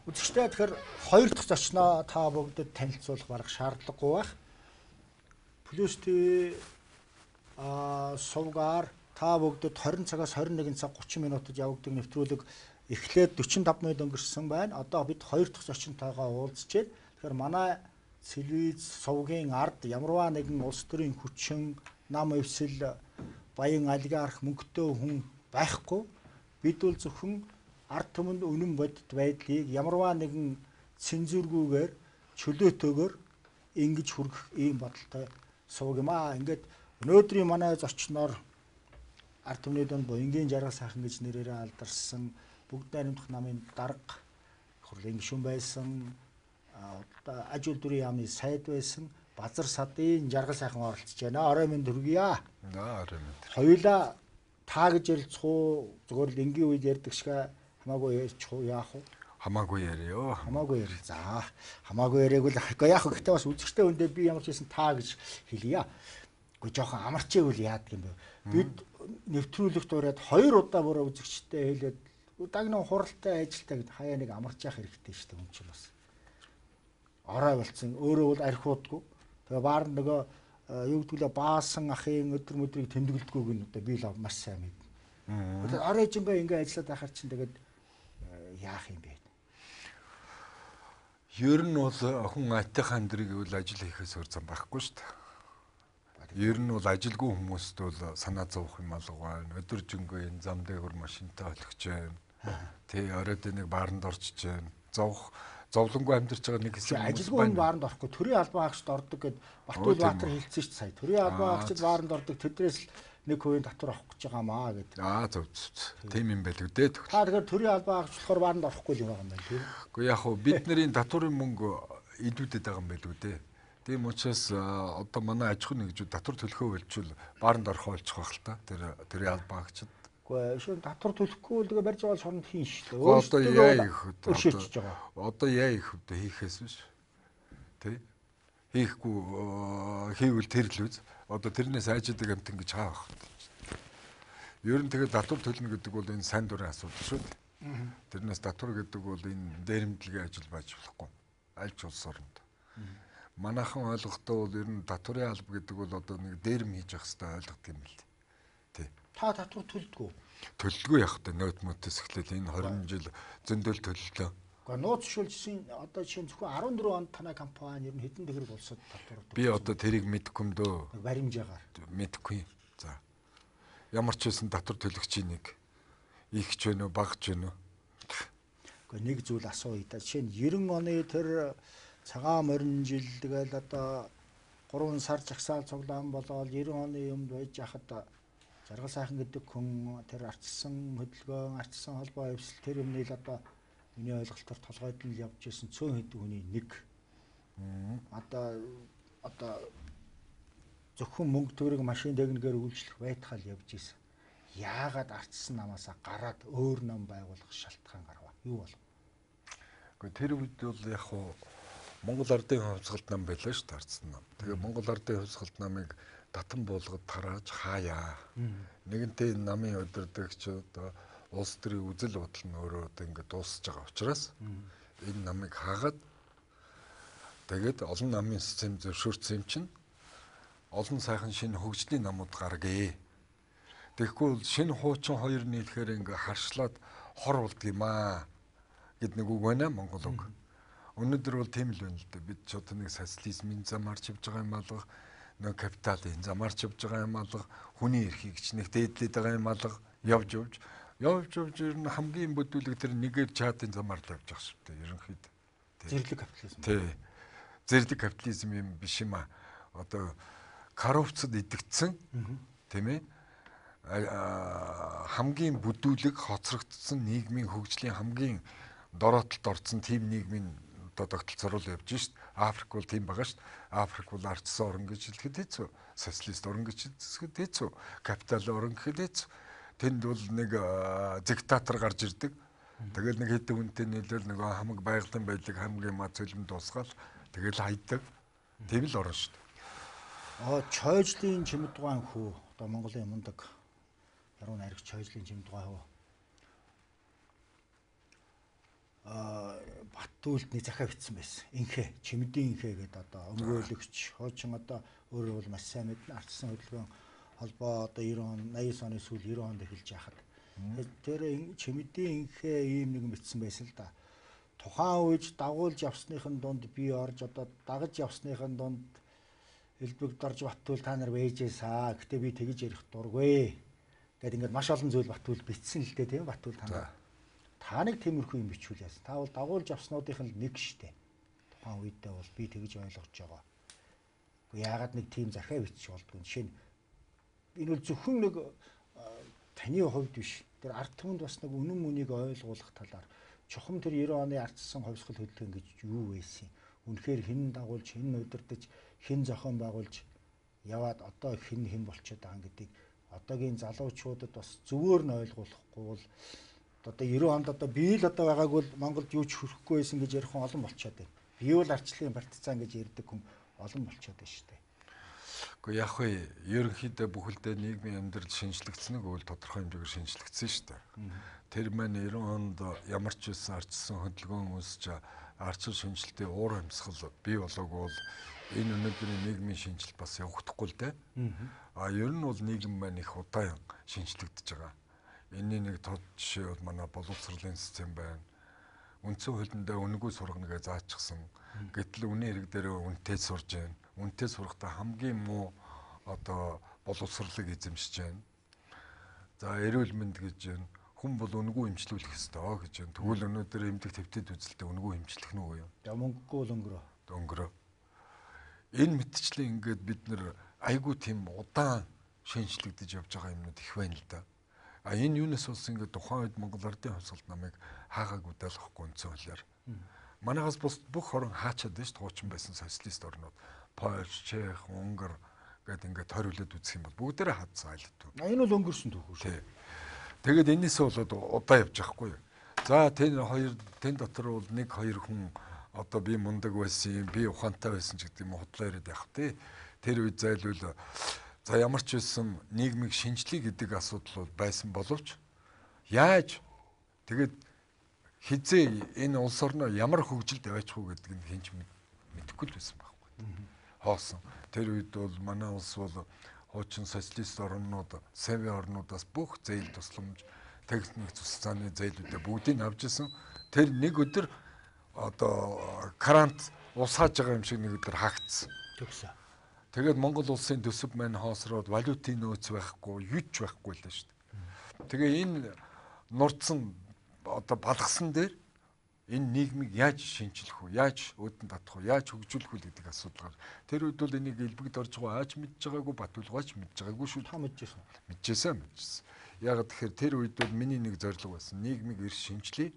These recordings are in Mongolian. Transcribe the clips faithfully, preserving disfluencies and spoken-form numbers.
Үзэгчтэй тэгэхээр хоёр дахь зочноо та бүгдэд танилцуулах барах шаардлагагүй байх. Плюс ТV а сувгаар та бүгдэд тwenty цагаас twenty-one цаг thirty минутад явагддаг нэвтрүүлэг эхлээд forty-five минут өнгөрсөн байна. Одоо бид хоёр дахь зочнотойгоо уулзчихэд тэгэхээр манай телевиз сувгийн ард ямарваа нэгэн улс төрийн хүчин, нам эвсэл, баян олигарх, мөнгөтэй хүн байхгүй. Бид бол зөвхөн ард түмэнд үнэн бодит байдлыг ямарваа нэгэн цензургүйгээр чөлөөтөөгөр ингэж хүргэх ийм бодолтой сууг юм аа. Ингээд өнөөдрийн манай зочноор ард түмний дунд буянгийн жаргал сайхан гэж нэрээрээ алдарсан бүгд найрамдах намын дарга хурлын гишүүн байсан, аж үйлдвэрийн яамны сайд байсан, Базар садын жаргал сайхан оролцож байна. Орой минь хүргье. Аа, орой минь. Хоёулаа та гэж ярилцах уу? Зүгээр л энгийн үед ярьдаг шиг хамаагүй ярьчих уу? Яах вэ? Хамаагүй яриё. Хамаагүй ярил. За, хамаагүй яриаг л гэхдээ яах вэ? Гэхдээ бас үзэгчтэй хүндээ би ямар ч хэлсэн та гэж хэлье. Гэхдээ жоохон амарчээг үл яадаг юм бэ? Бид нэвтрүүлэгт ураад хоёр удаа бүрээ үзэгчтэй хэлээд дагнан хуралтай ажилтаа гэд хаяа нэг амарч явах хэрэгтэй шүү дээ. Үн чинь бас. Орой болцсон. Өөрөө бол архиудгүй. Тэгээ баар нөгөө юу гэдгэлээ баасан ахын өдөр мөдрийг тэмдэглэдгүйг нь одоо би л маш сайн мэднэ. Одоо оройжингаа ингээ ажиллаад байхаар чинь тэгээд яах юм бэ? Ер нь бол хүн айтайхан дэрийг үл ажил хийхээс өөр зам байхгүй шүү дээ. Ер нь бол ажилгүй хүмүүст бол санаа зовох юм алга байна. Өдөржингөө энэ зам дээгүүр машинтай олгож байна. Тэ оройд нэг бааранд орчиж байна. Зовх зовлонгүй амьдарч байгаа нэг хэсэг ажилгүй хүн бааранд орохгүй төрийн албан хаагчд ордог гэд Батбаатар хэлсэн шүү дээ сая. Төрийн албан хаагчд бааранд ордог тэдрээс л нэг хувийн татвар авах гэж байгаа маа гэдэг. Аа зөв зөв. Тийм юм байл үдээ. Та тэгэхээр төрийн албан хаагч болохоор бааранд орохгүй юм байгаа юм байна тийм. Гэхдээ яг хөө бид нарын татварын мөнгө идүүдэд байгаа юм байл үдээ. Тийм учраас одоо манай аж ахуйн нэгжүүд татвар төлөхөө болчвол бааранд орох болчих байх л та. Тэр төрийн албан хаагчд. Гэхдээ шин татвар төлөхгүй л тэгээ барьж байгаа шоронд хийн шүү дээ. Одоо яа их өршөөлж байгаа. Одоо яа их хөдөө хийхээс биш. Тэ? Хийхгүй хийвэл тэр л үз. Одоо тэрнээс айждаг амт ингэж хаах. Ер нь тэгээд татвар төлнө гэдэг бол энэ сайн дурын асуудал шүү дээ. Тэрнээс татвар гэдэг бол энэ дээрэмдлэгийн ажил байж болохгүй. Аль ч улс оронд. Манайхан ойлгохдоо бол ер нь татварын алба гэдэг бол одоо нэг дээрэм хийж явах хэрэгтэй ойлгох юм л. Тэ. Та татвар төлдгөө. Төлдгөө явах та нөт мөтөс эхлээл энэ twenty жил зөндөл төллөө. Гэхдээ нууц шүүлжсэн одоо жишээ нь зөвхөн fourteen онд танай компани ер нь хэдэн төгрөг улсад татвар төлсөн. Би одоо тэрийг мэдэхгүй юм дөө. Баримжаагаар. Мэдэхгүй. За. Ямар ч байсан татвар төлөгчийн нэг их ч вэ нөө баг ч вэ нөө. Гэхдээ нэг зүйл асууя да. Жишээ нь ninety оны тэр цагаан морин жил тэгэл одоо three сар жагсаал цуглаан болоод ninety оны юмд байж хахад жаргал сайхан гэдэг хүн тэр ардсан хөдөлгөөн, ардсан холбоо эвсэл тэр юмны л одоо миний ойлголтоор толгойд нь явж исэн цөөн хэдэн хүний нэг. Одоо одоо зөвхөн мөнгө төгрөг машин дээгнэгээр үйлчлэх байтхал явж исэн. Яагаад ардсан намаасаа гараад өөр нам байгуулах шалтгаан гарваа? Юу бол? Гэхдээ тэр үед бол яг хуу Монгол Ардын хувьсгалт нам байлаа шүү дээ ардсан нам. Тэгээ Монгол Ардын хувьсгалт намыг татан буулгад тарааж хаяа. Нэгэнтээ намын удирдагч одоо улс төрийн үзэл бодол нь өөрөө одоо ингэ дуусж байгаа учраас энэ намыг хаагаад тэгээд олон намын систем зөвшөөрсөн юм чинь олон сайхан шинэ хөгжлийн намууд гаргая. Тэгэхгүй бол шинэ хуучин хоёр нийлэхээр ингэ харшлаад хор болд юм аа гэд нэг үг байна Монгол үг. Өнөөдөр бол тийм л байна л да. Бид ч одоо нэг социализмын замаар чивж байгаа юм алга, нэг капиталын замаар чивж байгаа юм алга, хүний эрхийг ч нэг дээдлээд байгаа юм алга явж явж явж явж ер нь хамгийн бүдүүлэг тэр нэгээр чатын замаар л явж байгаа шүү дээ. Ерөнхийдөө. Зэрлэг капитализм. Тий. Зэрлэг капитализм юм биш юм аа. Одоо коррупцод идэгдсэн тийм ээ хамгийн бүдүүлэг хоцрогдсон нийгмийн хөгжлийн хамгийн дороотолд орсон тийм нийгмийн одоо тогтолцоорол явж шít. Африк бол тийм байгаа шít. Африк бол ардсан орн гэж хэлэхэд хэцүү. Социалист орн гэж хэлэхэд хэцүү. Капитал орн гэхэд хэцүү. Тэнд бол нэг диктатор гарч ирдэг. Тэгэл нэг хэдэн хүнтэй нийлэл нэг хамаг байгалийн байдлыг хамгийн маа цөлмөнд дуусгаал тэгэл хайдаг. Тийм л орн шít. Аа чойжлын чимэд дугаан хүү одоо Монголын мундаг яруу найрагч чойжлын чимэд дугаан хүү Баттүлдний захаа бичсэн байсан. Инхээ, чимэдийн инхээ гэдэг одоо өмгөөлөгч, хуучин одоо өөрөө бол маш сайн мэднэ. Ардсан хөдөлгөөн холбоо одоо девяносто он, восемьдесят оны сүүл девяносто онд эхэлж яхад. Тэр чимэдийн инхээ ийм нэгэн бичсэн байсан л да. Тухайн үед дагуулж явсныхын дунд би орж одоо дагаж явсныхын дунд элбэг дорж Баттүл та нар вэжээсаа. Гэтэ би тэгж ярих дургүй. Гэт ингээд маш олон зүйл Баттүл бичсэн л дээ тийм Баттүл та нар. Та нэг тиймэрхүү юм бичүүл яасан. Та бол дагуулж авснуудын нэг штэ. Тухайн үедээ бол би тэгж ойлгож байгаа. Гэхдээ яагаад нэг тийм захиа бичиж болдгоо. Жишээ нь энэ бол зөвхөн нэг таны хувьд биш. Тэр ард түмэнд бас нэг үнэн мөнийг ойлгуулах талаар чухам тэр девяносто оны ардсан ховсгол хөдөлгөөн гэж юу байсан юм. Үнэхээр хэн дагуулж, хэн удирдах, хэн зохион байгуулж яваад одоо хэн хэн болчиход байгаа гэдгийг одоогийн залуучуудад бас зөвөр нь ойлгуулахгүй бол одоо девяносто онд одоо би л одоо байгааг бол Монголд юу ч хүрэхгүй байсан гэж ярих хүн олон болчиход байна. Би бол арчлалын партизан гэж ярьдаг хүн олон болчиход байна шүү дээ. Гэхдээ яг хөө ерөнхийдөө бүхэлдээ нийгмийн амьдрал шинжлэгдсэн нэг үйл тодорхой хэмжээгээр шинжлэгдсэн шүү дээ. Тэр маань девяносто онд ямар ч үсэн ардсан хөдөлгөөн үүсч ардчил шинжилтийн уур амьсгал бий болоогүй бол энэ өнөөдрийн нийгмийн шинжилт бас явагдахгүй л дээ. А ер нь бол нийгэм маань их удаан шинжлэгдэж байгаа. Энэний нэг тод жишээ бол манай боловсролын систем байна. Үндсэн хуулиндаа үнэгүй сургана гэж заачсан. Гэтэл үнийн хэрэг дээр үнэтэй сурж байна. Үнэтэй сурахдаа хамгийн муу одоо боловсролыг эзэмшиж байна. За эрүүл мэнд гэж байна. Хүн бол үнэгүй эмчлүүлэх ёстой гэж байна. Тэгвэл өнөөдөр эмдэх твтэд үзэлтэй үнэгүй эмчлэх нь үү юм. За мөнгөгүй бол өнгөрөө. Өнгөрөө. Энэ мэтчлэн ингээд бид нэр айгүй тийм удаан шинжлэгдэж явж байгаа юмнууд их байна л да. А энэ юунаас болсон ингээд тухайн үед Монгол Ардын хувьсгал намайг хаагаагүй дайлахгүй үндсэн хуулиар. Манайхаас бус бүх орн хаачаад байж туучин байсан социалист орнууд Польш, Чех, Унгар гэдэг ингээд тойруулаад үзэх юм бол бүгдээрээ хаадсан айлтгүй. А энэ бол өнгөрсөн түүх шүү. Тэгээд энэсээ болоод удаа явж байхгүй. За тэн хоёр тэн дотор бол нэг хоёр хүн одоо би мундаг байсан юм, би ухаантай байсан ч гэдэг юм худлаа яриад явах тий. Тэр үед зайлвал за ямар ч байсан нийгмийг шинжлэх гэдэг асуудал бол байсан боловч яаж тэгээд хизээ энэ улс орноо ямар хөгжилд яваачих уу гэдэг нь хинч мэдэхгүй л байсан байхгүй. Хоосон. Тэр үед бол манай улс бол хуучин социалист орнууд, севи орнуудаас бүх зээл тусламж, техник цуцлааны зээлүүдээ бүгдийг авч исэн. Тэр нэг өдөр одоо карант усааж байгаа юм шиг нэг өдөр хаагдсан. Төгсөө. Тэгээд Монгол улсын төсөв маань хоосроод валютын нөөц байхгүй, юу ч байхгүй л шүү дээ. Тэгээ энэ нурдсан одоо балгасан дээр энэ нийгмийг яаж шинжлэх вэ? Яаж өөдөн татах вэ? Яаж хөгжүүлэх вэ гэдэг асуудал гар. Тэр үед бол энийг элбэгд орж байгаа ааж мэдж байгаагүй, Батулгаач мэдж байгаагүй шүү. Та мэдчихсэн. Мэдчихсэн, мэдчихсэн. Яг тэгэхээр тэр үед бол миний нэг зорилго байсан. Нийгмийг эрс шинжлэе.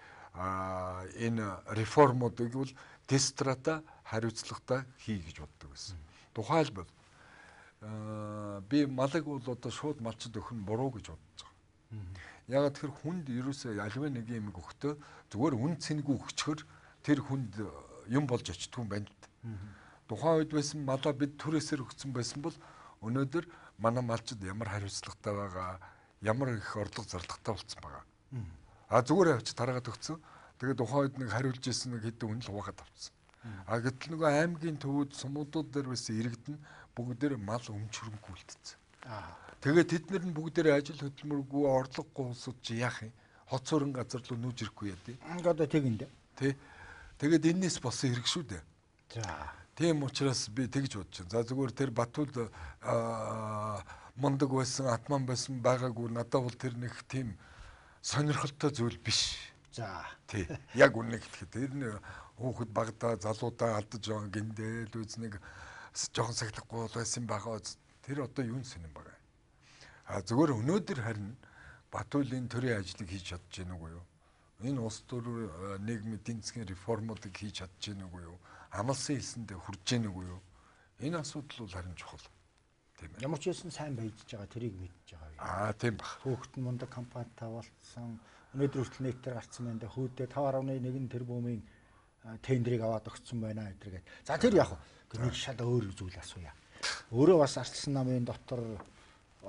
А энэ реформуудыг бол тестрата хариуцлагатай хий гэж боддог байсан. Тухайлбал би малыг бол одоо шууд малчд өгөх нь буруу гэж бодож байгаа. Яг тэр хүнд ерөөсөө альва нэг юм өгөхдөө зүгээр үн цэнгүй өгчхөр тэр хүнд юм болж очтгүй юм байна. Тухайн үед байсан малаа бид түрээсээр өгсөн байсан бол өнөөдөр манай малчд ямар хариуцлагатай байгаа, ямар их орлого зарлагтай болсон байгаа. А зүгээр явж тараагаад өгсөн. Тэгээд тухайн үед нэг хариулж ирсэн нэг хэдэн хүн л хуваахад авсан. А гэтэл нөгөө аймгийн төвүүд сумуудууд дээр байсан иргэд нь бүгдээр мал өмчрөнгөө үлдсэн. Тэгээд тэд нар нь бүгдээр ажил хөдөлмөргүй орлогогүй улсууд чи яах юм? Хот суурин газар руу нүүж ирэхгүй яа тий. Одоо тэгэндээ. Тий. Тэгээд энэс болсон хэрэг шүү дээ. За. Тийм учраас би тэгж бодож байна. За зүгээр тэр Батүл мундаг байсан, атман байсан байгаагүй надад бол тэр нэг тийм сонирхолтой зүйл биш. За. Тий. Яг үнэ гэхэд тэр нэг хүүхэд багада залуудаа алдаж байгаа гиндэл үзнэг жоохон сахилахгүй байсан байгаа. Тэр одоо юун сонирн байгаа. А зүгээр өнөөдөр харин Батүлийн төрийн ажлыг хийж чадж гэнэ үгүй юу? Энэ улс төр нийгмийн эдийн засгийн реформуудыг хийж чадж гэнэ үгүй юу? Амлсан хэлсэндээ хүрж гэнэ үгүй юу? Энэ асуудал бол харин чухал. Тийм ээ. Ямар ч байсан сайн баяжж байгаа тэрийг мэдж байгаа. Аа тийм баг. Хүүхдэн мундаг компанитай болсон. Өнөөдөр хүртэл нийтээр гарцсан байна да хүүдээ five point one тэрбумын тендерийг аваад өгсөн байна гэдэргээд. За тэр яг нэг шал өөр зүйл асууя. Өөрөө бас арчилсан намын дотор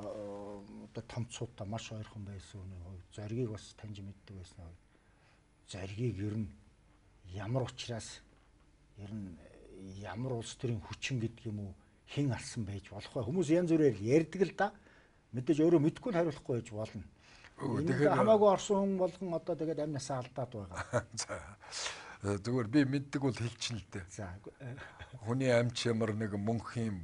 одоо томцуудаа маш ойрхон байсан хүний хувьд зоригийг бас таньж мэддэг байсан. зоригийг ер нь ямар учраас ер нь ямар улс төрийн хүчин гэдэг юм уу хэн алсан байж болох вэ? Хүмүүс янз бүрээр ярьдаг л да. Мэдээж өөрөө мэдгүй хариулахгүй байж болно. Тэгэхээр хамаагүй орсон хүн болгон одоо тэгээд амь насаа алдаад байгаа. За. Зүгээр би мэддэг бол хэлчихнэ л дээ. За. Хүний амч ямар нэг мөнхийн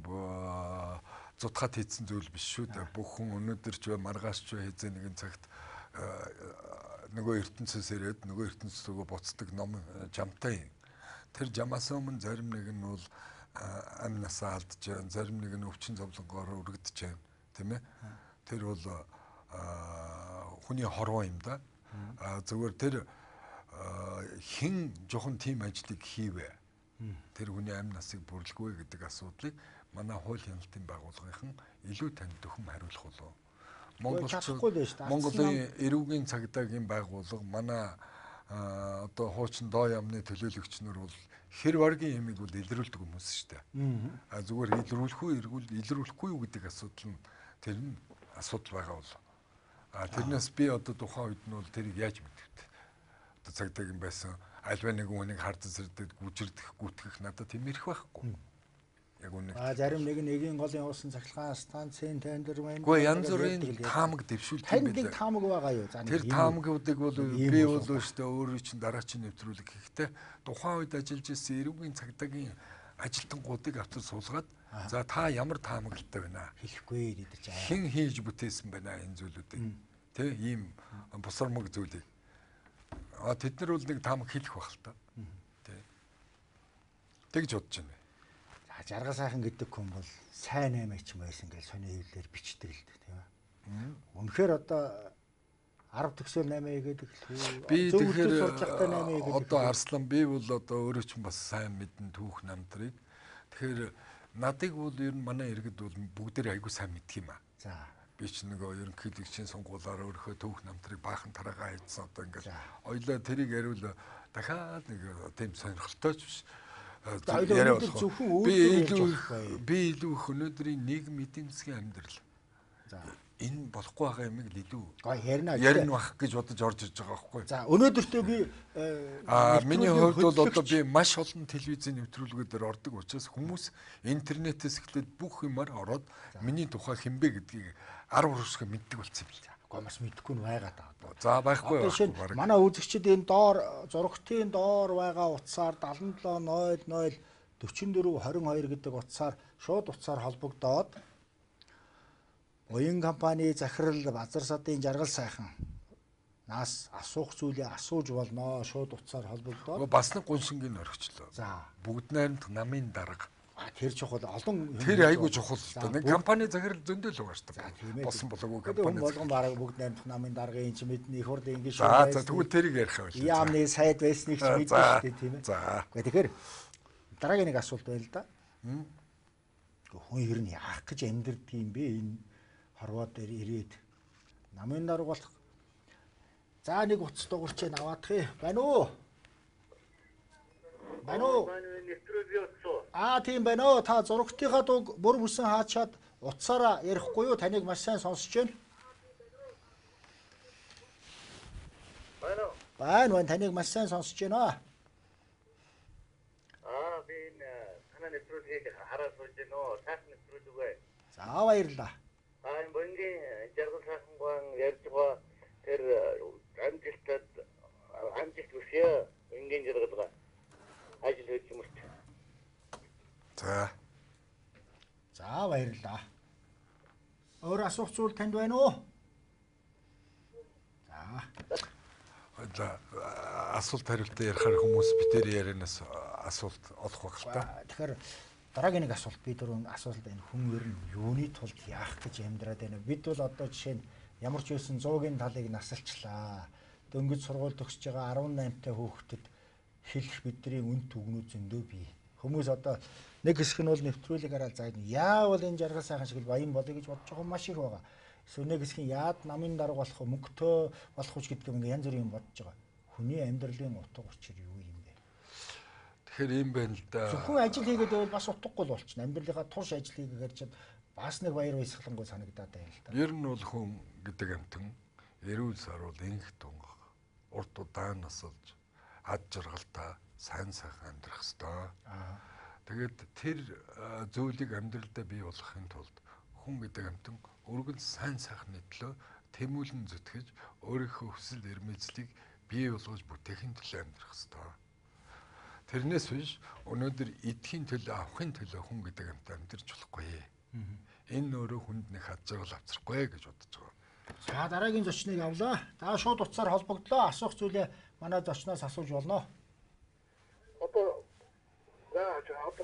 зутхад хийсэн зүйл биш шүү дээ. Бүх хүн өнөөдөр ч маргааш ч хэзээ нэгэн цагт нөгөө ертөнцөөс ирээд нөгөө ертөнцөөс рүү буцдаг ном жамтай юм. Тэр жамаас өмнө зарим нэг нь бол амь насаа алдж байна, зарим нэг нь өвчин зовлонгоор өргөдөж байна, тийм ээ. Тэр бол хүний хорвоо юм да. Зүгээр тэр хэн жохон тийм ажлыг хийвэ. Тэр хүний амь насыг бүрлэхгүй гэдэг асуудлыг манай хууль хяналтын байгууллагын илүү танд төхөм хариулах болов. Монголын эрүүгийн цагдаагийн байгууллага манай одоо хуучин доо ямны төлөөлөгч нар бол хэр варгийн ямиг бол илрүүлдэг хүмүүс шүү дээ. А зүгээр илрүүлэх үү, илрүүлэхгүй юу гэдэг асуудал нь тэр нь асуудал байгаа бол. А тэрнээс би одоо тухайн үед нь бол тэрийг яаж мэдвэ? Одоо цагдаагийн байсан альва нэг хүнийг хардсан сэрдэд гүжирдэх, гүтгэх надад тийм ирэх байхгүй. Яг үнэ. А зарим нэг нь эгийн голын уусан цахилгаан станцын тендер байна. Гэхдээ янз бүрийн таамаг дэвшүүлдэг юм байна. Танд нэг таамаг байгаа юу? Тэр таамагуудыг бол би бол өштэй өөрөө чинь дараагийн нэвтрүүлэг хийхдээ тухайн үед ажиллаж ирсэн эрүүгийн цагдаагийн ажилтнуудыг авчир суулгаад за та ямар таамаглалтай байна хэлэхгүй гэдэг чинь хэн хийж бүтээсэн байна энэ зүйлүүдийг тэ ийм бусармаг зүйлийг а тэд нар бол нэг таамаг хэлэх байх л та тэ тэгж бодож байна. Жаргал сайхан гэдэг хүн бол сайн аймагч юм байсан гэж сони хэлээр бичдэг л дээ тийм ээ. Үнэхээр одоо арав төгсөөр наймаа гэдэг л би тэгэхээр одоо Арслан би бол одоо өөрөө ч бас сайн мэдэн түүх намтрыг. Тэгэхээр надыг бол ер нь манай иргэд бол бүгдээр айгүй сайн мэдх юм аа. За би ч нөгөө ерөнхийлөгчийн сонгуулиар өөрийнхөө түүх намтрыг баахан тараагаа хийсэн одоо ингээд ойлоо тэрийг яриул дахиад нэг тийм сонирхолтой ч биш. Яриа зөвхөн өөрөө би илүү их өнөөдрийн нийгэм эдийн засгийн амьдрал. За энэ болохгүй байгаа юм л илүү ярина ярина бах гэж бодож орж ирж байгаа байхгүй. За өнөөдөртөө би аа миний хувьд бол одоо би маш олон телевизийн нэвтрүүлгүүдээр ордог учраас хүмүүс интернетээс эхлээд бүх юмар ороод миний тухай хинбэ гэдгийг арав хуршиг мэддэг болсон юм л. Гэхдээ бас мэдхгүй нь байгаа даа. За байхгүй байна. Манай үзэгчид энэ доор зурагтын доор байгаа утсаар седем нуль нуль нуль дөрвөн дөрөв двадцин хоёр гэдэг утсаар шууд утсаар холбогдоод уян компани захирал Базар садын жаргал сайхан нас асуух зүйлээ асууж болно. Шууд утсаар холбогдоод бас нэг гуншингийн орхичлоо. За бүгд найрамдах намын дарга тэр чухал олон тэр айгүй чухал л да. Нэг компани захирал зөндөл байгаа шүү дээ. Болсон болоогүй компани. Болгон бараг бүгд найрамдах намын даргын ч мэдний их хурлын ингэ шүү. За за тэгвэл тэрийг ярих байл. Яамны сайд байсныг ч мэднэ шүү дээ тийм ээ. За. Тэгэхээр дараагийн нэг асуулт байл да. Хүн ер нь яах гэж амьдэрдэг юм бэ? Энэ хорвоо дээр ирээд намын дарга болох. За нэг утас дуурч аваадах юм. Байна уу? Байна уу? Аа тийм байна уу. Та зурагтынхаа дуг бүр бүсэн хаачаад утсаараа ярихгүй юу? Таныг маш сайн сонсож байна. Байна уу? Байна уу? Таныг маш сайн сонсож байна. Аа би танаа нэвтрүүлгийг хараад сууж байна уу? Сайхан нэвтрүүлэг үү? За баярлалаа. Аа энэ бонгийн жаргал сайхан гон ярьж байгаа тэр амжилтад амжилт хүсье. Ингийн жаргалгаа ажил хийж юм уу? За. За баярлалаа. Өөр асуух зүйл танд байна уу? За. За асуулт хариултаа ярихаар хүмүүс битээр ярианаас асуулт олох байх л та. Тэгэхээр дараагийн нэг асуулт би дөрөв асуулт энэ хүн ер нь юуны тулд яах гэж амьдраад байна. Бид бол одоо жишээ нь ямар ч байсан зуугийн талыг насалчлаа. Дөнгөж сургууль төгсөж байгаа арван наймтай хүүхдэд хэлэх бидний үн түгнүүд зөндөө бий. Хүмүүс одоо нэг хэсэг нь бол нэвтрүүлэг хараад заа яавал энэ жаргал сайхан шиг баян болъё гэж бодож байгаа маш их байгаа. Эсвэл нэг хэсэг нь яад намын дарга болох уу, мөнгөтэй болох уу гэдэг юм янз бүрийн бодож байгаа. Хүний амьдралын утга учир юу юм бэ? Тэгэхээр юм байна л да. Зөвхөн ажил хийгээд байвал бас утгагүй л болчихно. Амьдралынхаа турш ажил хийгээд чад бас нэг баяр баясгалангүй санагдаад байна л да. Ер нь бол хүн гэдэг амтан эрүүл сарвал инх тунх урт удаан насалж ад жаргалтай сайн сайхан амьдрах ёстой. Аа. Тэгээд тэр зүйлийг амьдралдаа бий болгохын тулд хүн гэдэг амьтан өргөн сайн сайхны төлөө тэмүүлэн зүтгэж өөрийнхөө хүсэл эрмэлзлийг бий болгож бүтээхийн төлөө амьдрах ёстой. Тэрнээс биш өнөөдөр эдхийн төлөө авахын төлөө хүн гэдэг амьтан амьдарч болохгүй. Энэ өөрөө хүнд нэг ад жаргал авчрахгүй гэж бодож байгаа. За дараагийн зочныг авлаа. За шууд утсаар холбогдлоо. Асуух зүйлээ манай зочноос асууж болно. Одоо за одоо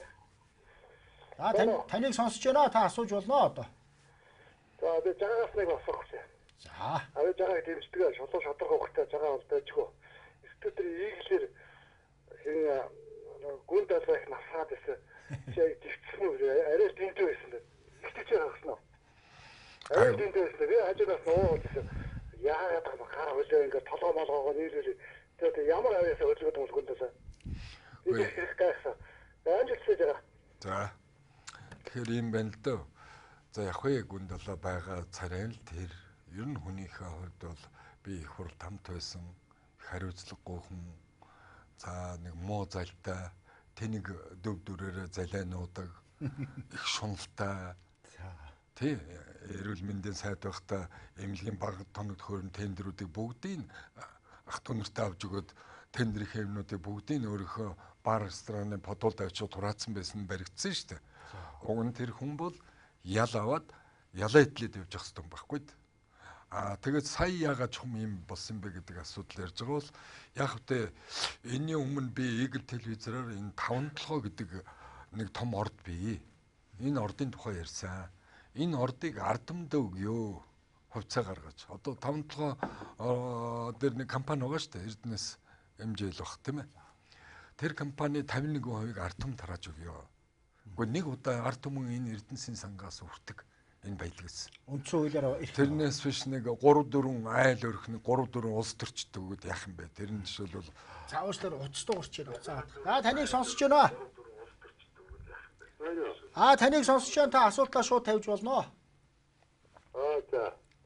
За тань таныг сонсож байна. Та асууж болно одоо. за би жагаас нэг асуух гэсэн. За. Аа жагаа дэмждэг шулуун шатрах ухтай жагаа бол байжгүй. Эсвэл тэр ийглэр хин гүн талбайх насаад байсан. Чи дивчсэн үү? Арай тэнтэй байсан дээ. Ихтэй ч байгасан уу? Арай тэнтэй байсан. Би хажуунаас нуу гэсэн. Яагаад гам гар хөлөө ингээд толгой молгоогоо нийлүүлээ. Тэгээд ямар авьяасаа хөдөлгөөд юм гүн талаа. Би их гайхсан. Амжилттай жагаа. За. Тэгэхээр юм байна л дөө. За яг вэ гүн долоо байгаа царай л тэр ер нь хүнийхээ хувьд бол би их хурл тамт байсан, хариуцлагагүй хүн. За нэг муу залтай, тэнийг дөв дүрээрээ залайнуудаг, их шуналтай. Тий, эрүүл мэндийн сайд байхдаа эмнэлгийн баг тоног төхөөрөм тендерүүдийг бүгдийг ах дүү нартай авч өгөөд тендерийн хэмнүүдийг бүгдийг өөрийнхөө бар рестораны подолд авчид хураацсан байсан баригдсан шүү дээ. Уг нь тэр хүн бол ял аваад ялаа идлээд явж явах хэрэгтэй байхгүй. Аа тэгээд сая яагаад чум юм болсон бэ гэдэг асуудал ярьж байгаа бол яг хөтэ энэний өмнө би Eagle телевизээр энэ таван толгой гэдэг нэг том орд бий. Энэ ордын тухай ярьсан. Энэ ордыг ардамд өгөө хувьцаа гаргаж. Одоо таван толгой дээр нэг компани байгаа шүү дээ. Эрдэнэс эм жи эл бах тийм ээ. Тэр компани тавин нэгэн хувийг ардам тарааж өгөө. Гэхдээ нэг удаа ард түмэн энэ Эрдэнэсийн сангаас үртэг энэ баялагс. Үндсэн хуулиар ирэх. Тэрнээс биш нэг три дөрвөн айл өрхний три дөрвөн улс төрчдөг өгöd яах юм бэ? Тэр нь жишээлбэл заавчлаар уцтай урчээр уцаад. За таныг сонсож байна. Аа таныг сонсож байна. Та асуултаа шууд тавьж болно. Аа за.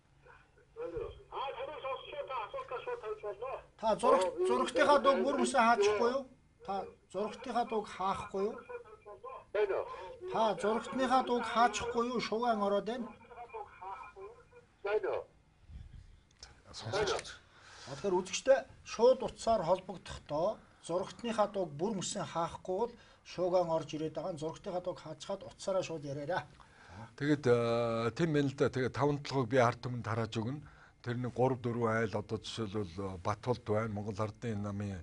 Аа таныг сонсож байна. Та асуултаа шууд тавьж болно. Та зураг зурагтынхаа дууг бүр мөсөн хаачихгүй юу? Та зурагтынхаа дууг хаахгүй юу? Байна. Та зурагтныхаа дууг хаачихгүй юу? Шугаан ороод байна. Байна. сонсож. Тэгэхээр үзэгчтэй шууд утсаар холбогдохдоо зурагтныхаа дууг бүр мөсөн хаахгүй бол шуугаан орж ирээд байгаа. Зурагтныхаа дууг хаачгаад утсаараа шууд яриараа. Тэгээд тийм байна л да. Тэгээд таван толгойг би ард түмэнд тарааж өгнө. Тэр нэг три дөрвөн айл одоо жишээлбэл Батболд байна, Монгол Ардын намын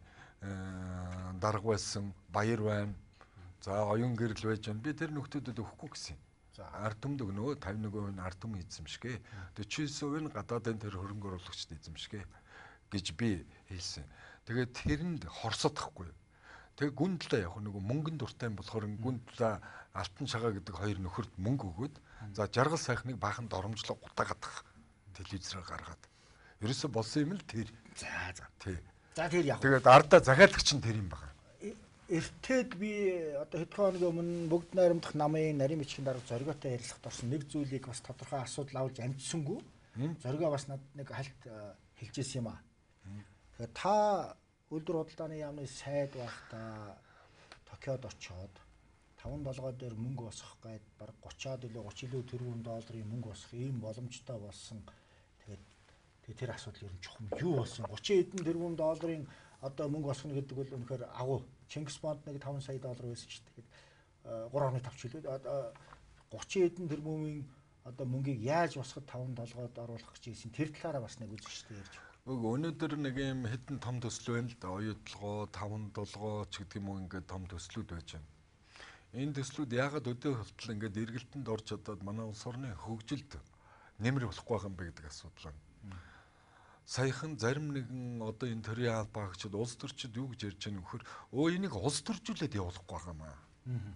дарга байсан, Баяр байна. За оюун гэрэл байж байна. Би тэр нөхдүүдэд өгөхгүй гэсэн. За ард түмэнд өгнөө тавин нэг хувийн ард түмэн эзэмшгэ. дөрвөн хувь нь гадаадын тэр хөрөнгө оруулагчд эзэмшгэ гэж би хэлсэн. Тэгээд тэрэнд хорсодохгүй. Тэгээ гүн талаа яг нөгөө мөнгөн дуртай болохоор гүн талаа алтан шагаа гэдэг хоёр нөхөрт мөнгө өгөөд за жаргал сайхныг баахан доромжлог гутаагаад телевизээр гаргаад. Ерөөсө болсон юм л тэр. За за. Тий. За тэр яг. Тэгээд ардаа захиалагч нь тэр юм байна. Эртээд би одоо хэдхэн хоногийн өмнө бүгд найрамдах намын нарийн бичгийн дарга зориготой ярилцахад орсон нэг зүйлийг бас тодорхой асуудал авалж амжсангүй. Зоригоо бас надад нэг хальт хэлжсэн юм аа. Тэгэхээр та Үйлдвэр худалдааны яамны сайд байхдаа Токиод очоод таван долгой дээр мөнгө босгох гээд бараг гучаад илүү гуч илүү тэрбум долларын мөнгө босгох ийм боломжтой болсон. Тэгээд тэгээд тэр асуудал ер нь чухам юу болсон? гучин хэдэн тэрбум долларын одоо мөнгө босгоно гэдэг бол үнэхээр агуу. Чингис Бонд нэг таван сая доллар байсан шүү дээ. Тэгээд три хоног тавч хэлээд одоо гучин хэдэн тэрбумын одоо мөнгийг яаж босгоход таван долгойд оруулах гэж ийсэн тэр талаараа бас нэг үзэгчтэй ярьж. Өнөөдөр нэг юм хэдэн том төсөл байна л да. Оюутлогоо, таван долгоо ч гэдэг юм уу ингээд том төслүүд байж байна. Энэ төслүүд яагаад өдөө хөвтөл ингээд эргэлтэнд орж чадаад манай улс орны хөгжилд нэмэр болохгүй байгаа юм бэ гэдэг асуудал байна. Саяхан зарим нэгэн одоо энэ төрийн албаагчид улс төрчид юу гэж ярьж байгаа нөхөр өө энийг улс төржүүлээд явуулахгүй байгаа юм аа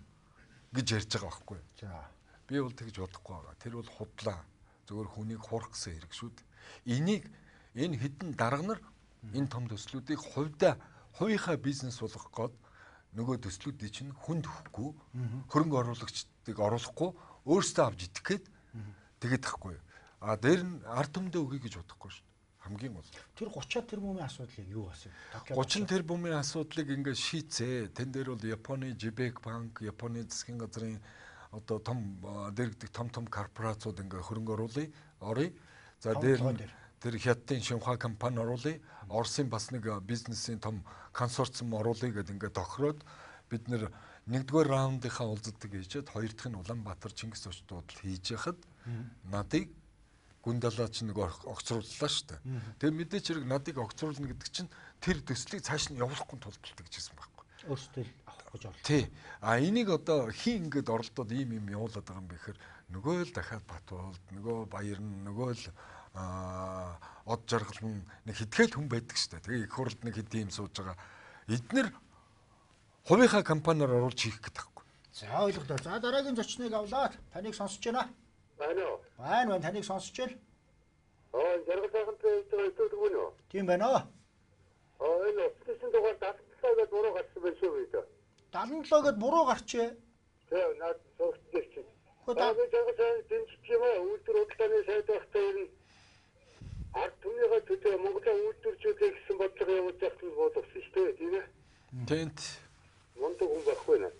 гэж ярьж байгаа байхгүй. За би бол тэгж бодохгүй байгаа. Тэр бол худлаа. Зөвхөн хүнийг хурах гэсэн хэрэг шүү дээ. Энийг энэ хідэн дарга нар энэ том төслүүдийг хувьдаа хувийнхаа бизнес болгох гээд нөгөө төслүүдийг чинь хүнд өгөхгүй хөрөнгө оруулагчдыг оруулахгүй өөрсдөө авч идэх гээд тэгээд тахгүй. А дээр нь ард түмдээ өгье гэж бодохгүй шүү. хамгийн гол. Тэр гучин тэрбумын асуудлыг юу басан? гучин тэрбумын асуудлыг ингээд шийцээ. Тэн дээр бол Японы Жибек банк, Японы засгийн газрын одоо том дэргэдэг том том корпорацууд ингээ хөрөнгө оруулъя, оръё. За дээр тэр Хятадын Шинхуа компани оруулъя, Оросын бас нэг бизнесийн том консорциум оруулъя гэдэг ингээ тохироод бид нэр нэгдүгээр раундынхаа уулзалтыг хийжээд хоёр дахь нь Улаанбаатар Чингис очд дуудал хийж яхад надыг гүндалаач нэг огцрууллаа шүү дээ. Тэгээ мэдээч хэрэг надыг огцруулна гэдэг чинь тэр төслийг цааш нь явуулахгүй тулдалдаг гэсэн байхгүй. Өөртөө авах гэж орлоо. Тий. А энийг одоо хин ингээд оролдоод ийм юм явуулаад байгаа юм бэхэр нөгөө л дахиад Батболд, нөгөө Баяр нь, нөгөө л аа од жаргал нь нэг хитгэл хүн байдаг шүү дээ. Тэгээ их хурлд нэг хэд юм сууж байгаа. Эднэр хувийнхаа компаниар оруулж хийх гэдэг байхгүй. За ойлголоо. За дараагийн зочныг авлаад таныг сонсож байна. Байна уу? Байна байна, таныг сонсож байна. Аа, жаргал сайхантай хэлдэг үү нөө? Тийм байна уу? Аа, энэ офисын дугаар дадлаа гэж буруу гарсан байх шүү дээ. дадлаа гэд буруу гарчээ. Тэгээ наад сургалтын чинь. Хөөе. Аа, жаргал сайхан дэмжих юм аа. Үйлдвэр хөдөлгөөний сайд байхдаа энэ ард түмнийхээ төлөө Монголын үйлдвэрчүүдийг гэсэн бодлого явуулж явах нь бодлогосон шүү дээ, тийм ээ? Тэнт. Мондог хүн байхгүй наа.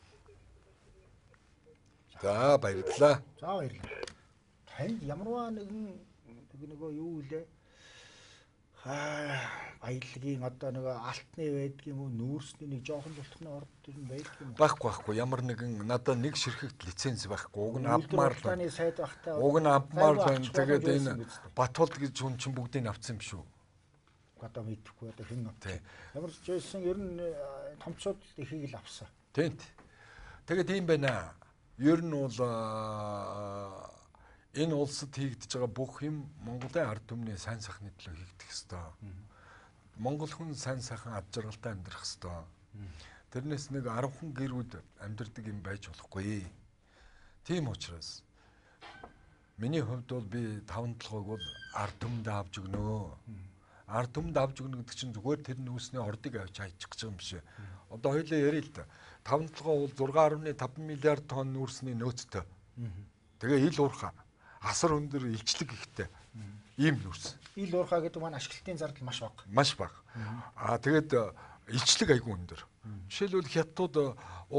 За баярлалаа. За баярлалаа. Танд ямарваа нэгэн нөгөө юу вэ? Аа, баялагын одоо нөгөө алтны байдаг юм уу, нүүрсний нэг жоохон болтохны орд тэр нь байдаг юм уу? Байхгүй байхгүй ямар нэгэн надад нэг ширхэгт лиценз байхгүй. Уг нь авмаар байна. Сайд багтаа. Уг нь авмаар байна. Тэгээд энэ Батболд гэж хүн чинь бүгдийг авсан юм шүү. Одоо мэдэхгүй одоо хэн авсан. Ямар ч байсан ер нь томцоод ихийг л авсан. Тэнт. Тэгээд ийм байна. Ер нь бол энэ улсад хийгдэж байгаа бүх юм Монголын ард түмний сайн сайхны төлөө хийгдэх ёстой. Монгол хүн сайн сайхан ад жаргалтай амьдрах ёстой. Тэрнээс нэг арван гэрүүд амьдрдаг юм байж болохгүй. Тийм учраас миний хувьд бол би таван толгойг бол ард түмэнд авч өгнө. Ард түмэнд авч өгнө гэдэг чинь зүгээр тэр нүүсний ордыг авч хайчих гэж байгаа юм биш. Одоо хоёулаа ярил л да. таван толгой бол зургаан арван таван миллиард тонн нүүрсний нөөцтэй. Тэгээ ил уурхаа асар өндөр илчлэг ихтэй. Ийм нүүрс. Ил уурхаа гэдэг маань ашиглалтын зардал маш бага. Маш бага. Аа тэгээд илчлэг айгүй өндөр. Жишээлбэл Хятадууд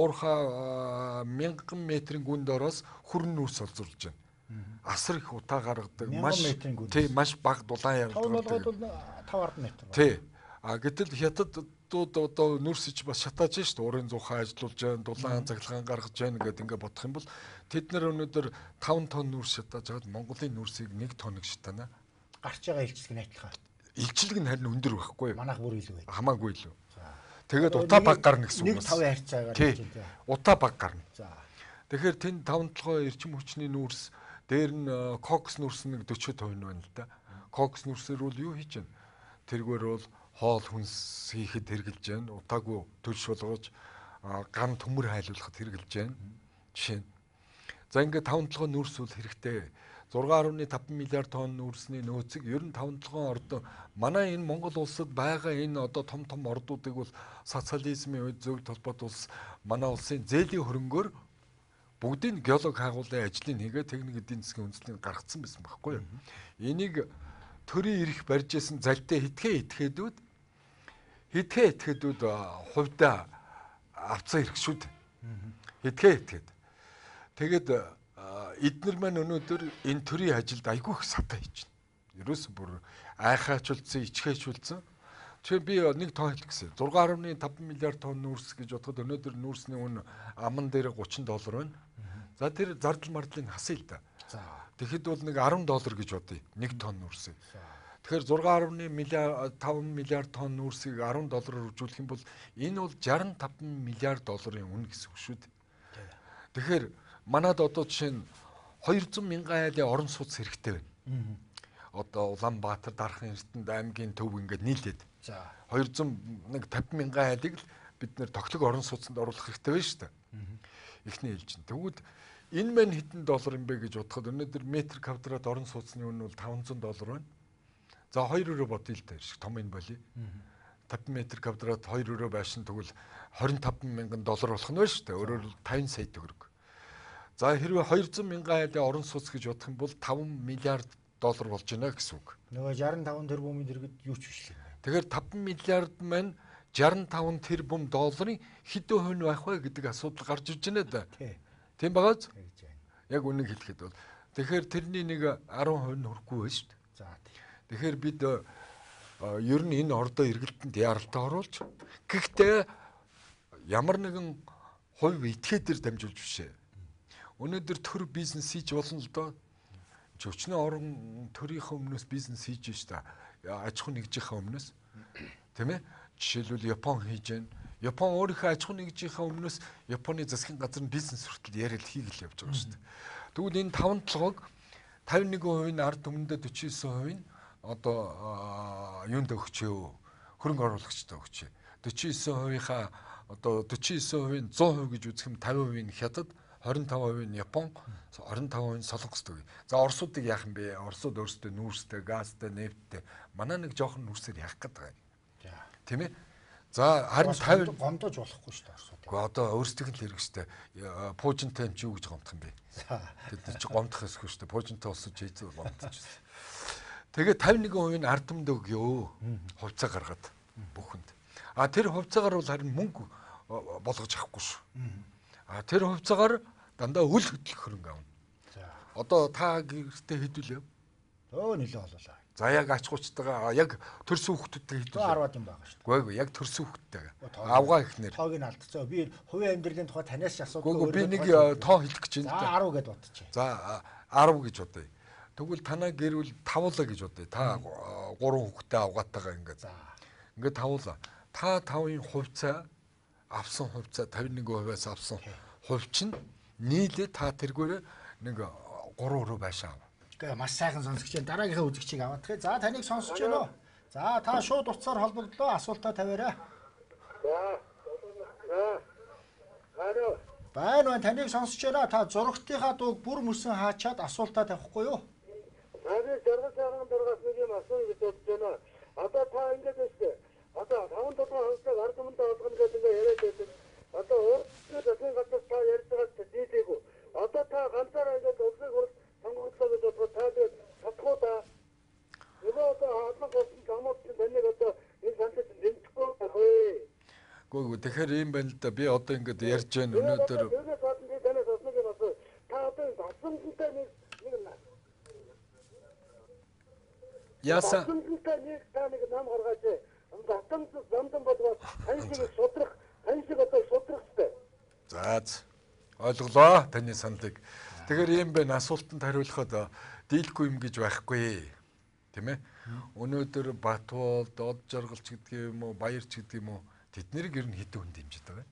уурхаа мянган метрийн гүн дороос хүрэн нүүрс олзурлж байна. Асар их утаа гаргадаг. Маш тий маш бага дулаан ярилдаг. Тавлуулгад бол таван метр. Тий. А гэтэл Хятадууд одоо нүүрсэж бас шатааж шүү дээ. Урын зуухаа ажиллуулж байна, дулаан цаглагаан гаргаж байна гэдэг ингээд бодох юм бол тэд нар өнөөдөр таван тонн нүүрс шатааж байгаад Монголын нүүрсийг нэг тоног шатана. Гарч байгаа илчлэг нь адилхан. Илчлэг нь харин өндөр байхгүй юу? Манайх бүр илүү байдаг. Хамаагүй илүү. Тэгээд утаа баг гарна гэсэн үг бас. нэг тавын харьцаагаар хийж байна тийм. Утаа баг гарна. За. Тэгэхээр тэнд таван толгой эрчим хүчний нүүрс дээр нь кокс нүүрс нэг forty percent байна л да. Кокс нүүрсээр бол юу хийж байна? Тэргээр бол хоол хүнс хийхэд хэрглэж байна. Утаагүй төлш болгож ган төмөр хайлуулахад хэрглэж байна. Жишээ нь. За ингээд таван толгой нүүрс бол хэрэгтэй. зургаан дашнаа таван миллиард тонн нүүрсний нөөцийг ер нь таван толгойн орд манай энэ Монгол улсад байгаа энэ одоо том том ордуудыг бол социализмын үед зөв толгойд улс манай улсын зээлийн хөрөнгөөр бүгдийг геолог хаагуулын ажлыг хийгээ техник эдийн засгийн үндэслэлийг гаргацсан байсан байхгүй юу. Энийг төрийн эрх барьж исэн залтай хитгэе этгээдүүд хитгэе этгээдүүд хувьдаа авцсан хэрэг шүү дээ. Хитгэе этгээд. Тэгээд эднэр маань өнөөдөр энэ төрийн ажилд айгүй их сатаа хийж байна. Ерөөс бүр айхаачулсан, ичхээчулсан. Тэгэхээр би нэг тоо хэлэх гэсэн. зургаан дашнаа таван миллиард тонн нүүрс гэж бодоход өнөөдөр нүүрсний үн аман дээр thirty доллар байна. За тэр зардал мардлыг хасъя л да. За. Тэгэхэд бол нэг ten доллар гэж бодъё. нэг тонн нүүрсийг. Тэгэхээр зургаан дашнаа таван миллиард тонн нүүрсийг ten доллараар үржүүлэх юм бол энэ бол sixty-five миллиард долларын үн гэсэн үг шүү дээ. Тэгэхээр манад одоо жишээ нь two hundred мянган айлын орон сууц хэрэгтэй байна. Одоо Улаанбаатар, Дархан, Эрдэнэт аймгийн төв ингээд нийлээд. За. two hundred fifty мянган айлыг л бид нэр тоглог орон сууцнд оруулах хэрэгтэй байна шүү дээ. Эхний ээлж нь. Тэгвэл энэ мань хэдэн доллар юм бэ гэж бодоход өнөөдөр метр квадрат орон сууцны үн бол five hundred доллар байна. За two euro бодъё л дээ шиг том энэ болъё. five метр квадрат two euro байшин тэгвэл twenty-five мянган доллар болох нь байна шүү дээ. Өөрөөр five сая төгрөг. За хэрвээ two hundred мянган айлын орон сууц гэж бодох юм бол five миллиард доллар болж байна гэсэн үг. Нөгөө шестьдесят пять тэрбумын дэргэд юу ч биш л юм. Тэгэхээр таван миллиард маань шестьдесят пять тэрбум долларын хэдэн хувь нь байх вэ гэдэг асуудал гарч ирж байна да. Тийм багаз? Яг үнэн хэлэхэд бол. Тэгэхээр тэрний нэг десять хувь нь хүрэхгүй байна шүү дээ. За. Тэгэхээр бид ер нь энэ ордоо эргэлтэнд яаралтай оруулж гэхдээ ямар нэгэн хувь этгээд төр дамжуулж бишээ. Өнөөдөр төр бизнес хийж болно л доо. Өчнөө орон төрийнхөө өмнөөс бизнес хийж штэ. Аж ахуй нэгжийнхээ өмнөөс. Тийм ээ? Жишээлбэл Япон хийж байна. Япон өөрийнхөө аж ахуй нэгжийнхээ өмнөөс Японы засгийн газар нь бизнес хүртэл яриад хийгэл явж байгаа штэ. Тэгвэл энэ таван толгойг петдесят и один хувийн ард түмэндээ forty-nine хувийн одоо юунд өгчөө хөрөнгө оруулагчтай өгчээ. forty-nine хувийнхаа одоо forty-nine хувийн one hund% гэж үзэх юм fifty хувийн хятад, twenty-five хувийн Япон, twenty-five хувийн Солонгост өгье. За Оросуудыг яах юм бэ? Оросууд өөрсдөө нүүрстэй, газтай, нефттэй. Манай нэг жоохон нүүрсээр яах гэдэг юм. Тийм ээ? За харин fifty гомдож болохгүй шүү дээ Оросууд. Гэхдээ одоо өөрсдийнх нь л хэрэгстэй. Пуужинтай юм чи юу гэж гомдох юм бэ? Тэд нар чи гомдох эсэхгүй шүү дээ. Пуужинтай усаж ийзээ гомдчихсон. Тэгээд fifty-one хувийн ард түмэнд өгөө. Хувьцаа гаргаад бүхэнд. А тэр хувьцаагаар бол харин мөнгө болгож авахгүй шүү. А тэр хувьцаагаар дандаа үл хөдлөх хөрөнгө авна. За. Одоо та гэртээ хэдүүлээ? Өө нөлөө болоолаа. За яг ач хуучтайгаа яг төрсөн хүүхдүүдтэй хэдүүлээ. ten юм байгаа шүү. Үгүй ээ, яг төрсөн хүүхдтэйгээ. Авгаа ихнэр. Тоог нь алдцгаа. Би хувийн амьдралын тухай танаас асуудаг. Үгүй би нэг тоо хэлэх гэж байна. За ten гэд бодчих. За ten гэж бодъё. Тэгвэл танаа гэрвэл тавуулаа гэж бодъё. Та гурван хүүхдтэй авгаатайгаа ингээд. За. Ингээд тавуулаа. Та тавын хувьцаа авсан хувьцаа fifty-one хувиас авсан хувь чинь нийлээ та тэргүүрээ нэг three руу байшаа ав. Гэхдээ маш сайхан сонсогч байна. Дараагийнхаа үзэгчийг аваадах. За таныг сонсож байна уу? За та шууд утсаар холбогдлоо. Асуултаа тавиарай. За. За. Алло. Байна уу? Таныг сонсож байна. Та зургтынхаа дууг бүр мөсөн хаачаад асуултаа тавихгүй юу? Таныг жаргал цагаан дургаас нэг юм асууя гэж бодож байна. Одоо та ингэж байна. Одоо таван толгой хувьцааг ард түмэнд олгоно гэдэг ингээ яриад байдаг. Одоо өөрсдөө засгийн газар та ярьж байгаа дийлээгүй. Одоо та ганцаараа ингээ улсыг хурд сонгогдлоо гэж бодоход та тэгээд чадахгүй да. Нөгөө одоо хаалга болсон замууд чинь таныг одоо энэ саналд дэмжихгүй байх. Гүг тэгэхээр юм байна л да. Би одоо ингээд ярьж байна өнөөдөр. Өнөөдөр бадан би танаас асуух юм асуу. Та одоо засамжтай нэг нэг Яса. Засамжтай нэг та нэг нам гаргаач. Засамж замдан болоод таньшиг судрах, таньшиг одоо судрах хэрэгтэй. За ойлголоо таны саналыг. Тэгэхээр юм байна асуултанд хариулахад дийлэхгүй юм гэж байхгүй. Тийм ээ? Өнөөдөр Батбол, Дод жаргалч гэдэг юм уу, Баярч гэдэг юм уу тэд нарыг ер нь хэдэн хүн дэмжиж байгаа.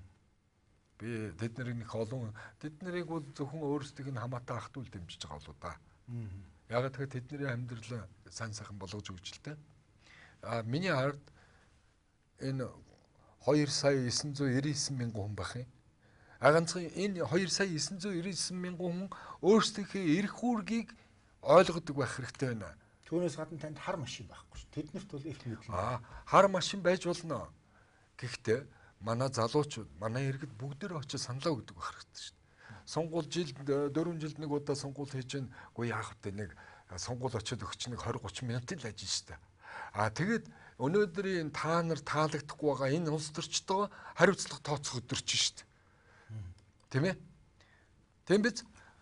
Би тэд нарыг нэг олон тэд нарыг бол зөвхөн өөрсдийг нь хамаатай ахтуул дэмжиж байгаа болоо да. Яг тэгэхээр тэдний амьдрал сайн сайхан болгож өгч л тээ. А миний хард энэ two сая nine hundred ninety-nine мянган хүн байх юм. А ганцхан энэ two сая nine hundred ninety-nine мянган хүн өөрсдийнхээ эрх үүргийг ойлгодог байх хэрэгтэй байна. Түүнээс гадна танд хар машин байхгүй шүү. Тэднэрт бол эрх мэдэл. Аа, хар машин байж болно. Гэхдээ манай залуучууд, манай иргэд бүгдээ очиж саналаа өгдөг байх хэрэгтэй шүү. Сонгуул жилд four жилд нэг удаа сонгуул хийж гэн үгүй яах вэ нэг сонгуул очиод өгч нэг twenty thirty минутын л ажил шүү дээ. А тэгээд өнөөдрийн та нар таалагдахгүй байгаа энэ улс төрчтойгоо хариуцлага тооцох өдөр чинь шүү дээ. Тийм ээ? Тийм биз?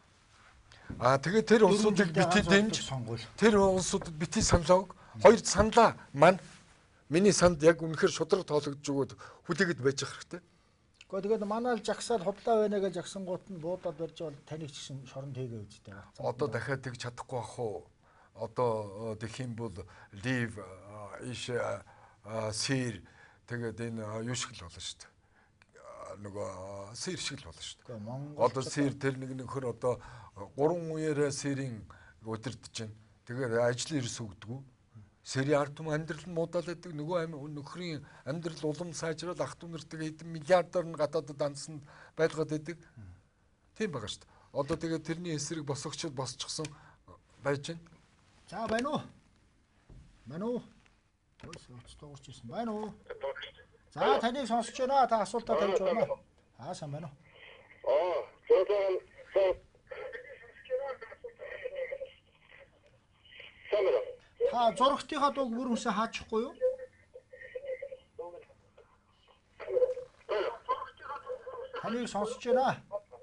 А тэгээд тэр улсуудыг бити дэмж тэр улсуудад бити саналаа өг. Хоёр саналаа маань миний санд яг үнэхээр шудраг тоологдож өгөөд хүлээгээд байж хэрэгтэй. Гэхдээ тэгээд манай л жагсаал худлаа байна гэж жагсангууд нь буудаад барьж бол таныг ч гэсэн шорон тээгээ үздэй. Одоо дахиад тэг чадахгүй ах уу? Одоо тэгэх юм бол лив иш сэр тэгээд энэ юу шиг л болно шүү дээ. Нөгөө сэр шиг л болно шүү дээ. Одоо сэр тэр нэг нөхөр одоо гурван үеэрээ сэрийн удирдах чинь тэгээд ажлын ерс өгдөг. Сэрийн ард түмэн амьдрал нь муудаал байдаг. Нөгөө нөхрийн амьдрал улам сайжрал ах дүү нартэйгээ хэдэн миллиардаар нь гадаадд дансанд байлгаад байдаг. Тийм байгаа шүү дээ. Одоо тэгээд тэрний эсрэг босгочд босчихсон байж байна. За байна уу? Байна уу? Өөс өцтөгөрч ирсэн байна уу? За таныг сонсож байна. Та асуултаа тавьж байна. Аа сайн байна уу? Аа, зөвхөн Сайн байна. Та зурагтынхаа дууг бүр хүнсээ хаачихгүй юу? Таныг сонсож байна.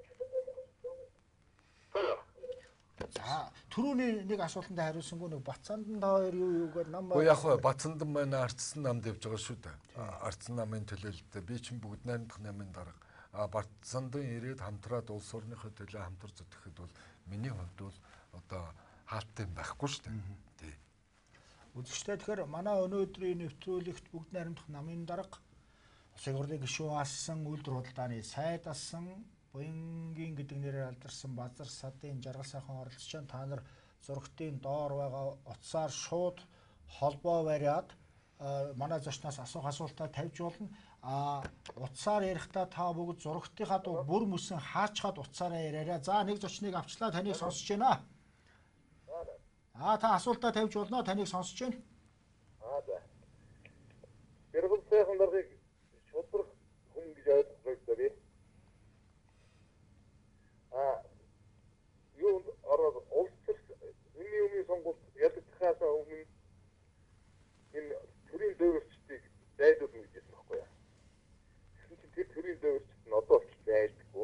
За, түрүүний нэг асуултанд хариулсангүй нэг Бацаандан та хоёр юу юу гэдэг нам Уу яг хөө Бацаандан манай ардсан намд явж байгаа шүү дээ. Ардсан намын төлөөлөлтөд би чинь бүгд найрамдах намын дарга. А Бацаандан ирээд хамтраад улс орныхоо төлөө хамтар зүтгэхэд бол миний хувьд бол одоо хаалттай байхгүй шүү дээ. Тий. үзэгчтэй тэгэхээр манай өнөөдрийн нэвтрүүлэгт бүгд найрамдах намын дарга улсын хурлын гишүүн асан үйлдвэр худалдааны сайд асан буянгийн гэдэг нэрээр алдарсан Базар садын жаргал сайхан оролцож байна. Та нар зурагтын доор байгаа утсаар шууд холбоо бариад манай зочноос асуух асуултаа тавьж болно. А утсаар ярихдаа та бүгд зурагтынхаа дуу бүр мөсөн хаачгаад утсаараа яриарай. За нэг зочныг авчлаа, таныг сонсож байна. А та асуултаа тавьж болно, таныг сонсож байна. Аа за. Гэрэл сайхан даргаыг шудрах хүн гэж ойлгох би. А юу ороод улс төр миний өмнө сонгуульд ялагдахаас өмнө энэ төрийн дэвсчдийг дайдуулна гэж хэлсэн байхгүй яа. Тэр төрийн дэвсчд нь одоо ч байлдаггүй.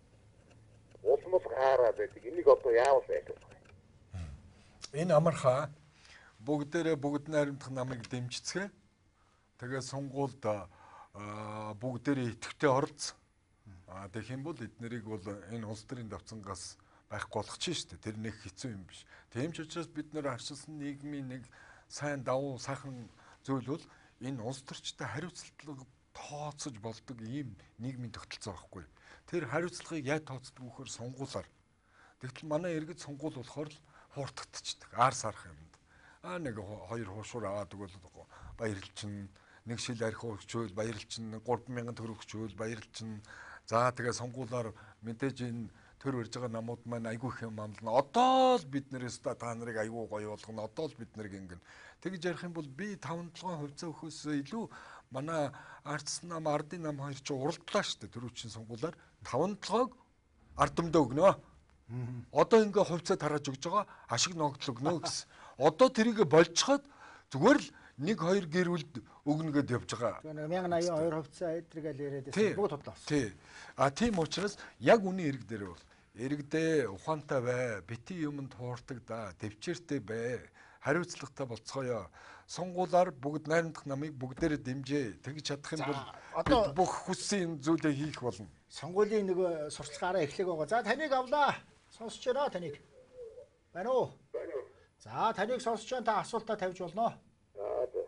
Улмал гаараа байдаг. Энийг одоо яавал байлгах вэ? Энэ амархаа бүгдээрээ бүгд найрамдах намыг дэмжицгээ. Тэгээ сонгуульд бүгдээрээ идэвхтэй оролцсон. А тэгэх юм бол эднэрийг бол энэ улс төрийн давцангаас байхгүй болгох чинь шүү дээ. Тэр нэг хэцүү юм биш. Тийм ч учраас бид нэр харшилсан нийгмийн нэг сайн давуу сайхан зүйл бол энэ улс төрчтэй хариуцлага тооцож болдог ийм нийгмийн тогтолцоо байхгүй. Тэр хариуцлагыг яа тооцдог вөхөр сонгуулаар. Тэгтэл манай иргэд сонгуул болохоор л хууртагдчихдаг. Аар сарах юмд. Аа нэг хоёр хуушуур аваад өгвөл баярлчин, нэг шил арх өгчөөл баярлчин, гурван мянган төгрөг өгчөөл баярлчин. За тэгээ сонгуулаар мэдээж энэ төр барьж байгаа намууд маань айгүй их юм амлна. Одоо л бид нэрээс та нарыг айгүй гоё болгоно. Одоо л бид нарыг ингэн. Тэгж ярих юм бол би таван толгойн хувьцаа өгөхөөс илүү манай ардсан нам, ардын нам хоёр ч уралдлаа шүү дээ. Төрөвчийн сонгуулаар таван толгойг ард түмдээ өгнө. Одоо ингээ хувьцаа тарааж өгж байгаа ашиг ногдол өгнө гэсэн. Одоо тэрийг болцоход зүгээр л нэг хоёр гэр бүлд өгнө гэдээ явж байгаа. Тэгээ нэг мянган аян хоёр хувьцаа эдрэгэл яриад байсан. Бүгд тодлоос. Тий. А тийм учраас яг үнийн ирэг дээр бол иргэдээ ухаантай бай, бити юмд хуурдаг да, төвчээртэй бай, хариуцлагатай болцгоё. Сонгуулаар бүгд найрамдах намыг бүгдээрээ дэмжээ. Тэгж чадах юм бол одоо бүх хүссэн зүйлээ хийх болно. Сонгуулийн нэг сурталчилгаараа эхлэх байгаа. За таныг авлаа. Сонсож байна таныг. Байна уу? Байна уу? За таныг сонсож байна, та асуултаа тавьж болно. Аа за.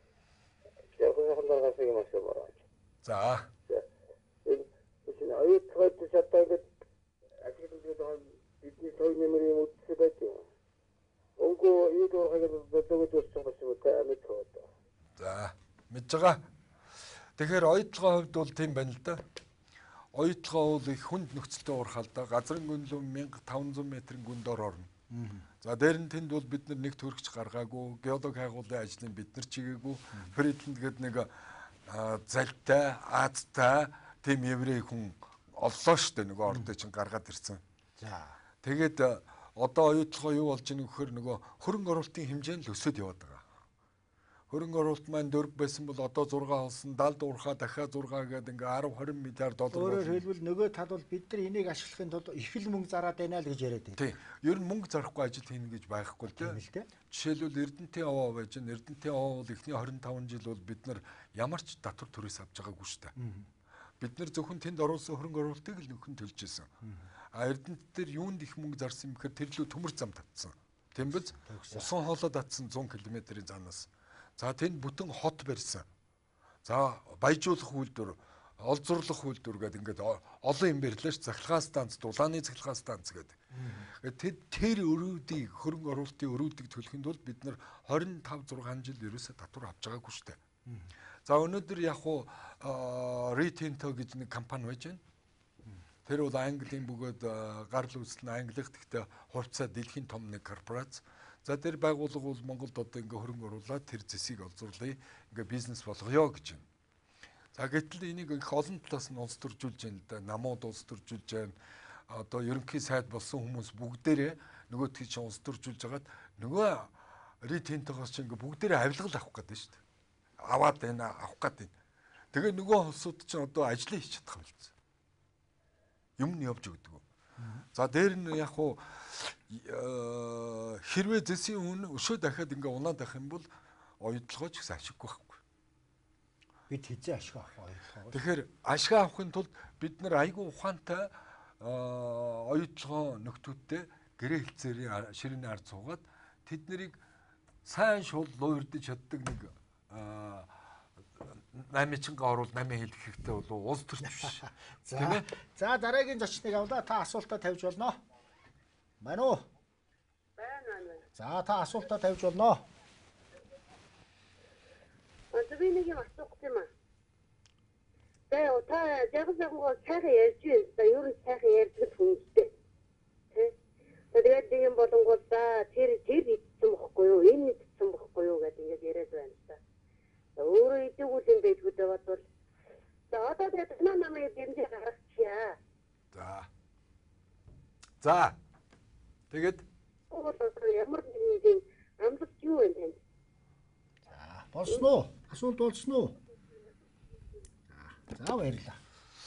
Яг энэ даргаас юм асуу бараа. За. Энэ энэ аюутгад шатаагаад агriculture бидний тойны нэмрийн үтсэ байдаг. Өнгө юу дөрөгийг боддог гэсэн бас юм та мэдээ. За, мэдж байгаа. Тэгэхээр оюутлогын хувьд бол тийм байна л да. Оюутлогоо бол их хүнд нөхцөлтэй уурхаал да. Газрын гүнлэв мянга таван зуун метрийн гүндээр орно. За дээр нь тэнд бол бид нар нэг төрөгч гаргаагүй, геолог хайгуулын ажлыг бид нар чигээгүй. Фридланд гэдэг нэг залтай, аадтай тийм еврей хүн оллоо штэ нөгөө ордоо чинь гаргаад ирсэн. За. Тэгээд одоо оюутлогоо юу болж ийнө гэхээр нөгөө хөрөнгө оруулалтын хэмжээ нь л өсөд яваад байгаа. Хөрөнгө оруулалт маань дөрв байсан бол одоо зургаан болсон, далд уурхаа дахиад зургаан гэдэг ингээ арав хорин миллиард доллар. Өөрөөр хэлбэл нөгөө тал бол бид нар энийг ашиглахын тулд их л мөнгө зараад байна л гэж яриад байна. Тийм. Ер нь мөнгө зарахгүй ажил хийнэ гэж байхгүй л дээ. Жишээлбэл Эрдэнэтийн овоо байж гэн Эрдэнэтийн овоо бол эхний хорин таван жил бол бид нар ямар ч татвар төрөөс авч байгаагүй шүү дээ. Бид нар зөвхөн тэнд оруулсан хөрөнгө оруулалтыг л нөхөн төлж исэн. А Эрдэнэт дээр юунд их мөнгө зарсан юм гэхээр тэр лөө төмөр зам татсан. Тийм биз? Усан хоолой татсан зуун километрийн занаас. За тэнд бүтэн хот барьсан. За баяжуулах үйлдвэр, олзурлах үйлдвэр гэдэг ингээд олон юм барьлаа ш. Цахилгаан станц, дулааны цахилгаан станц гэдэг. Тэр тэр өрүүдийг хөрөнгө оруулалтын өрүүдийг төлөхийн тулд бид нар хорин тав зургаан жил ерөөсө татвар авч байгаагүй шүү дээ. За өнөөдөр яг уу Rio-Tinto гэж нэг компани байж байна. Тэр бол Английн бөгөөд гарал үүсэлэн Англих гэхдээ хувьцаа дэлхийн том нэг корпорац. За тэр байгууллага бол Монголд одоо ингээ хөрөнгө оруулаад тэр зэсийг олзуурлая, ингээ бизнес болгоё гэж байна. За гэтэл энийг их олон талаас нь улс төржүүлж байна л да. Намууд улс төржүүлж байна. Одоо ерөнхий сайд болсон хүмүүс бүгдээрээ нөгөөдгийг чинь улс төржүүлж хагаад нөгөө Ритентогоос чи ингээ бүгдээрээ авилгал авах гэдэг шүү дээ. Аваад байна авах гэдэг. Тэгээ нөгөө улсууд чинь одоо ажлыг хийж чадах юм болсон. Юм нь явж өгдөг. За дээр нь яг хуу хэрвээ зэсийн хүн өшөө дахиад ингээ унаад авах юм бол оюутлогоо ч гэсэн ашиггүй байхгүй. Бид хизээ ашиг авах оюутлогоо. Тэгэхээр ашиг авахын тулд бид нар айгүй ухаантай оюутлогоо нөхдүүдтэй гэрээ хэлцээрийн ширээний ард суугаад тэд нарыг сайн шууд луурдж чаддаг нэг намичингаа оруул намын хэлэх хэрэгтэй болов улс төрч биш. Тийм ээ. За дараагийн зочныг авлаа. Та асуултаа тавьж болно. Байна уу? Байна байна. За та асуултаа тавьж болно. Одоо би нэг юм асуух юм аа. Тэгээ та жагсаагоо цайхан ярьж байна. За юу нэг цайхан ярьдаг хүнтэй. Тэ. Тэгээд юм болонгоо за тэр тэр идсэн бохгүй юу? Энэ идсэн бохгүй юу гэдэг ингээд яриад байна та. Өөрөө идэвгүй юм байдгүй дээ бодвол. За одоо тэгээд намайг дэмжиж гаргачаа. За. За. Тэгээд ямар нэгэн амлалт юу вэ тань? За, болсон уу? Асуулт болсон уу? За, баярлалаа.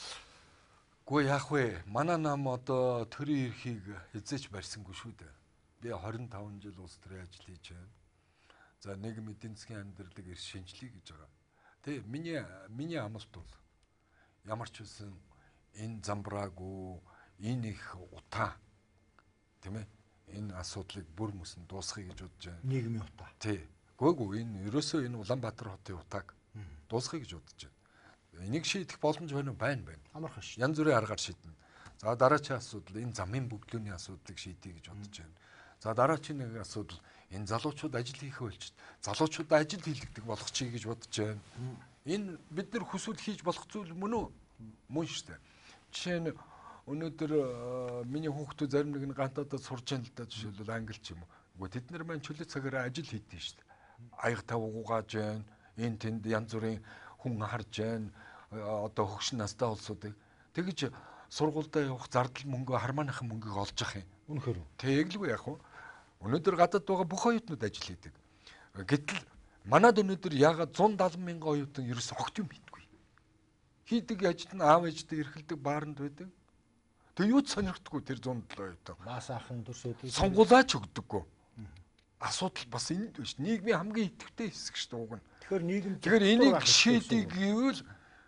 Гүн яах вэ? Манай нам одоо төрийн эрхийг эзэж барьсангүй шүү дээ. Би хорин таван жил улс төрийн ажил хийж байна. За нэг эдийн засгийн амьдралыг эрс шинжлэе гэж байгаа. Тэ миний миний амлалт бол ямар ч үсэн энэ замбраагүй энэ их утаа тийм ээ энэ асуудлыг бүр мөсөн дуусгахыг гэж бодож байна. Нийгмийн утаа. Тий. Гүйгүй энэ ерөөсөө энэ Улаанбаатар хотын утааг дуусгахыг гэж бодож байна. Энийг шийдэх боломж байна уу? Байна байна. Амархан шүү. Янз бүрийн аргаар шийднэ. За дараачийн асуудал энэ замын бөгдлөөний асуудлыг шийдье гэж бодож байна. За дараачийн нэг асуудал энэ залуучууд ажил хийх байлч залуучууд ажил хийлгдэг болгочихъя гэж бодож байна. Энэ бид нар хүсвэл хийж болох зүйл мөн үү? Мөн шүү дээ. Жишээ нь өнөөдөр миний хүүхдүүд зарим нэг нь гантадад сурж байгаа л да жишээлбэл англи ч юм уу. Гэхдээ тэд нар маань чөлөө цагаараа ажил хийдэж шүү дээ. Аяг тав угааж байна. Энэ тэнд янз бүрийн хүн харж байна. Одоо хөгшин настай улсуудыг тэгж сургуультай явах зардал мөнгө хармааныхан мөнгөийг олж авах юм. Үнэхээр үү? Тэглгүй яг уу. Өнөөдөр гадаад байгаа бүх оюутнууд ажил хийдэг. Гэтэл манад өнөөдөр яагаад one seventy мянган оюутан ерөөс огт юм хийдэггүй. Хийдэг яжд нь аав ээжтэй эрхэлдэг бааранд байдаг. Тэг юу ч сонирхдаггүй тэр one seventy оюутан. Маас ахын төрсөд Сонгуулаач өгдөггүй. Асуудал бас энд биш. Нийгмийн хамгийн идэвхтэй хэсэг шүү дээ уг нь. Тэгэхээр нийгэм Тэгэхээр энийг шийдэх гэвэл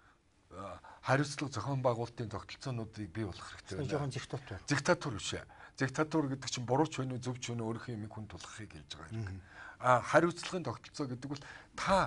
хариуцлага зохион байгуулалтын тогтолцоонуудыг бий болох хэрэгтэй байна. жоохон диктатур. Диктатур биш ээ. Диктатур гэдэг чинь буруу ч вэ, зөв ч вэ өөрийнхөө юмыг хүн тулахыг хэлж байгаа юм. А хариуцлагын тогтолцоо гэдэг бол та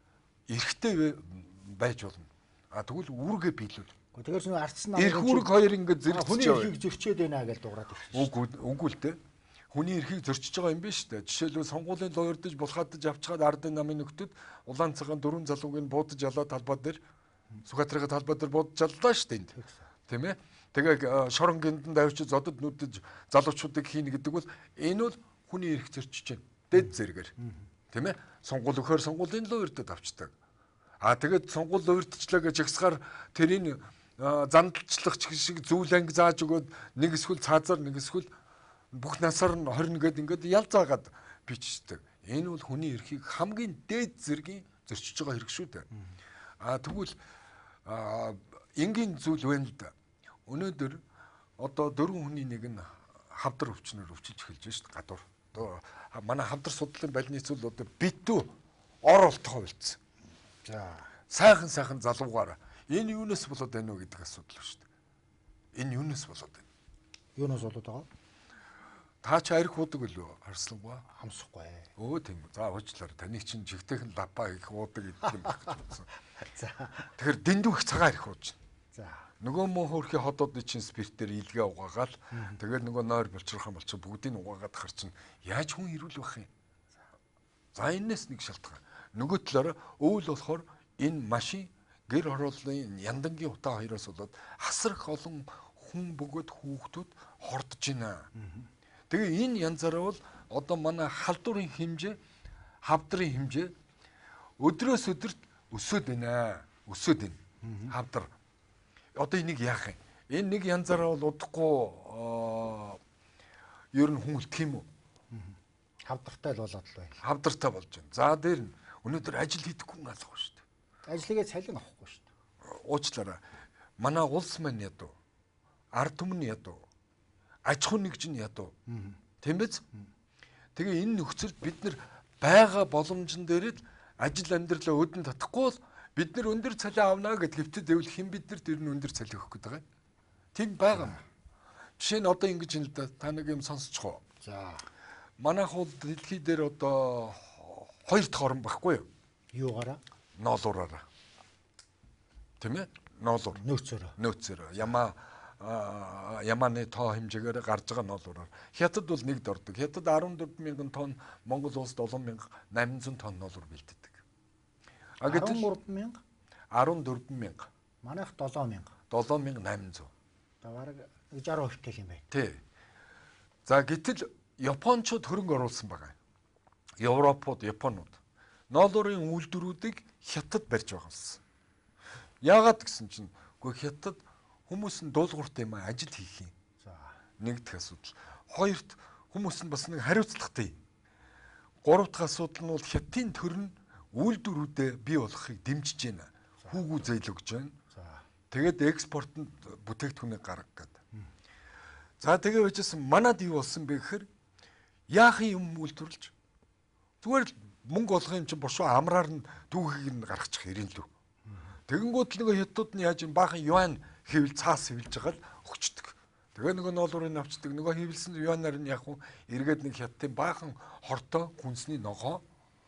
эрхтэй байж болно. А тэгвэл үүргээ биелүүл. Тэгэхээр зөв ардсан Эрх үүрэг хоёр ингээд зэрэгцэж хүний байгаа. эрхийг зөрчөөд байна гэж дуурайд ирсэн. Үгүй үгүй л дээ. Хүний эрхийг зөрчиж байгаа юм биш үү? Жишээлбэл сонгуулийн луурдж булхаадж авчгаад ардын намын нөхдөд улаан цагаан дөрвөн залууг нь буудаж ялаа талбай дээр Сүхбаатарын талбай дээр буудаж яллаа шүү дээ. Тийм ээ. Тэгээ шорон гиндэнд авчиж зодод нүдэж залуучуудыг хийнэ гэдэг бол энэ бол хүний эрх зөрчиж байна. Дэд зэрэгээр. Тийм ээ. Сонгуул өгөхөр сонгуулийн луурдад авчдаг. А тэгээд сонгуул луурдчлаа гэж ихсгаар тэрийн зандалчлах шиг зүйл анги зааж өгөөд нэг эсвэл цаазаар нэг эсвэл бүх насаар нь twenty гээд ингээд ял заагаад бичдэг. Энэ бол хүний эрхийг хамгийн дээд зэргийн зөрчиж байгаа хэрэг шүү дээ. А тэгвэл энгийн зүйл байна л да. Өнөөдөр одоо дөрвөн хүний нэг нь хавдар өвчнөр өвчилж эхэлж байна шүү дээ гадуур. Одоо манай хавдар судлалын балны зүйл одоо битүү ор олтгоо үлдсэн. За Сайхан сайхан залуугаараа энэ юунаас болоод байна вэ гэдэг асуудал шүү дээ. Энэ юунаас болоод байна? юунаас болоод байгаа? Та ч арх уудаг үлээ харслангүй Хамсахгүй. өө тийм за уучлаарай таныг чинь жигтэйхэн лапа их уудаг гэдэг юм байх гэж бодсон. За Тэгэхээр дэндүү их цагаан арх ууж байна. за Нөгөө мөн хөрхийн хотоодын чинь спиртээр илгээ угаагаал тэгээд нөгөө нойр болчихрохын болчих бүгдийг угаагаад хар чинь яаж хүн ирүүл байх юм. За энэс нэг шалтгаан. Нөгөө талаараа өвөл болохоор энэ машин гэр хорооллын яндангийн утаа хоёроос болоод хасар их олон хүн бөгөөд хүүхдүүд хордож байна. Тэгээ энэ янзаараа бол одоо манай халдварын хэмжээ, хавдрын хэмжээ өдрөөс өдөрт өсөд байна. Өсөд байна. Хавдар. Одоо энийг яах юм? Энэ нэг янзаараа бол удахгүй ер нь хүн үлдэх юм уу? хавдартай л болоод л байна. Хавдартай болж байна. За дээр нь өнөөдөр ажил хийдэггүй юм алах шүү дээ. Ажлыгээ цалин авахгүй шүү дээ. Уучлаарай. Манай улс маань ядуу. Ард түмэн ядуу. Аж ахуй нэгж нь ядуу. Тийм биз? Тэгээ энэ нөхцөлд бид нар байгаа боломжн дээр л ажил амьдралаа өдөн татахгүй бол бид нар өндөр цалин авна гэд хэвтэд байвал хэн бид нар тэр нь өндөр цалин өгөх гээд байгаа юм. Тийм байгаа юм. Жишээ нь одоо ингэж юм л да. Та нэг юм сонсчихоо. За. Манайх бол дэлхий дээр одоо хоёр дахь орн байхгүй юу? Юугаараа? Ноолуураараа. Тийм ээ? Ноолуур. Нөөцөөрөө. Нөөцөөрөө. Ямаа ямааны тоо хэмжээгээр гарч байгаа ноолуураар. Хятад бол нэгд ордог. Хятад арван дөрвөн мянган тонн, Монгол улс долоон мянга найман зуун тонн ноолуур бэлддэг. А гэтэл арван гурван мянга, арван дөрвөн мянга, манайх долоон мянга. долоон мянга найман зуун. За бараг шестьдесят процент гэх юм байна. Тий. За гэтэл Япончууд хөрөнгө оруулсан байгаа. Европууд, Японууд ноолуурын үйлдвэрүүдийг Хятад барьж байгаа юмсан. Яагаад гэсэн чинь үгүй Хятад хүмүүс нь дуулууртай юм ажил хийх юм. За. Нэгдүгээр асуудал. Хоёрт хүмүүс нь бас нэг хариуцлагатай. Гурав дахь асуудал нь бол Хятадын төр нь үйлдвэрүүдэд бий болохыг дэмжиж байна. Хүүгүү зээл өгж байна. За. Тэгээд экспортод бүтээгдэхүүнийг гаргах гэдэг. За тэгээ учраас манад юу болсон бэ гэхээр яахын юм үйлдвэрлэж зүгээр л мөнгө олох юм чинь бошоо амраар нь түүхийг нь гаргачих ирэн лүү. Тэгэнгүүт л нөгөө Хятадууд нь яаж юм баахан юан хэвэл цаас хэвлж байгаа л өгчдөг. Тэгээ нөгөө ноолуурыг авчдаг. Нөгөө хэвлсэн юанаар нь яг хүн эргээд нэг Хятадын баахан хортой хүнсний ногоо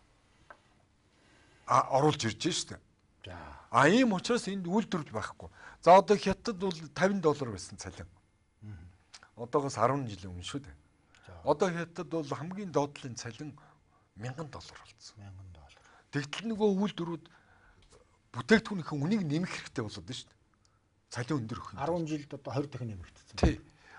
а оруулж ирж штэ. За. А ийм учраас энд үйлдвэрлэж байхгүй. За одоо Хятад бол тавин доллар байсан цалин. Одоогоос арван жилийн өмнө шүү дээ. Одоо Хятад бол хамгийн доотлын цалин мянган доллар болсон. мянган доллар. Тэгтэл нөгөө үйлдвэрүүд бүтээгдэхүүнийхээ үнийг нэмэх хэрэгтэй болоод байна шүү дээ. Цалин өндөр өгөх. арван жилд одоо хоёр дахин нэмэгдсэн. Тий.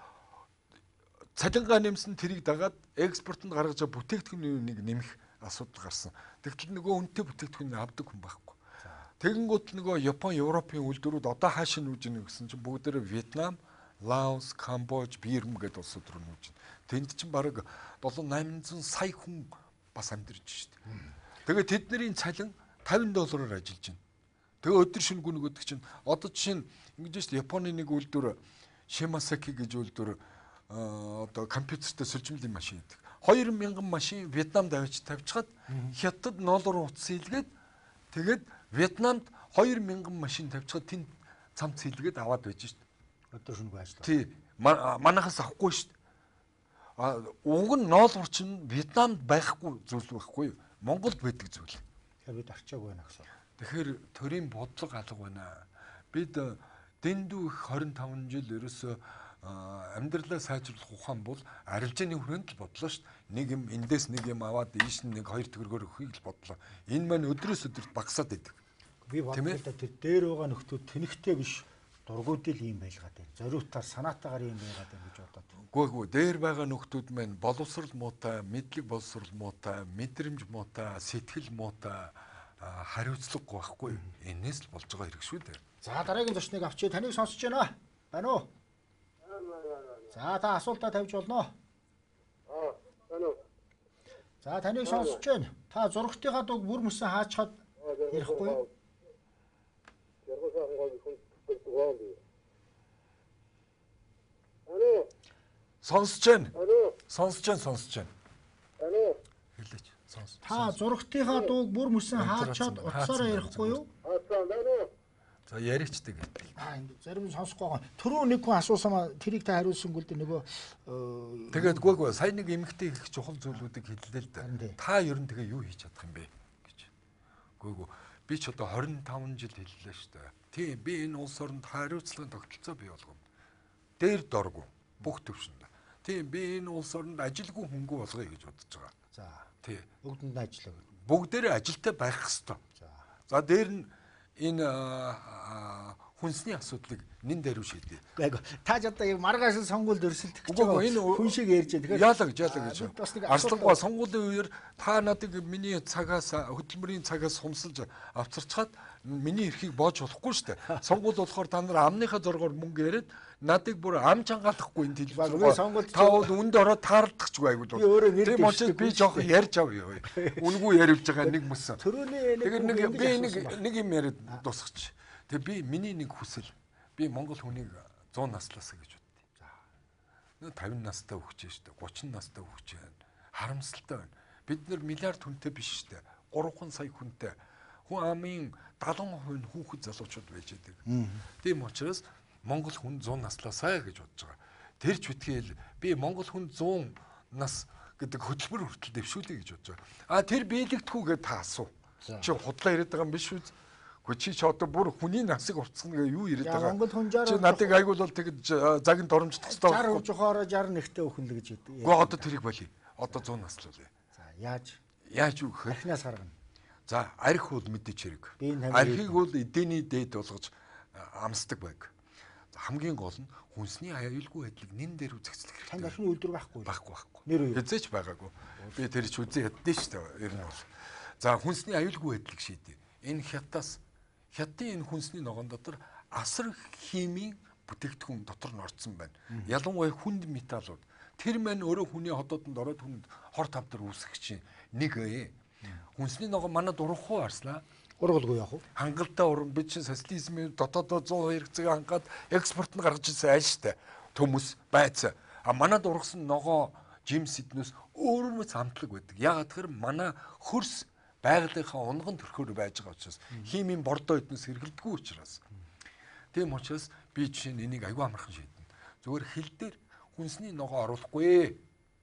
Цалингаа нэмсэн тэрийг дагаад экспортод гаргаж байгаа бүтээгдэхүүний үнийг нэмэх асуудал гарсан. Тэгтэл нөгөө үнэтэй бүтээгдэхүүнийг авдаг хүн байхгүй. Тэгэнгүүт нөгөө Япон, Европын үйлдвэрүүд одоо хаашаа нүүж ийнэ гэсэн чинь бүгдээрээ Вьетнам, Лаос, Камбож, Бирм гэдэг улсууд руу нүүж байна. Тэнд чинь бараг долоо найман зуун сая хүн бас амьдарч шүү дээ. Тэгээд тэдний цалин тавин доллараар ажиллаж байна. Тэгээ өдөр шөнө гүн өгдөг чинь одоо жишээ нь ингэж шүү дээ. Японы нэг үйлдвэр Shimazaki гэж үйлдвэр одоо компьютертэй сүлжмэлийн машин гэдэг. хоёр мянган машин Вьетнамд авчиж тавьчихад Хятад ноолуурын утас хийлгээд тэгээд Вьетнамд хоёр мянган машин тавьчихад тэнд цамц хийлгээд аваад байж шүү дээ. Өдөр шөнөгүй ажиллаа. Тий. Манайхаас авахгүй шүү дээ. А уг нь ноолур чинь Вьетнамд байхгүй зүйл байхгүй юу? Монголд байдаг зүйл. Тэгэхээр бид арчаагүй байна гэсэн. Тэгэхээр төрийн бодлого алга байна. Бид дэндүү их двадцать пять жил ерөөсөө амьдралаа сайжруулах ухаан бол арилжааны хүрээнд л бодлоо шүү дээ. Нэг юм эндээс нэг юм аваад ийш нь нэг хоёр төгрөгөөр өгөхийг л бодлоо. Энэ маань өдрөөс өдөрт багасаад идэг. Би бодлоо тэр дээр байгаа нөхдүүд тэнхтэй биш дургуудыг ийм байлгаад байна. Зориутаар санаатаагаар ийм байгаад байна гэж бодоод. Үгүй ээ, дээр байгаа нөхдүүд маань боловсрал муутай, мэдлэг боловсрал муутай, мэдрэмж муутай, сэтгэл муутай, хариуцлагагүй байхгүй. Энээс л болж байгаа хэрэг шүү дээ. За дараагийн зочныг авчи таныг сонсож байна. Байна уу? За та асуултаа тавьж болно. Аа, байна уу? За таныг сонсож байна. Та зургтынхаа дуг бүр мөсөн хаачхад ярихгүй юу? Алло. Сонсож байна. Алло. Сонсож байна, сонсож байна. Алло. Хэлээч. Сонс. Та зургтынхаа дуг бүр мөсөн хаачаад утсаараа ярихгүй юу? Асан байна уу? За яриачдаг гэдэг. Аа ингэ зарим нь сонсохгүй байгаа. Түрүү нэг хүн асуусаа тэрийг та хариулсангүй л дээ нөгөө Тэгээд гүйгүй сая нэг эмэгтэй их чухал зүйлүүдийг хэллээ л да. Харин тий. Та ер нь тэгээ юу хийж чадах юм бэ гэж. Гүйгүй би ч одоо двадцать пять жил хэллээ шүү дээ. Тийм би энэ улс оронд хариуцлагын тогтолцоо бий болгоно. Дээр доргу бүх төвшөнд. Тийм би энэ улс оронд ажилгүй хөнгө болгоё гэж бодож байгаа. за Тий. бүгдэнд ажиллаа. Бүгдээрээ ажилтай байх хэвээр. За За дээр нь энэ хүнсний асуудлыг нин дээр шийдээ. Айгу та ч одоо яг маргааш сонгуульд өрсөлдөх гэж Үгүй энэ хүн шиг ярьж байна. яалаг яалаг гэж. бид бас нэг Арслангаа сонгуулийн үеэр та надыг миний цагаас хөтөлмөрийн цагаас сумсалж авчирчаад миний эрхийг боож болохгүй шүү дээ. Сонгуул болохоор та нар амныхаа зоргоор мөнгө яриад надыг бүр ам чангаалахгүй энэ телевизээр та бол үнд ороод таардахчгүй айгуу. Тийм учраас би жоох ярьж авъя. Үнгүй яриулж байгаа нэг мөс. Тэгэхээр нэг би нэг нэг юм яриад дуусгач. Тэгээ би миний нэг хүсэл би Монгол хүнийг зуун наслаасаа гэж боддیں۔ За. нэг тавин настай хөгжөө штэ, гучин настай хөгжөө байна. Харамсалтай байна. Бид нэр миллиард хүнтэй биш штэ. гурван сая хүнтэй. Хүн амын дагалан хувийн хүүхэд залуучууд байж байдаг. Тийм учраас Монгол хүн зуун наслаасаа гэж бодож байгаа. Тэр ч үтгэл би Монгол хүн зуун нас гэдэг хөтөлбөр хүртэл дэвшүүлээ гэж бодож байгаа. А тэр биелэгдэхүүгээ та асуу. Чи худлаа яриад байгаа юм биш үү? Гэхдээ чи ч одоо бүр хүний насыг уртсгана гэ юу яриад байгаа. Монгол хүн жаар чи надыг айгуул бол тэгж загин доромждох хэрэгтэй. жар хожохоор жар нэгтэй өхөн л гэж яддаг. Гэхдээ одоо тэрийг болий. Одоо зуун наслуулъя. За яаж? Яаж юу гэхээр архинаас гаргана. За арх бол мэдээч хэрэг. Архийг бол эдэний дээд болгож амсдаг байг. Хамгийн гол нь хүнсний аюулгүй байдлыг нэн дээр үзэгцлэх хэрэгтэй. Танд архины үйлдвэр байхгүй. Байхгүй байхгүй. Нэр үү? Хязгаарч байгаагүй. Би тэр ч үзээ яддээ шүү дээ. Ер нь бол. За хүнсний аюулгүй байдлыг шийдээ. Энэ хятадас хятадын энэ хүнсний ногоон дотор асар химийн бүтээгдэхүүн дотор нь орцсон байна. Ялангуяа хүнд металлууд. Тэр мань өөрөө хүний ходоодонд ороод хүнд хор тавдар үүсгэх чинь нэг ээ. Хүнсний ногоон манад урахгүй арслаа. Ургалгүй яах вэ? Хангалттай уран бид чинь социализмын дотоодоо зуун хэрэгцээг хангаад экспорт нь гаргаж ирсэн айл штэ. Төмөс байц. А манад ургасан ногоо жим сиднээс өөрөөс амтлаг байдаг. Яагаад тэгэхээр манай хөрс байгалийнхаа унган төрхөөр байж байгаа учраас химийн бордоо эднээс хэргэлдэггүй учраас. Тийм учраас би жишээ нь энийг аюу амархан шийднэ. Зүгээр хил дээр хүнсний ногоо оруулахгүй.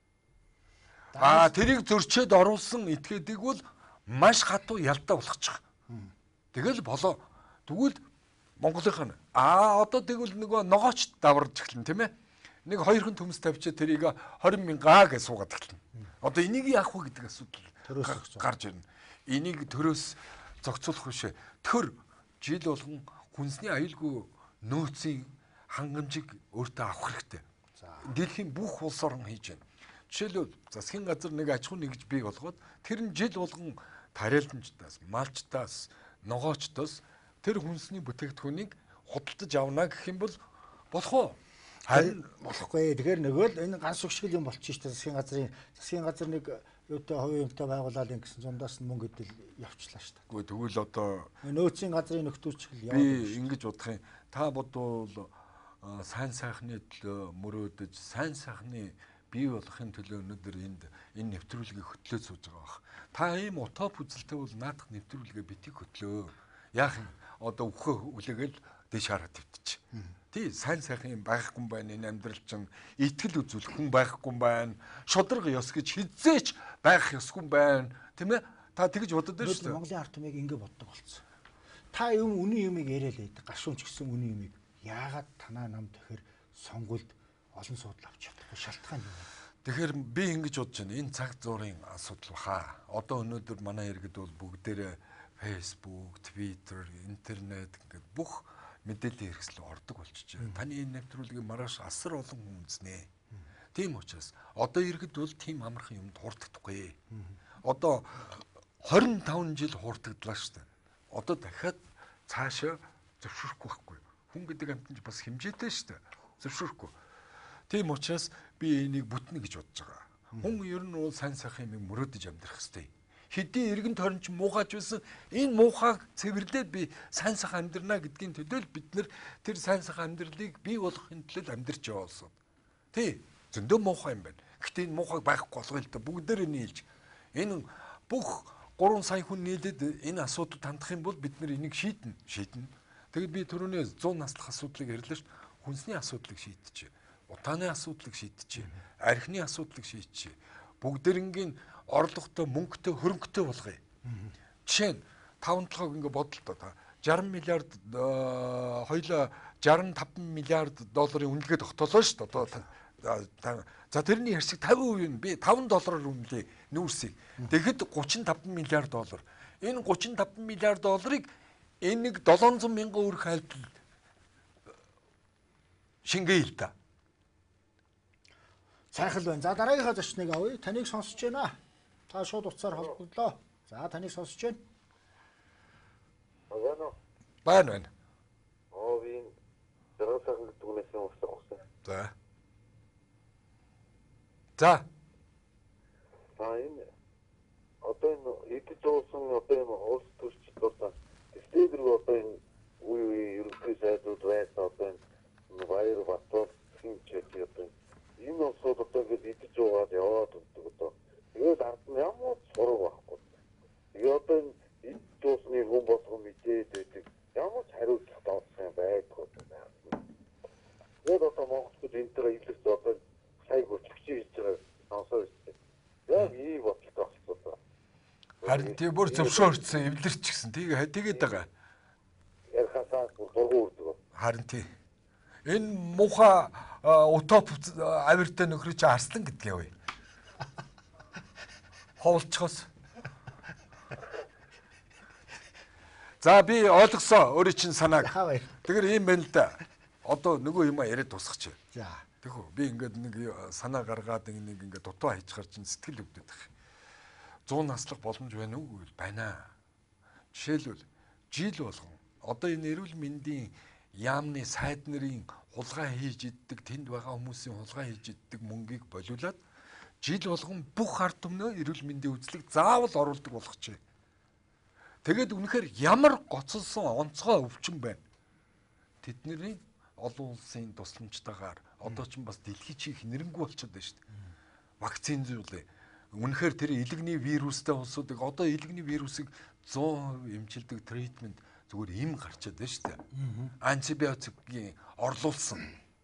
Аа тэрийг зөрчөөд оруулсан этгээдэг бол маш хатуу ялдаа болгочих. Тэгэл болоо. Тэгвэл Монголынх нь аа одоо тэгвэл нөгөө ногооч даварж эхэлнэ тийм ээ. Нэг хоёрхан төмс тавьчаа тэрийг двадцать мянгаа гэж суугаад эхэлнэ. Одоо энийг яах вэ гэдэг асуудал гарч ирнэ. Энийг төрөөс зохицуулах биш. Төр жил болгон хүнсний аюулгүй нөөцийн хангамжийг өөртөө авах хэрэгтэй. Дэлхийн бүх улс орн хийж байна. Жишээлбэл засгийн газар нэг аж ахуй нэгж бий болгоод тэр нь жил болгон тариаланчдаас, малчдаас, ногоочдоос тэр хүнсний бүтээгдэхүүнийг худалдаж авна гэх юм бол болох уу? Харин болохгүй. Тэгэхээр нөгөө л энэ ганц өгшгөл юм болчих шүү дээ. Засгийн газрын засгийн газар нэг юутай хувийн юмтай байгуулаад ингэсэн зундаас нь мөнгө идэл явчлаа шүү дээ. Үгүй тэгвэл одоо нөөцийн газрын нөхцөлчгөл яваад би ингэж бодох юм. Та бодвол сайн сайхны төлөө мөрөөдөж, сайн сайхны бий болохын төлөө өнөөдөр энд энэ нэвтрүүлгийг хөтлөө сууж байгаа бах. Та ийм утоп үзэлтэй бол наадах нэвтрүүлгээ битгий хөтлөө. Яах юм? Одоо өхөө үлээгээл дэш хараад тавьчих. Тий, сайн сайхан юм байхгүй байна энэ амьдрал чинь итгэл үзүүлэх хүн байхгүй байна. Шудраг ёс гэж хизээч байх ёсгүй байна. Тийм ээ? Та тэгж бодод байна шүү дээ. Монголын ард түмэйг ингэ боддог болсон. Та юм үний юмыг яриа л байдаг. Гашуунч гэсэн үний юмыг яагаад танаа нам тэгэхээр сонгуульд олон суудлаа авч чадахгүй шалтгаан юу вэ? Тэгэхээр би ингэж бодож байна. Энэ цаг зуурын асуудал баха. Одоо өнөөдөр манай иргэд бол бүгдээрээ Facebook, Twitter, интернет ингээд бүх мэдээллийн хэрэгслээ ордог болчихжээ. Таны энэ нэвтрүүлгийг маргааш асар олон хүн үзнэ. Тийм учраас одоо иргэд бол тийм амархан юмд хуурдахдаггүй. Одоо двадцать пять жил хуурдагдлаа шүү дээ. Одоо дахиад цаашаа зөвшөөрөхгүй байхгүй. Хүн гэдэг амтнд бас хэмжээтэй шүү дээ. Зөвшөөрөхгүй. Тийм учраас би энийг бүтнэ гэж бодож байгаа. Хүн ер нь бол сайн сайхан юм мөрөөдөж амьдрах хэрэгтэй. Хэдийн эргэн тойрон ч муухайч байсан энэ муухайг цэвэрлээд би сайн сайхан амьдрнаа гэдгийн төлөө бид нэр тэр сайн сайхан амьдралыг бий болгохын төлөө амьдрч яваалсан. Тий, зөндөө муухай юм байна. Гэхдээ энэ муухайг байхгүй болгоё л да бүгдээрээ нийлж. Энэ бүх гурван сая хүн нийлээд энэ асуудалд хандах юм бол бид нэр энийг шийднэ, шийднэ. Тэгэд би түрүүний зуун наслах асуудлыг ярьлаа шүү. Хүнсний асуудлыг шийдчихэ. Утааны асуудлыг шийдчихэ. Архины асуудлыг шийдчихэ. Бүгдэрингийн орлоготой, мөнгөтэй, хөрөнгөтэй болгоё. Жишээ нь таван толгойг ингээ бодлоо та. шарсан миллиард хоёлоо шарсан таван миллиард долларын үнэлгээ тогтоолоо шүү дээ. За тэрний хэрсэг тавин хувийг би таван доллараар үнэлээ нүүрсийг. Тэгэхэд гучин таван миллиард доллар. Энэ гучин таван миллиард долларыг энэ нэг долоон зуун мянган өрх айлтал шингээе л да. Сайхан л байна. За дараагийнхаа зочныг авъя. Таныг сонсож байна. Та шууд утсаар холбогдлоо. За таныг сонсож байна. Агано. Байна байна. Oo би зэрэгсэн дүгнээс нь уусах гэсэн. За. За. Аа энэ одоо энэ эдд зоосон одоо энэ улс төрчид одоо стейдэр одоо энэ үе үе ерөнхий сайдууд байсан одоо энэ баяр батал хинч одоо энэ улсууд одоо ингэ эдд зоогаад яваад өгдөг одоо тэгээд ард нь ямар сураг байхгүй. Тэгээ одоо энэ эдд зоосны хүн болгон мэдээд байдаг ямар ч хариуцлага тавьсан байдгүй байна. Тэгээд одоо монголчууд энэ төр илэрч одоо сайн хөтлөгч хийж байгаа сонсоо ирсэн. Яг ийм бодлого авчихсан. Харин тий бүр зөвшөөрсөн эвлэрч гисэн. Тийг тэгээд байгаа. Ярихасаа дургуй үрдэг. Харин тий. Энэ муха утоп авиртай нөхрөө чи арслан гэдгээ вэ? Ховлцохоос. За би ойлгосоо өөрийн чинь санааг. Тэгэхээр ийм байна л да. Одоо нөгөө юм яриад тусгач. За. Тэгэхүү би ингээд нэг санаа гаргаад нэг ингээд дутуу хайчгаар чинь сэтгэл өвдөд байх. зуун наслах боломж байна уу гэвэл байна. Жишээлбэл жил болгон одоо энэ эрүүл мэндийн яамны сайд нарын хулгай хийж иддэг, тэнд байгаа хүмүүсийн хулгай хийж иддэг мөнгийг болиулаад жил болгон бүх ард түмнөө эрүүл мэндийн үзлэг заавал оруулдаг болгочих. Тэгээд үнэхээр ямар гоцолсон онцгой өвчин байна. Тэдний олон улсын тусламжтайгаар одоо ч бас дэлхий чих нэрнгүй болчиход байна шүү дээ. Вакцин зүйлээ. Үнэхээр тэр илэгний вирустай улсуудыг одоо илэгний вирусыг зуун хувь эмчилдэг тритмент зүгээр им гарчаад байна шүү дээ. Антибиотикийн орлуулсан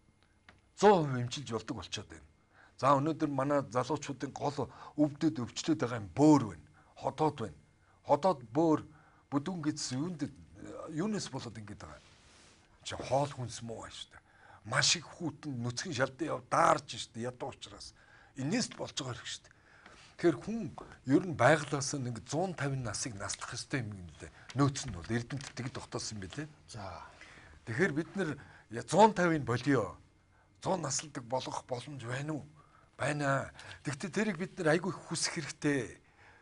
зуун хувь эмчилж болдог болчиход байна. За өнөөдөр манай залуучуудын гол өвдөд өвчлөд байгаа юм бөөр байна. Хотоод байна. Хотоод бөөр бүдүүн гидс юунд юунес болоод ингэж байгаа. Чи хоол хүнс муу байна шүү дээ. Маш их хүүтэн нүцгэн шалдан яв даарч шүү дээ. Ядуу учраас энэс л болж байгаа хэрэг шүү дээ. Тэгэхээр хүн ер нь байгалаас нэг зуун тавин насыг наслах ёстой юм гэдэг нөөц нь бол эрдэмтэд тэгж тогтоосон юм билээ. За. Тэгэхээр бид нэр зуун тавин болио. зуун насалдаг болох боломж байна уу? Байна. Тэгвэл тэрийг бид нар айгүй их хүсэх хэрэгтэй.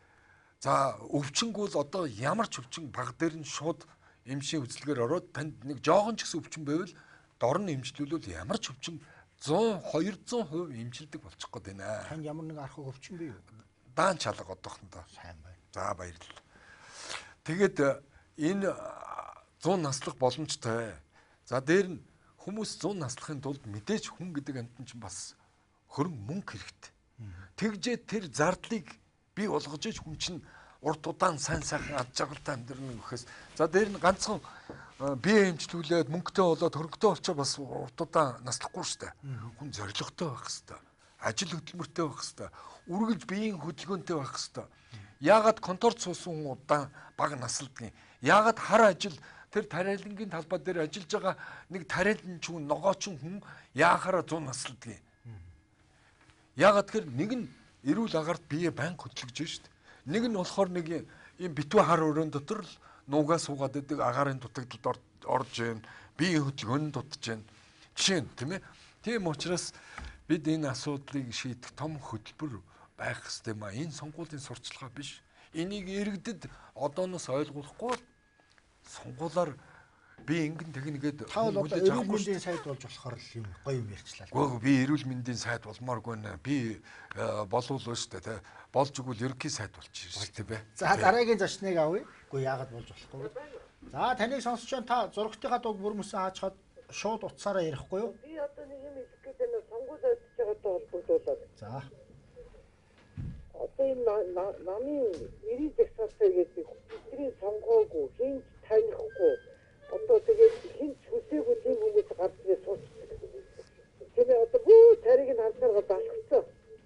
За, өвчнөг бол одоо ямар ч өвчин баг дээр нь шууд эмчийн үзлэгээр ороод танд нэг жоохон ч гэсэн өвчин байвал дор нь эмчлүүлвэл ямар ч өвчин зуун двести хувь эмчилдэг болчих гээд байна. Танд ямар нэг архаг өвчин бий юу? Даан чалга одоохондоо. Сайн байна. За баярлалаа. Тэгээд энэ зуун наслах боломжтой. За дээр нь хүмүүс зуун наслахын тулд мэдээж хүн гэдэг амтан чинь бас хөрөнгө мөнгө хэрэгтэй. Тэгжээ тэр зардлыг бий болгож иж хүн чинь урт удаан сайн сайхан ад жаргалтай амьдрна гэхээс за дээр нь ганцхан бие эмчлүүлээд мөнгөтэй болоод хөрөнгөтэй болчоо бас урт удаан наслахгүй шүү дээ. Хүн зоригтой байх хэрэгтэй. Ажил хөдөлмөртэй байх хэрэгтэй. Үргэлж биеийн хөдөлгөөнтэй байх хэрэгтэй. Яагаад конторт суусан хүн удаан бага насалдгийг? Яагаад хар ажил тэр тариалангийн талбай дээр ажиллаж байгаа нэг тариалан ч хүн ногоочин хүн яахаараа зуун насалдгийг? Яагаад тэр нэг нь эрүүл агарт бие банк хөдлөж шүү дээ. Нэг нь болохоор нэг юм битүү хар өрөөнд дотор л нуугаа суугаад байдаг агаарын дутагдалд орж байна. Биеийн хөдөлгөөн дутж байна. Жишээ нь тийм ээ. Тийм учраас бид энэ асуудлыг шийдэх том хөтөлбөр байх хэрэгтэй маа. Энэ сонгуулийн сурталчилгаа биш. Энийг иргэдэд одооноос ойлгуулахгүй сонгуулаар би ингэн тэгнэгээд та бол одоо эрүүл мэндийн сайд болж болохоор л юм гоё юм ярьчлаа. Гөө би эрүүл мэндийн сайд болмооргүй нэ. Би болов л шүү дээ. Болж игэл ерөнхий сайд болчих шүү дээ. За дараагийн зочныг авъя. Үгүй яагаад болж болохгүй. За таныг сонсож байна. Та зургтынхаа дуг бүрмөсөн хаачаад шууд утсаараа ярихгүй юу? Би одоо нэг юм хэлэх гэдэг нь сонгуульд очиж байгаатай холбогдуулаад. За. Одоо энэ намын нэрийн зэгсэлтэй гэдэг бидний сонгоогүй хинч танихгүй. Одоо тэгээд хинч хүсээгүй тийм хүмүүс гарч ирээ суучдаг. Тэгээ одоо бүү тариг нь хансарга балхацсан.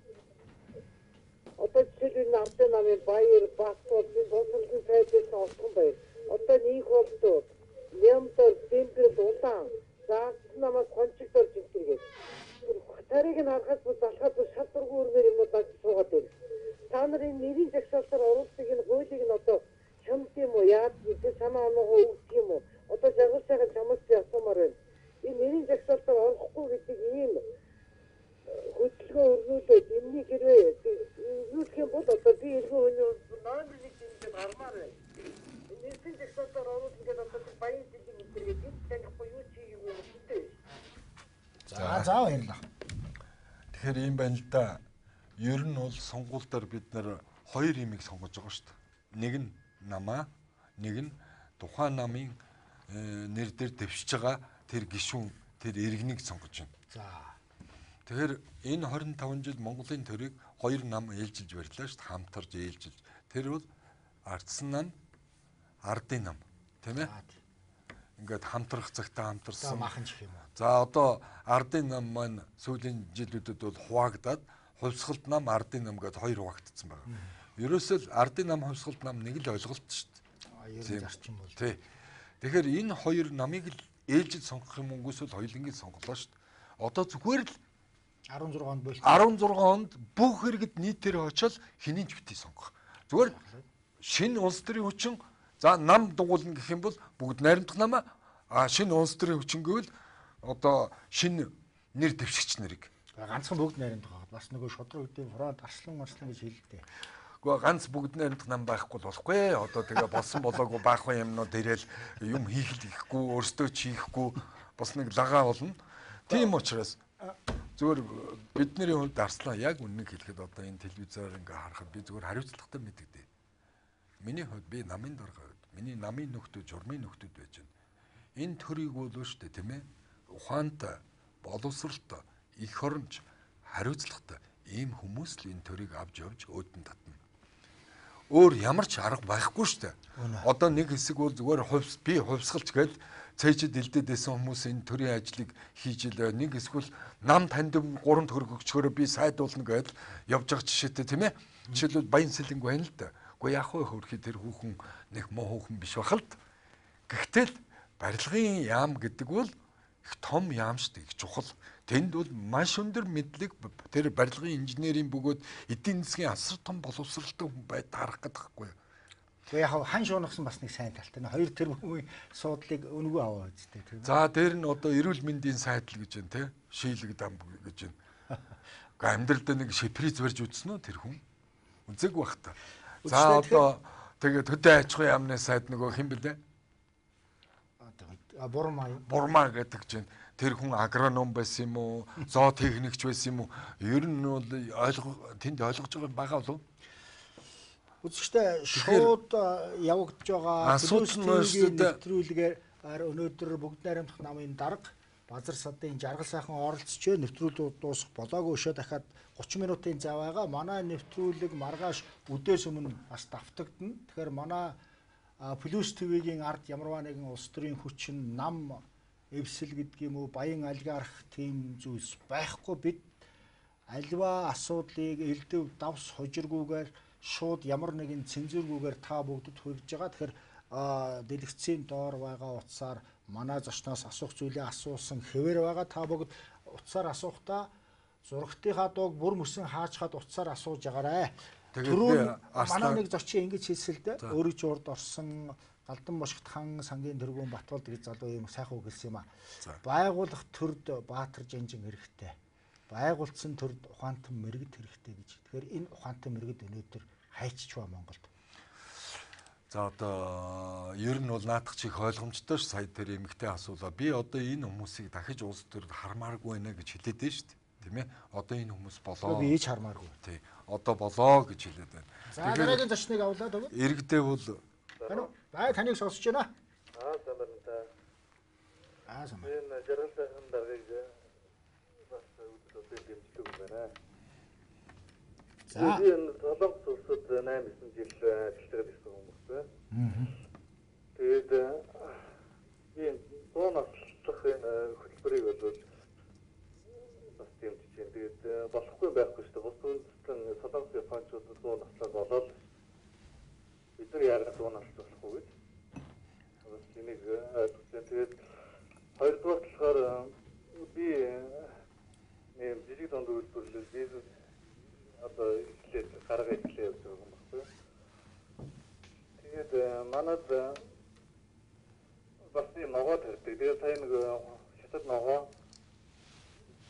Одоо жишээлбэл ардын намын баяр баатал боловсролын сайдээс олсон баяр. Одоо нэг болтоо нямдор дэмбэр дулаан заасан намаас кончигдол жигдэргээд. Тариг нь харахад балхаад шалдургүй өрмөр юм уу даж суугаад байна. Та нарын нэрийн жагсаалтаар оруулдаг энэ хуулийг нь одоо чамд юм уу яад гэдэг санаа оноо өгдөг юм уу? Одоо жаргал сайхан чамд ясамаар байна. Энэ нэрийн жагсаалтаар орохгүй гэдэг ийм хөдөлгөөн өрнүүлээд энэний гэрээ юу гэх юм бол одоо би иргэн хүний номер нэг ингээд гармаар байна. Нийтийн дэсээр ороод ингээд одоо баян жилийн мэдэр гэдэг танихгүй юу чи юм уу гэдэг. За за баярлалаа. Тэгэхээр юм байна л да. Ер нь бол сонгуул дээр бид нэр хоёр имийг сонгож байгаа шүү дээ. Нэг нь намаа, нэг нь тухайн намын нэр дээр дэвшиж байгаа тэр гишүүн, тэр иргэнийг сонгож байна. За. Тэгэхээр энэ хорин таван жил Монголын төрийг хоёр нам ээлжилж барьлаа шүү дээ. Хамтарч ээлжилж. Тэр бол ардсан нам, ардын нам, тийм ээ? Ингээд хамтрах цагтаа хамтарсан. За махан ч юм уу. За одоо ардын нам маань сүүлийн жилүүдэд бол хуваагдаад хувьсгалт нам, ардын нам гэдээ хоёр хуваагдсан байна. Ерөөсөө ардын нам, хувьсгалт нам нэг л ойлголт шүү дээ. Ер нь зарчим бол. Тий. Тэгэхээр энэ хоёр намыг л ээлжид сонгох юм унгүйс бол хоёулангийн сонголоо шүү дээ. Одоо зүгээр л арван зургаан онд болчих. арван зургаан онд бүх иргэд нийтээр очил хэний ч битгий сонгох. Зүгээр шинэ улс төрийн хүчин за нам дугуулна гэх юм бол бүгд найрамдах намаа а шинэ улс төрийн хүчин гэвэл одоо шинэ нэр дэвшигч нарыг Ганцхан бүгд найрамдах байгаа. Бас нөгөө шодрог үдийн фронт арслан марслан гэж хэлдэг. Гэхдээ ганц бүгд найрамдах нам байхгүй болохгүй. Одоо тэгээ болсон болоогүй баахгүй юмнууд ирээл юм хийх л ихгүй, өөрсдөө ч хийхгүй бас нэг лагаа болно. Тийм учраас зүгээр бидний хувьд Арслан яг үннийг хэлэхэд одоо энэ телевизээр ингээ харахад би зүгээр хариуцлагатай мэддэгдээ. Миний хувьд би намын дарга хувьд, миний намын нөхдөө, журмын нөхдүүд байж байна. Энэ төрийг бол шүү дээ, тийм ээ. Ухаантай, боловсралтай, их оронч, хариуцлагатай ийм хүмүүс л энэ төрийг авч явж өөдөн татна. Өөр ямар ч арга байхгүй шүү дээ. Одоо нэг хэсэг бол зүгээр хувьс би хувьсгалч гээд цээжид илдээд байсан хүмүүс энэ төрийн ажлыг хийж илээ. Нэг эсвэл нам танд гурван төгрөг өгчгөөрөө би сайдуулна гэдэл явж байгаа жишээтэй тийм ээ. Жишээлбэл Баян Сэлэнг байна л да. Гэхдээ яг хөрхий тэр хүүхэн нэг муу хүүхэн биш бахал т. Гэхдээ л барилгын яам гэдэг бол их том яам шүү дээ. Их чухал. Тэнд бол маш өндөр мэдлэг тэр барилгын инженерийн бөгөөд эдийн засгийн асар том боловсралтай хүн байд харах гэдэг байхгүй юу? Гэхдээ яг хан шуунагсан бас нэг сайн талтай. Хоёр тэрбумын суудлыг өнгөө аваа үстэй тийм. За дээр нь одоо эрүүл мэндийн сайдл гэж байна те. Шийлэг дам гэж байна. Гэхдээ амьдралдаа нэг шиприз барьж үзсэн үү тэр хүн? Үзег бах та. За одоо тэгээд төдөө аж ахуйн яамны сайд нөгөө хэн бэлээ? А Бурмаа. Бурмаа гэдэг чинь тэр хүн агроном байсан юм уу? Зоо техникч байсан юм уу? Ер нь бол ойлгох тэнд ойлгож байгаа байгаа болов? Үзэгчтэй шууд явагдаж байгаа асуудлын нэвтрүүлгээр өнөөдөр бүгд найрамдах намын дарга Базар садын жаргал сайхан оролцож нэвтрүүлэг дуусах болоогүй өшөө дахиад гучин минутын зав байгаа. Манай нэвтрүүлэг маргааш өдөөс өмнө бас давтагдана. Тэгэхээр манай Плюс ТV-гийн ард ямарваа нэгэн улс төрийн хүчин нам эвсэл гэдэг юм уу баян олигарх тийм зүйлс байхгүй. Бид альва асуудлыг элдв давс хожиргүйгээр шууд ямар нэгэн цензургүйгээр та бүгдэд хүргэж байгаа. Тэгэхээр дэлгэцийн доор байгаа утсаар манай зочноос асуух зүйлээ асуусан хэвээр байгаа. Та бүгд утсаар асуухдаа зургтынхаа дууг бүр мөсөн хаачхад утсаар асууж агаарай. Түрүүн манай нэг зочин ингэж хэлсэл дээ. Өөрөө ч урд орсон Галдан бошгт хан сангийн тэргүүн Батболд гэж залуу юм сайхан үг хэлсэн юм аа. Байгуулах төрд баатар жанжин хэрэгтэй. Байгуулсан төрд ухаантан мэрэгд хэрэгтэй гэж. Тэгэхээр энэ ухаантан мэрэгд өнөөдөр хайчч ба Монголд. За одоо ер нь бол наадах чих ойлгомжтой ш сая тэр эмэгтэй асуулаа. Би одоо энэ хүмүүсийг дахиж улс төрд хармааргүй байна гэж хэлээд байна шүү дээ. Тийм ээ. Одоо энэ хүмүүс болоо. Би ээж хармааргүй. Тий. Одоо болоо гэж хэлээд байна. За дараагийн зочныг авлаа дөө. Иргэдээ бол байна уу? Бай таныг сонсож байна. Аа замарна та. Аа замар. Энэ жаргал сайхан даргаыг бас үдшүүлж дэмждэг юм байна. За энэ Солонгос улсад найман жил ажилладаг гэсэн хүмүүс байна. Аа. Тэгээд энэ зуун наслах энэ хөтөлбөрийг бол бас дэмжиж байна. Тэгээд болохгүй байхгүй шүү дээ. Бус үндэстэн Солонгос Япончууд зуун наслах болоод бид нар яагаад зуун наслах болохгүй гэж. Бас энийг тэгээд хоёрдугаар болохоор би нэм жижиг дунд үйлдвэрлэл бизнес одоо ихлээр гаргаа ихлээр явж байгаа юм байна. Тэгээд манад бас юм ногоо тарьдаг. Тэгээд сая нэг шатад ногоо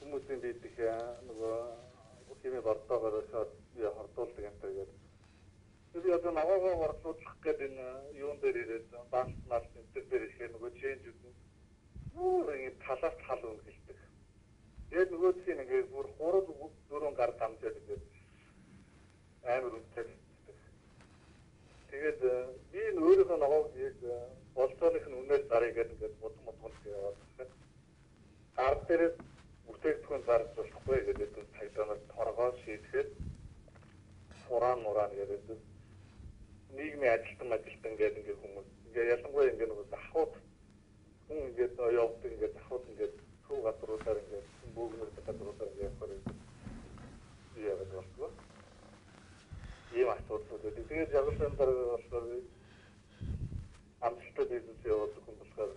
хийдэг нөгөө хэмээ бортоогоор би хортуулдаг юм тэгээд би одоо наваагаа борлуулах гэдэг энэ юун дээр ирээд банк мал энэ дээр ихээр нөгөө чэнжүүд нь бүр ингэ талаас тал өнгөлдөг. Тэгээд нөгөөдхийн ингээ бүр хурал дөрөв гар дамжаад ингээд амар үнэтэй. Тэгээд би өөрийнхөө ногоог яг болцооных нь үнээр зарыг гэдэг бодсон бодгол яваад байна. Гар дээр бүтээгдэхүүн зарж болохгүй гэдэг нь цагдаа торгоо шийдэхэд фуран муран гэдэг нийгмийн ажилтан ажилтан гэдэг ингээ хүмүүс ингээ ялангуяа ингээ нөгөө давхууд хүн ингээ явдаг ингээ давхууд ингээ төв газруудаар ингээ бөөгнөр газруудаар ингээ явах хэрэгтэй. Яагаад болтгоо? Ийм асуудал үүдэг. Тэгээд жаргалын дараа болохоор амжилттай бизнес явуулах хүн болохоор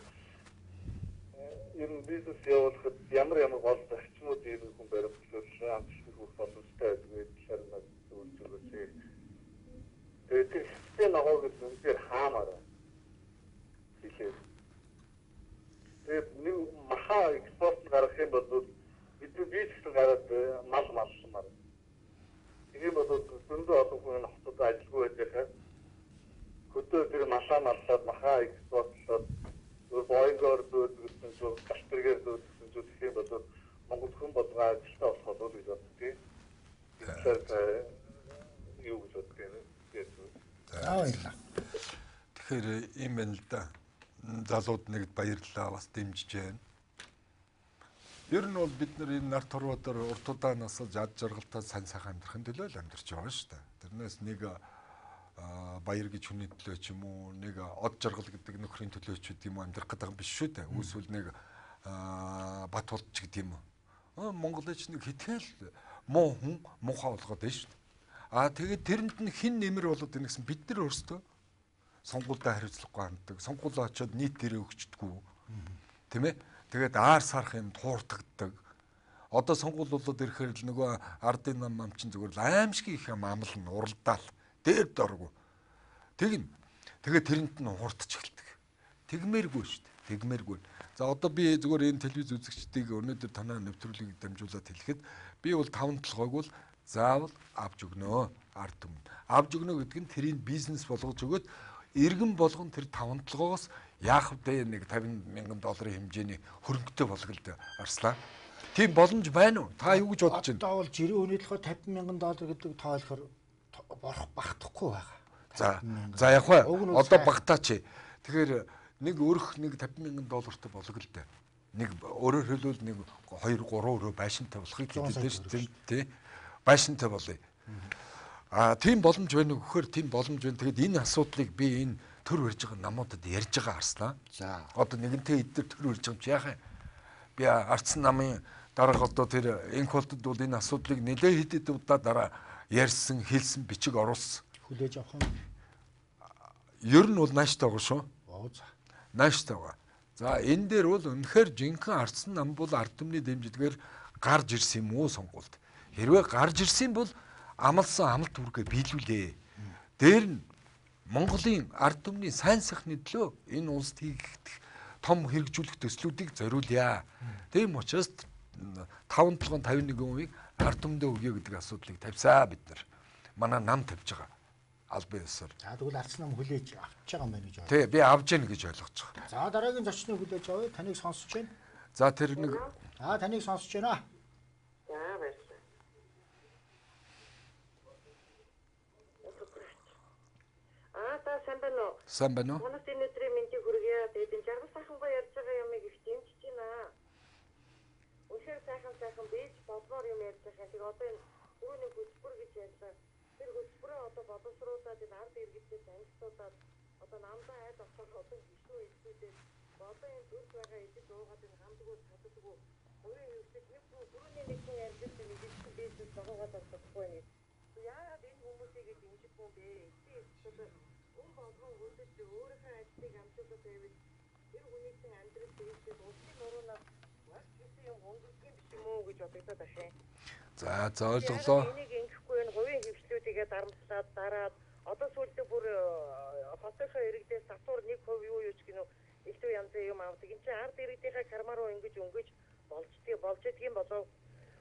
энэ бизнес явуулахад ямар ямар гол зарчмууд ийм хүн баримтлал амжилттай хүрэх боломжтой гэдэг талаар нэг зөвлөж. Тэгээд тэр ногоог үнээр хаамаар хийхээр. Тэгээд нэг махаа экспорт гаргах юм бол бидний бизнес гараад мал малсмаар. Тийм бол зөндөө олон хүн хотод ажилгүй байжээ. Хөдөө тэр малаа маллаад махаа экспортлоод боёнгоор дүүрсэн зүйл галтэргээр дүүрсэн зүйл тийм бол Монгол хүн болгоо ажилтаа болох бол гэж боддог. Тэгэхээр юу гэж боддог юм. Аа баярлалаа. Тэгэхээр ийм байна л да. Залууд нэгд баярлалаа бас дэмжиж байна. Ер нь бол бид нар энэ нарт хорвоодоор урт удаан насалж ад жаргалтай сайн сайхан амьдрахын төлөө л амьдарч байгаа шүү дээ. Тэрнээс нэг баяр гэж хүний төлөө ч юм уу, нэг од жаргал гэдэг нөхрийн төлөө ч гэдэг юм уу амьдрах гэдэг юм биш шүү дээ. Үүсвэл нэг бат болч гэдэг юм уу. Монголч нэг хитгэл муу хүн муухай болгоод байна шүү дээ. Аа тэгээд тэрэнд нь хин нэмэр болоод ийн гэсэн бид нар өөрсдөө сонгуультай хариуцлагагүй ханддаг. Сонгуулаа очиод нийт дээрээ өгчдгүү. Тийм ээ? Тэгээд аар сарах юм туурдагддаг. Одоо сонгуул болоод ирэхээр л нөгөө ардын нам амчин зүгээр л аимшиг их юм амлна, уралдаал. Дээр доргоо. Тэгнь. Тэгээд тэрэнд нь хуурдч эхэлдэг. Тэгмээргүй шүү дээ. Тэгмээргүй. За одоо би зүгээр энэ телевиз үзэгчдийг өнөөдөр танаа нэвтрүүлгийг дамжуулаад хэлэхэд би бол таван толгойг бол заавал авч өгнө. Ард түмэнд. Авч өгнө гэдэг нь тэрийг бизнес болгож өгөөд иргэн болгон тэр таван толгоогоос яах вэ нэг тавин мянган долларын хэмжээний хөрөнгөтэй болголт арслаа. Тийм боломж байна уу? Та юу гэж бодож байна? Одоо бол жирийн хүний төлөө тавин мянган доллар гэдэг тоолохоор борох багтахгүй байгаа. За за яг хаа одоо багтаач. Тэгэхээр нэг өрх нэг тавин мянган доллартай болголт. Нэг өөрөөр хэлбэл нэг хоёр гурван өрөө байшинтай болохыг хэлдэг шүү дээ. Тий. Байшинтай болъё. А тийм боломж байна уу гэхээр тийм боломж байна. Тэгэд энэ асуудлыг би энэ төр барьж байгаа намуудад ярьж байгаа харслаа. За одоо нэгэнтээ эдгээр төр барьж байгаа юм чи яах юм? Би ардсан намын дараах одоо тэр инхолтод бол энэ асуудлыг нэлээд хэд хэд удаа дараа ярьсан, хэлсэн, бичиг оруулсан. Хүлээж авах юм. Ер нь бол нааштай байгаа шүү. Оо за. Нааштай байгаа. За энэ дээр бол үнэхээр жинхэнэ ардсан нам бол ард түмний дэмжлэгээр гарч ирсэн юм уу сонгуульд. Хэрвээ гарч ирсэн бол амлсан амлалт үүргээ биелүүлээ. Дээр нь Монголын ард түмний сайн сайхны төлөө энэ улсад хийгдэх том хэрэгжүүлэх төслүүдийг зориулъя. Тийм учраас таван толгойн тавин нэгэн хувийг ард түмэндээ өгье гэдэг асуудлыг тавьсаа бид нар. Манай нам тавьж байгаа. Албан ёсоор. За тэгвэл ардсан нам хүлээж авч байгаа юм байна гэж байна. Тий, би авж яах гэж ойлгож байгаа. За дараагийн зочныг хүлээж авъя. Таныг сонсож байна. За тэр нэг Аа таныг сонсож байна. За баярлалаа. Аа та сайн байна уу? сайн байна уу? Манайс энэ өдрийн мэндийг хүргье. Тэгээд энэ жаргал сайхангаа ярьж байгаа юмыг их дэмжиж байна. Үнэхээр сайхан сайхан бийж бодлоор юм ярьж байгаа. Тэгээд одоо энэ түрүүний хөтөлбөр гэж ярьсан. Тэр хөтөлбөрөө одоо боловсруулаад энэ ард иргэдээс ангилуулаад одоо намдаа айд авахаар одоо гişүү хэлсүүдээ одоо энэ зүрх байгаа эдийг дуугаад энэ хамдгүй чаддаггүй. Өөрийн хэлсэг нэг түрүүний нэг хүн ярьж байсан нэг их бизнес байгаагаад болохгүй нэг. Яагаад энэ хүмүүсийг дэмжих юм бэ? Тэгээд өн болгон үлдэж өөрийнхөө ажлыг амжуулах байвал тэр хүний амьдрал дээрээ улсын нуруунаас маш хэцүү юм өнгөрөх юм биш юм уу гэж бодогдоод байна. За за ойлголоо. Энийг ингэхгүй энэ хувийн хөвчлүүдийгээ дарамтлаад дараад одоо сүүлдээ бүр хотынхоо иргэдээс татвар нэг хувь юу юу ч гинөө их төв янзын юм авдаг. Энд чинь ард иргэдийнхээ кармаа руу ингэж өнгөж болж тийг болж идэх юм болов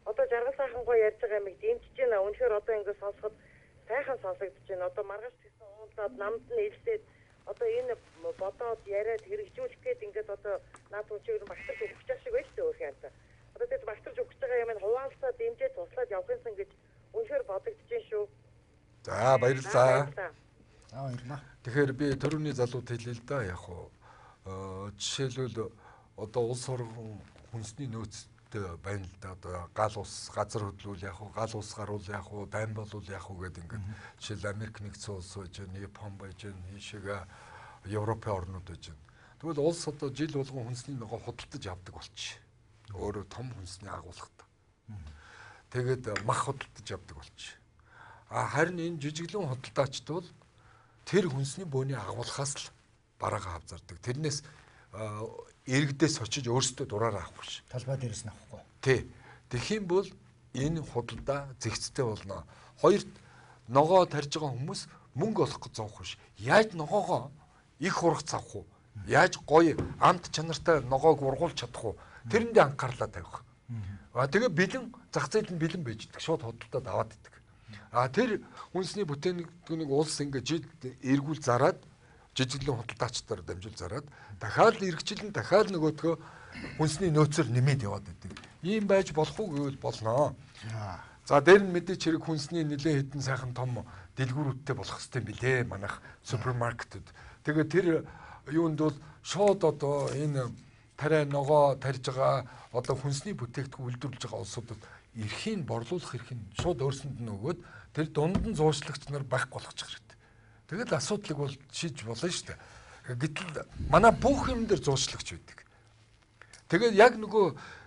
Одоо жаргал сайхан гоё ярьж байгаа юмыг дэмжиж байна. Үнэхээр одоо ингэ сонсоход сайхан сонсогдож байна. Одоо маргааш гэсэн уулзаад намд нь илсээд одоо энэ бодоод яриад хэрэгжүүлэх гээд ингээд одоо наад түнчээр багтаж өгч байгаа шиг байна шүү дээ өөр хянта. Одоо тэгээд багтаж өгч байгаа юм нь хуваалцаад дэмжиж туслаад явах юмсан гэж үнэхээр бодогдож байна шүү. За баярлалаа. За баярлалаа. Тэгэхээр би төрөний залууд хэлээ л да яг уу жишээлбэл одоо улс орон хүнсний нөөцтэй байна л да одоо гал ус газар хөдлүүл яг уу гал ус гаруул яг уу дайм болвол яг уу гэдэг ингээд жишээл Америк нэгдсэн улс байж байна, Япон байж байна, ийшээгээ Европын орнууд байж байна. Тэгвэл улс одоо жил болгон хүнсний ногоо худалдаж авдаг болчих. Өөрөө том хүнсний агуулгатай. Тэгээд мах худалдаж авдаг болчих. А харин энэ жижиглэн худалдаачд бол тэр хүнсний бөөний агуулгаас л бараагаа авзардаг. Тэрнээс иргэдээс очиж өөрсдөө дураараа авах биш. Талбай дээрээс нь авахгүй. Тий. Тэгхийн бол энэ худалдаа зэгцтэй болно. Хоёрт ногоо тарьж байгаа хүмүүс мөнгө олох гэж зовох биш. Яаж ногоогоо их хурц авах вэ? Яаж гоё амт чанартай ногоог ургуулж чадах вэ? Тэрэндээ анхаарлаа тавих. А тэгээ бэлэн зах зээлд нь бэлэн байж идэг. Шууд худалдаад аваад идэг. А тэр хүнсний бүтээгдэхүүнийг улс ингээд жид эргүүл зараад жижиглэн худалдаачдаар дамжуул зараад дахиад эргэжлэн дахиад нөгөөдгөө хүнсний нөөцөөр нэмээд яваад байдаг. Ийм байж болох уу гэвэл болно. За дээр нь мэдээч хэрэг хүнсний нэлээд хэдэн сайхан том дэлгүүрүүдтэй болох хэвээр билээ манайх супермаркетууд. Тэгээд тэр юунд бол шууд одоо энэ тарай ногоо тарьж байгаа одоо хүнсний бүтээгдэхүүн үйлдвэрлэж байгаа улсуудад эрхийн борлуулах эрх нь шууд өөрсөнд нь өгөөд тэр дунд нь зуучлагч нар байхгүй болгочих хэрэгтэй. Тэгэл асуудлыг бол шийдэж болно шүү дээ. Гэтэл манай бүх юм дээр зуучлагч байдаг. Тэгээд яг нөгөө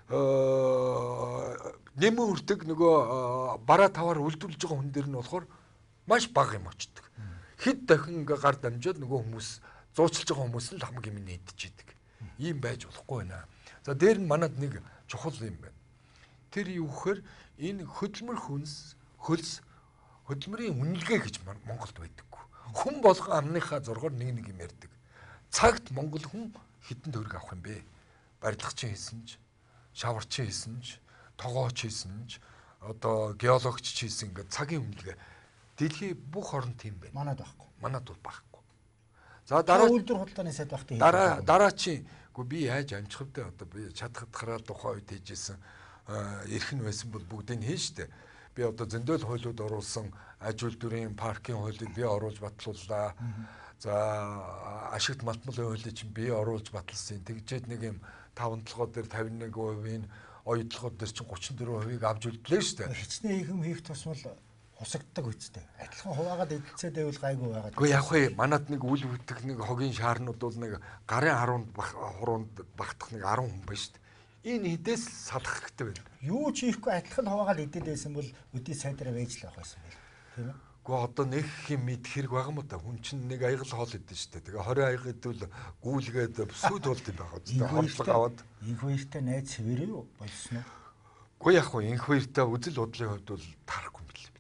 нэмэн үрдэг нөгөө бараа таваар үйлдвэрлэж байгаа хүн дээр нь болохоор маш бага юм очдөг. Хэд дахин ингээ гар дамжаад нөгөө хүмүүс зуучилж байгаа хүмүүс нь л хамаг юм нээдэж идэг. Ийм байж болохгүй байна. За дээр нь манад нэг чухал юм байна. Тэр юу гэхээр энэ хөдөлмөр хүнс хөлс хөдөлмөрийн үнэлгээ гэж Монголд байдаггүй. Хүн болгон амныхаа зургаар нэг нэг юм ярьдаг. Цагт Монгол хүн хэдэн төгрөг авах юм бэ? Барилгачин хийсэн ч, шаварчин хийсэн ч, тогооч хийсэн ч, одоо геологч хийсэн ингээд цагийн үнэлгээ. Дэлхийн бүх орнд тийм байна. Манад байхгүй. Манад бол байхгүй. За дараа үйлдвэр худалдааны сайд багтаа дараа дараачийн гоо би яаж амжих вэ? Одоо би чадхад хараад тухай үед хийжсэн эрх нь байсан бол бүгдийг хийн штэ. Би одоо зөндөл хуулиуд оруулсан аж үйлдвэрийн паркийн хуулийг би оруулж батлууллаа. За ашигт малтмалын хуулийг чинь би оруулж баталсан. Тэгжээд нэг юм таван толгой дээр тавин нэг хувийн оюутлогоо дээр чинь гучин дөрвөн хувийг авч үлдлээ штэ. Хичнээн их юм хийх тусмал хусагддаг үстэй. Адилхан хуваагаад эдэлцээд байвал гайгүй байгаад. Гэхдээ яг вэ манад нэг үл бүтэх нэг хогийн шаарнууд бол нэг гарын харуунд хуруунд багтах нэг арван хүн байна штэ. Энэ хідээс салах хэрэгтэй байна. Юу ч хийхгүй адилхан хуваагаад эдэл байсан бол өдий сайдраа байж л байх байсан байл. Тийм ээ. Гэхдээ одоо нэг юм мэд хэрэг байгаа юм да. Хүн чинь нэг аял хоол идэв штэ. Тэгээ хорин аяг идвэл гүйлгээд сүд болд юм байгаа үстэй. Хордлого аваад. Инх хоёртай найз хэвэрээ юу болсон уу? Гэхдээ яг вэ инх хоёртай үзэл бодлын хувьд бол тарахгүй юм билээ.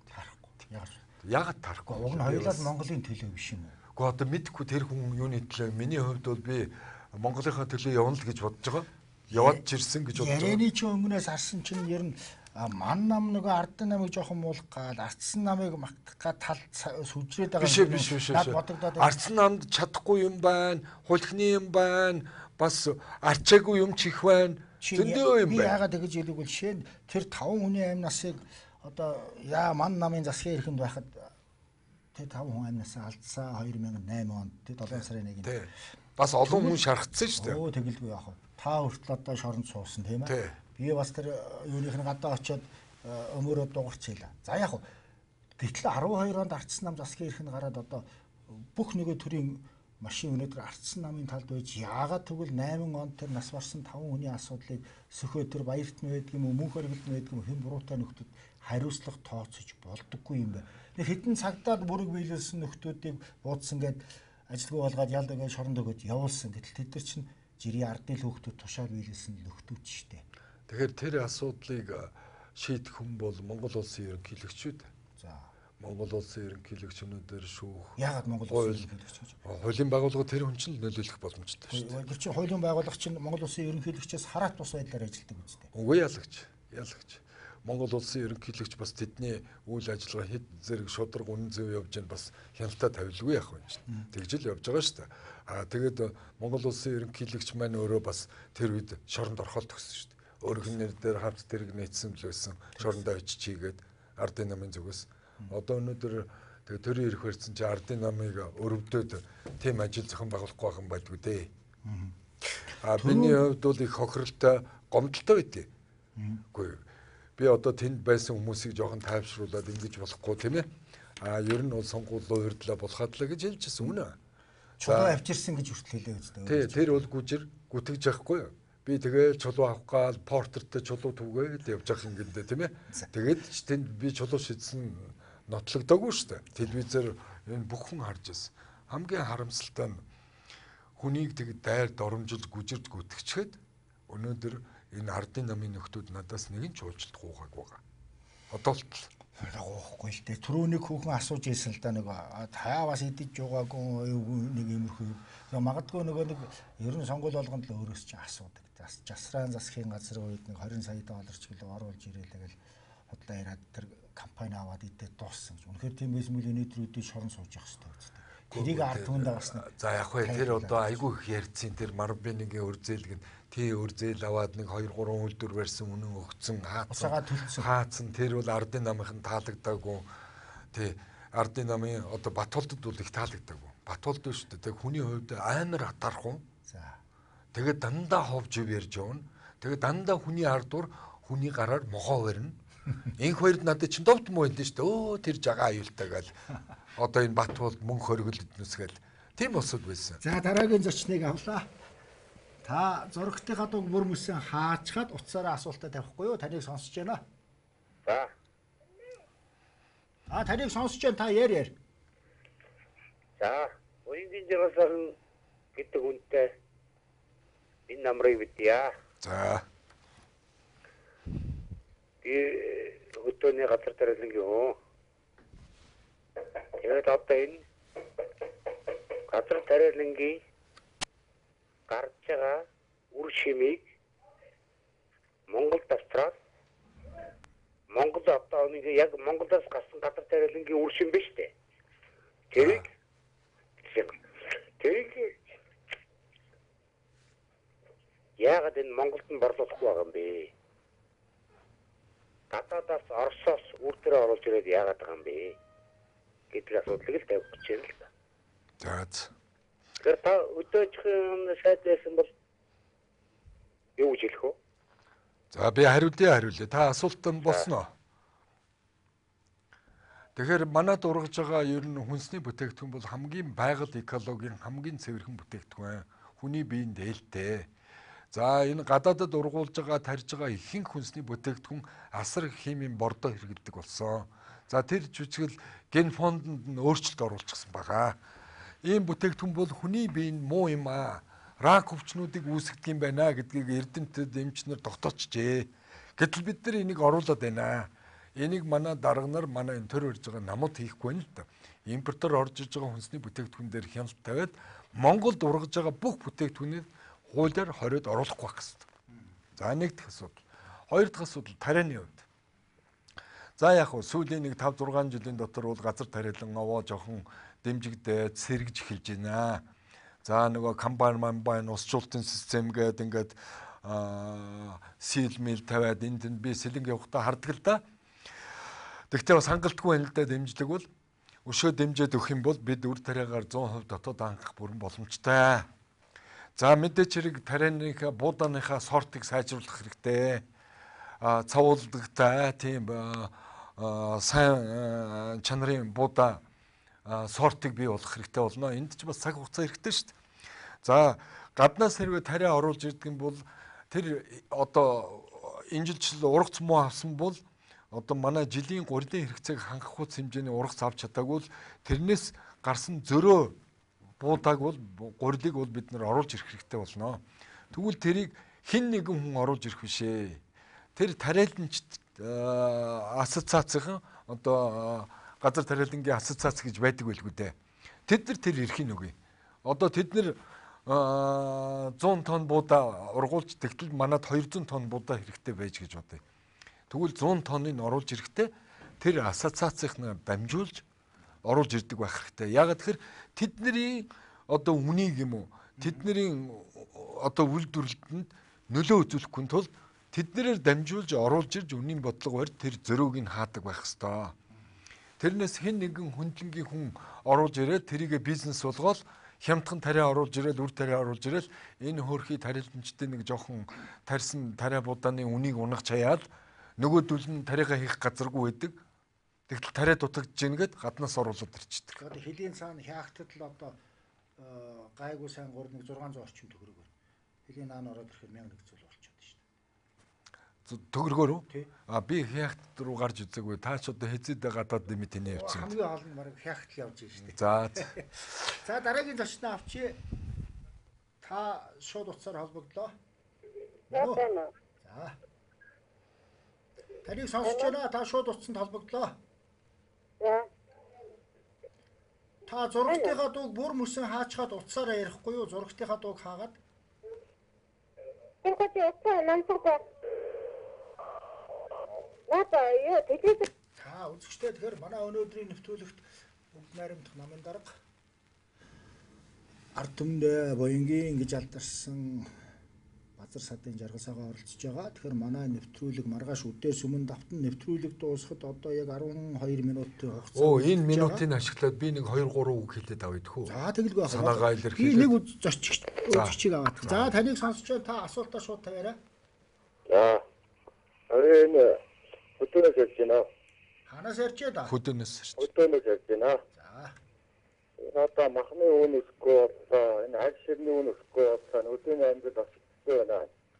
Яг тарахгүй. Уг нь хоёулаа Монголын төлөө биш юм уу? Гэхдээ одоо мэдхгүй тэр хүн юуны төлөө. Миний хувьд бол би Монголынхаа төлөө явна л гэж бодож байгаа. Яваад ч ирсэн гэж бодож байгаа. Ярианы чинь өмнөөс харсан чинь ер нь ман нам нөгөө Ардын намыг жоохон муулах гал Ардсан намыг магтах га тал сүжрээд байгаа юм. Биш биш биш. Ардсан намд чадахгүй юм байна. Хулхны юм байна. Бас арчаагүй юм чих байна. Зөндөө юм байна. Би яагаад тэгэж хэлээг бол жишээ нь тэр таван хүний амь насыг одоо яа ман намын засгийн эрхэнд байхад тэр таван хүн амнасаа алдсан хоёр мянган и осем онд тэр долоон сарын нэгэн. Тий. Бас олон хүн шархацсан шүү дээ. Өө тэгэлгүй яах вэ? Та хүртэл одоо шоронд суусан тийм ээ. Би бас тэр юуных нь гадаа очиод өмөрөө дуурч хийлаа. За яах вэ? Гэтэл арван хоёр онд Ардсан нам засгийн эрхэнд гараад одоо бүх нөгөө төрлийн машин өнөөдөр Ардсан намын талд байж яагаад тэгвэл восемь онд тэр нас барсан таван хүний асуудлыг сөхөө тэр баярт нь байдаг юм уу мөнх өргөлд нь байдаг юм хэн буруутай нөхдөд хариуцлага тооцож болдоггүй юм байна. Нэг хэдэн цагтаа бүрэг биелүүлсэн нөхдүүдийг буудсан гээд ажилгүй болгоод ял дэгээ шоронд өгөөд явуулсан. Гэтэл тэд нар чинь жирийн ардын хүүхдүүд тушаал биелүүлсэн нөхдүүд шүү дээ. Тэгэхээр тэр асуудлыг шийдэх хүн бол Монгол улсын ерөнхийлөгчүүд. За Монгол улсын ерөнхийлөгчнүүдээр шүүх. Яагаад Монгол улсын ерөнхийлөгч гэж? Хуулийн байгууллага тэр хүн чинь нөлөөлөх боломжтой шүү дээ. Тэр чинь хуулийн байгууллага чинь Монгол улсын ерөнхийлөгчөөс хараат бус байдлаар ажилладаг үстэй. Үгүй ялагч. Ялагч. Монгол улсын ерөнхийлөгч бас тэдний үйл ажиллагаа хэд зэрэг шударга үнэн зөв явж байгаа бас хяналтаа тавилгүй яах вэ чинь. Тэгж л явж байгаа шүү дээ. Аа тэгээд Монгол улсын ерөнхийлөгч маань өөрөө бас тэр үед шоронд орхоод төгссөн шүү дээ. Өөрөөр нэр дээр хавц тэрэг нийцсэн л байсан. Шорондоо очиж хийгээд ардын намын зүгээс. Одоо өнөөдөр тэгээ төрийн ирэх барьсан чи ардын намыг өрөвдөд тийм ажил зохион байгуулахгүй байгаа юм байдгүй дээ. Аа миний хувьд бол их хохиролтой гомдолтой байдгийг. Үгүй би одоо тэнд байсан хүмүүсийг жоохон тайвшруулад ингэж болохгүй тийм ээ. А ер нь бол сонгуулиу урьдлаа болохадлаа гэж хэлжсэн үнэ. Чулуу авчирсан гэж хүртэл хэлээ үстэй. Тий, тэр бол гүжир гүтгэж явахгүй юу? Би тэгээд чулуу авах гал портертэй чулуу түгээд явж явах юм гиндэ тийм ээ. Тэгээд ч тэнд би чулуу шидсэн нотлогдоогүй шүү дээ. Телевизээр энэ бүх хүн харж байсан. Хамгийн харамсалтай нь хүнийг тэг дайр доромжилж гүжирд гүтгэчгээд өнөөдөр энэ ардын намын нөхдүүд надаас нэгэн ч уулзалт гуугаагүй байгаа. Одоо л гоохгүй л дээ. Түрүүний хүүхэн асууж ирсэн л да нэг та бас идэж байгаагүй нэг иймэрхүү. Магадгүй нөгөө нэг ер нь сонгуул болгонд л өөрөөс чинь асуудаг. Зас жасраан засгийн газрын үед нэг двадцать сая доллар ч гэлээ оруулж ирээлээ гэл хотлоо ирээд тэр компани аваад идээд дууссан гэж. Үнэхээр тийм байсан мөл өнөөдрүүдийн шорон сууж явах хэрэгтэй үстэй. Тэрийг ард түмэнд авсан. За яг хөө тэр одоо айгүй их ярьцیں۔ Тэр марбиныгийн өрзөөлг нь тий өрзөөл аваад нэг хоёр гурван үйлдвэр барьсан үнэн өгцөн хаацсан. Хаацсан тэр бол ардын намынхан таалагдаагүй. Тий ардын намын одоо Батуулдад бол их таалагдаагүй. Батуулд шүү дээ. Тэг хүний хувьд амар атархуу. За. Тэгээд дандаа ховж ярьж явна. Тэгээд дандаа хүний ардуур хүний гараар могоо барина. Инх хоёрд надад чинь довт муу энэ шүү дээ. Өө тэр жагаа аюултай гал. Одоо энэ Батуулд мөнгө хоригл иднэсгээл тийм босод байсан. За дараагийн зочныг авлаа. Та зурагтын хадууг бүр мөсөн хаачгаад утсаараа асуултаа тавихгүй юу? Таныг сонсож байна. За. А таныг сонсож байна. Та яар яар. За, уянгийн жаргалсан гэдэг үнтэй энэ намрыг битгийа. За. Би өдөөний газар тариалангийн хөө. Тэгээд одоо энэ газар тариалангийн гарч байгаа үр шимийг Монголд авчраад Монгол одоо нэг яг Монголоос гарсан газар тариалангийн үр шим биш үү? Тэрийг тэрийг яагаад энэ Монголд нь борлуулахгүй байгаа юм бэ? Гадаадаас Оросоос үр төрөө оруулж ирээд яагаад байгаа юм бэ? Гэдэг асуудлыг л тавих гэж байна л да. За. Тэгэхээр та өдөөжхөн сайд байсан бол юу гэж хэлэх вэ? За би хариулъя хариулъя. Та асуултанд босноо. Тэгэхээр манад ургаж байгаа ер нь хүнсний бүтээгдэхүүн бол хамгийн байгаль экологийн хамгийн цэвэрхэн бүтээгдэхүүн. Хүний биеинд ээлтэй. За энэ гадаадад ургуулж байгаа тарьж байгаа ихэнх хүнсний бүтээгдэхүүн асар химийн бордоо хэрэглэдэг болсон. За тэр жүжигэл ген фондонд нь өөрчлөлт оруулчихсан байгаа. Ийм бүтээгдэхүүн бол хүний биеинд муу юм аа. Рак өвчнүүдийг үүсгэдэг юм байна гэдгийг эрдэмтэд эмчнэр тогтоочжээ. Гэтэл бид нар энийг оруулаад байна. Энийг манай дарга нар манай энэ төр урьж байгаа намууд хийхгүй байна л да. Импортоор орж иж байгаа хүнсний бүтээгдэхүүн дээр хяналт тавиад Монголд ургаж байгаа бүх бүтээгдэхүүнийг хуулиар хориод оруулахгүй байх гэсэн. За нэг дэх асуудал. Хоёр дахь асуудал тарианы хувьд. За яг хөө сүүлийн нэг тавь зургаан жилийн дотор бол газар тариалан овоо жоохон дэмжигдээд сэргэж эхэлж байна. За нөгөө комбайн мамбайн усчуултын систем гээд ингээд сил мил тавиад энд нь би сэлэнг явахдаа хардаг л да. Тэгтээ бас хангалтгүй байна л да дэмжлэг бол өшөө дэмжээд өгөх юм бол бид үр тариагаар зуун хувь дотоод хангах бүрэн боломжтой. За мэдээч хэрэг тарианыхаа буудааныхаа сортыг сайжруулах хэрэгтэй. А цавуулдагтай тийм сайн чанарын буудаа сортыг бий болох хэрэгтэй болно. Энд ч бас цаг хугацаа хэрэгтэй шүү дээ. За гаднаас хэрвээ тариа оруулж ирдэг юм бол тэр одоо энэ жилчил ургац муу авсан бол одоо манай жилийн гурилын хэрэгцээг хангах хүч хэмжээний ургац авч чадаагүй бол тэрнээс гарсан зөрөө буудааг бол гурилыг бол бид нар оруулж ирэх хэрэгтэй болно. Тэгвэл тэрийг хэн нэгэн хүн оруулж ирэх бишээ. Тэр тариаланч ассоциацийн одоо газар тариалангийн ассоциац гэж байдаг байлгүй дээ. Тэд нар тэр эрхийн үгүй. Одоо тэд нар зуун тонн буудаа ургуулж тэгтэл манад хоёр зуун тонн буудаа хэрэгтэй байж гэж бодъё. Тэгвэл зуун тонныг оруулж ирэхдээ тэр ассоциацийг дамжуулж оруулж ирдэг байх хэрэгтэй. Яг тэгэхээр тэдний одоо үнийг юм уу тэдний одоо үйлдвэрлэлтэнд нөлөө үзүүлэхгүй тул тэднэрээр дамжуулж оруулж ирж үнийн бодлого барь тэр зөрөөг нь хаадаг байх хэвээр. Тэрнээс хэн нэгэн хүндлэнгийн хүн оруулж ирээд тэрийг бизнес болгоод хямдхан тариа оруулж ирээд үр тариа оруулж ирээд энэ хөөрхий тарилтчдын нэг жоохон тарьсан тариа будааны үнийг унах чаяад нөгөөдөл нь тариагаа хийх газаргүй байдаг. Тэгтэл тариа дутагдж гингээд гаднаас оруулаад ирчихдэг. Одоо хэлийн цаана хяагтад л одоо гайгүй сайн гур нэг зургаан зуун орчим төгрөг байна. Хэлийн наан ороод ирэхээр мянга нэг зүйл болчиход шүү дээ. Төгрөгөөр үү? А би хяагт руу гарч үзээгүй. Та ч одоо хэзээдээ гадаад нэмэт тэнэ явчихсан. Хамгийн хоол нь баг хяагт л явж байна шүү дээ. За. За дараагийн зочноо авчи. Та шууд утсаар холбогдлоо. За. Таныг сонсож байна. Та шууд утсанд холбогдлоо. За. Та зургатынхаа дууг бүр мөсөн хаачгаад утсаараа ярихгүй юу? Зургатынхаа дууг хаагаад. Энэ коти утсаа намсаа. Наа яа тэгээд Та үзэгчтэй тэгэхээр манай өнөөдрийн нэвтрүүлэгт бүгд найрамдах намын дарга ард түмэндээ буянгийн гэж алдарсан Базар садын жаргалсаагаа оролцож байгаа. Тэгэхээр манай нэвтрүүлэг маргааш үдээс өмнө давтан нэвтрүүлэг дуусахад одоо яг арван хоёр минутын хугацаа. Оо энэ минутыг ашиглаад би нэг хоёр гурван үг хэлээд авъя дөхөө. За тэгэлгүй байна. Санаагаа илэрхийлээд. Би нэг зочигч зочигчийг аваад. За таныг сонсож байна. Та асуултаа шууд тавиарай. За. Энэ хөдөөнөөс ярьж байна. Ханаас ярьж байна? Хөдөөнөөс ярьж. Хөдөөнөөс ярьж байна. За. Энэ одоо махны үн өсөхгүй одоо энэ аль ширний үн өсөхгүй одоо хөдөөний амьд бас байна.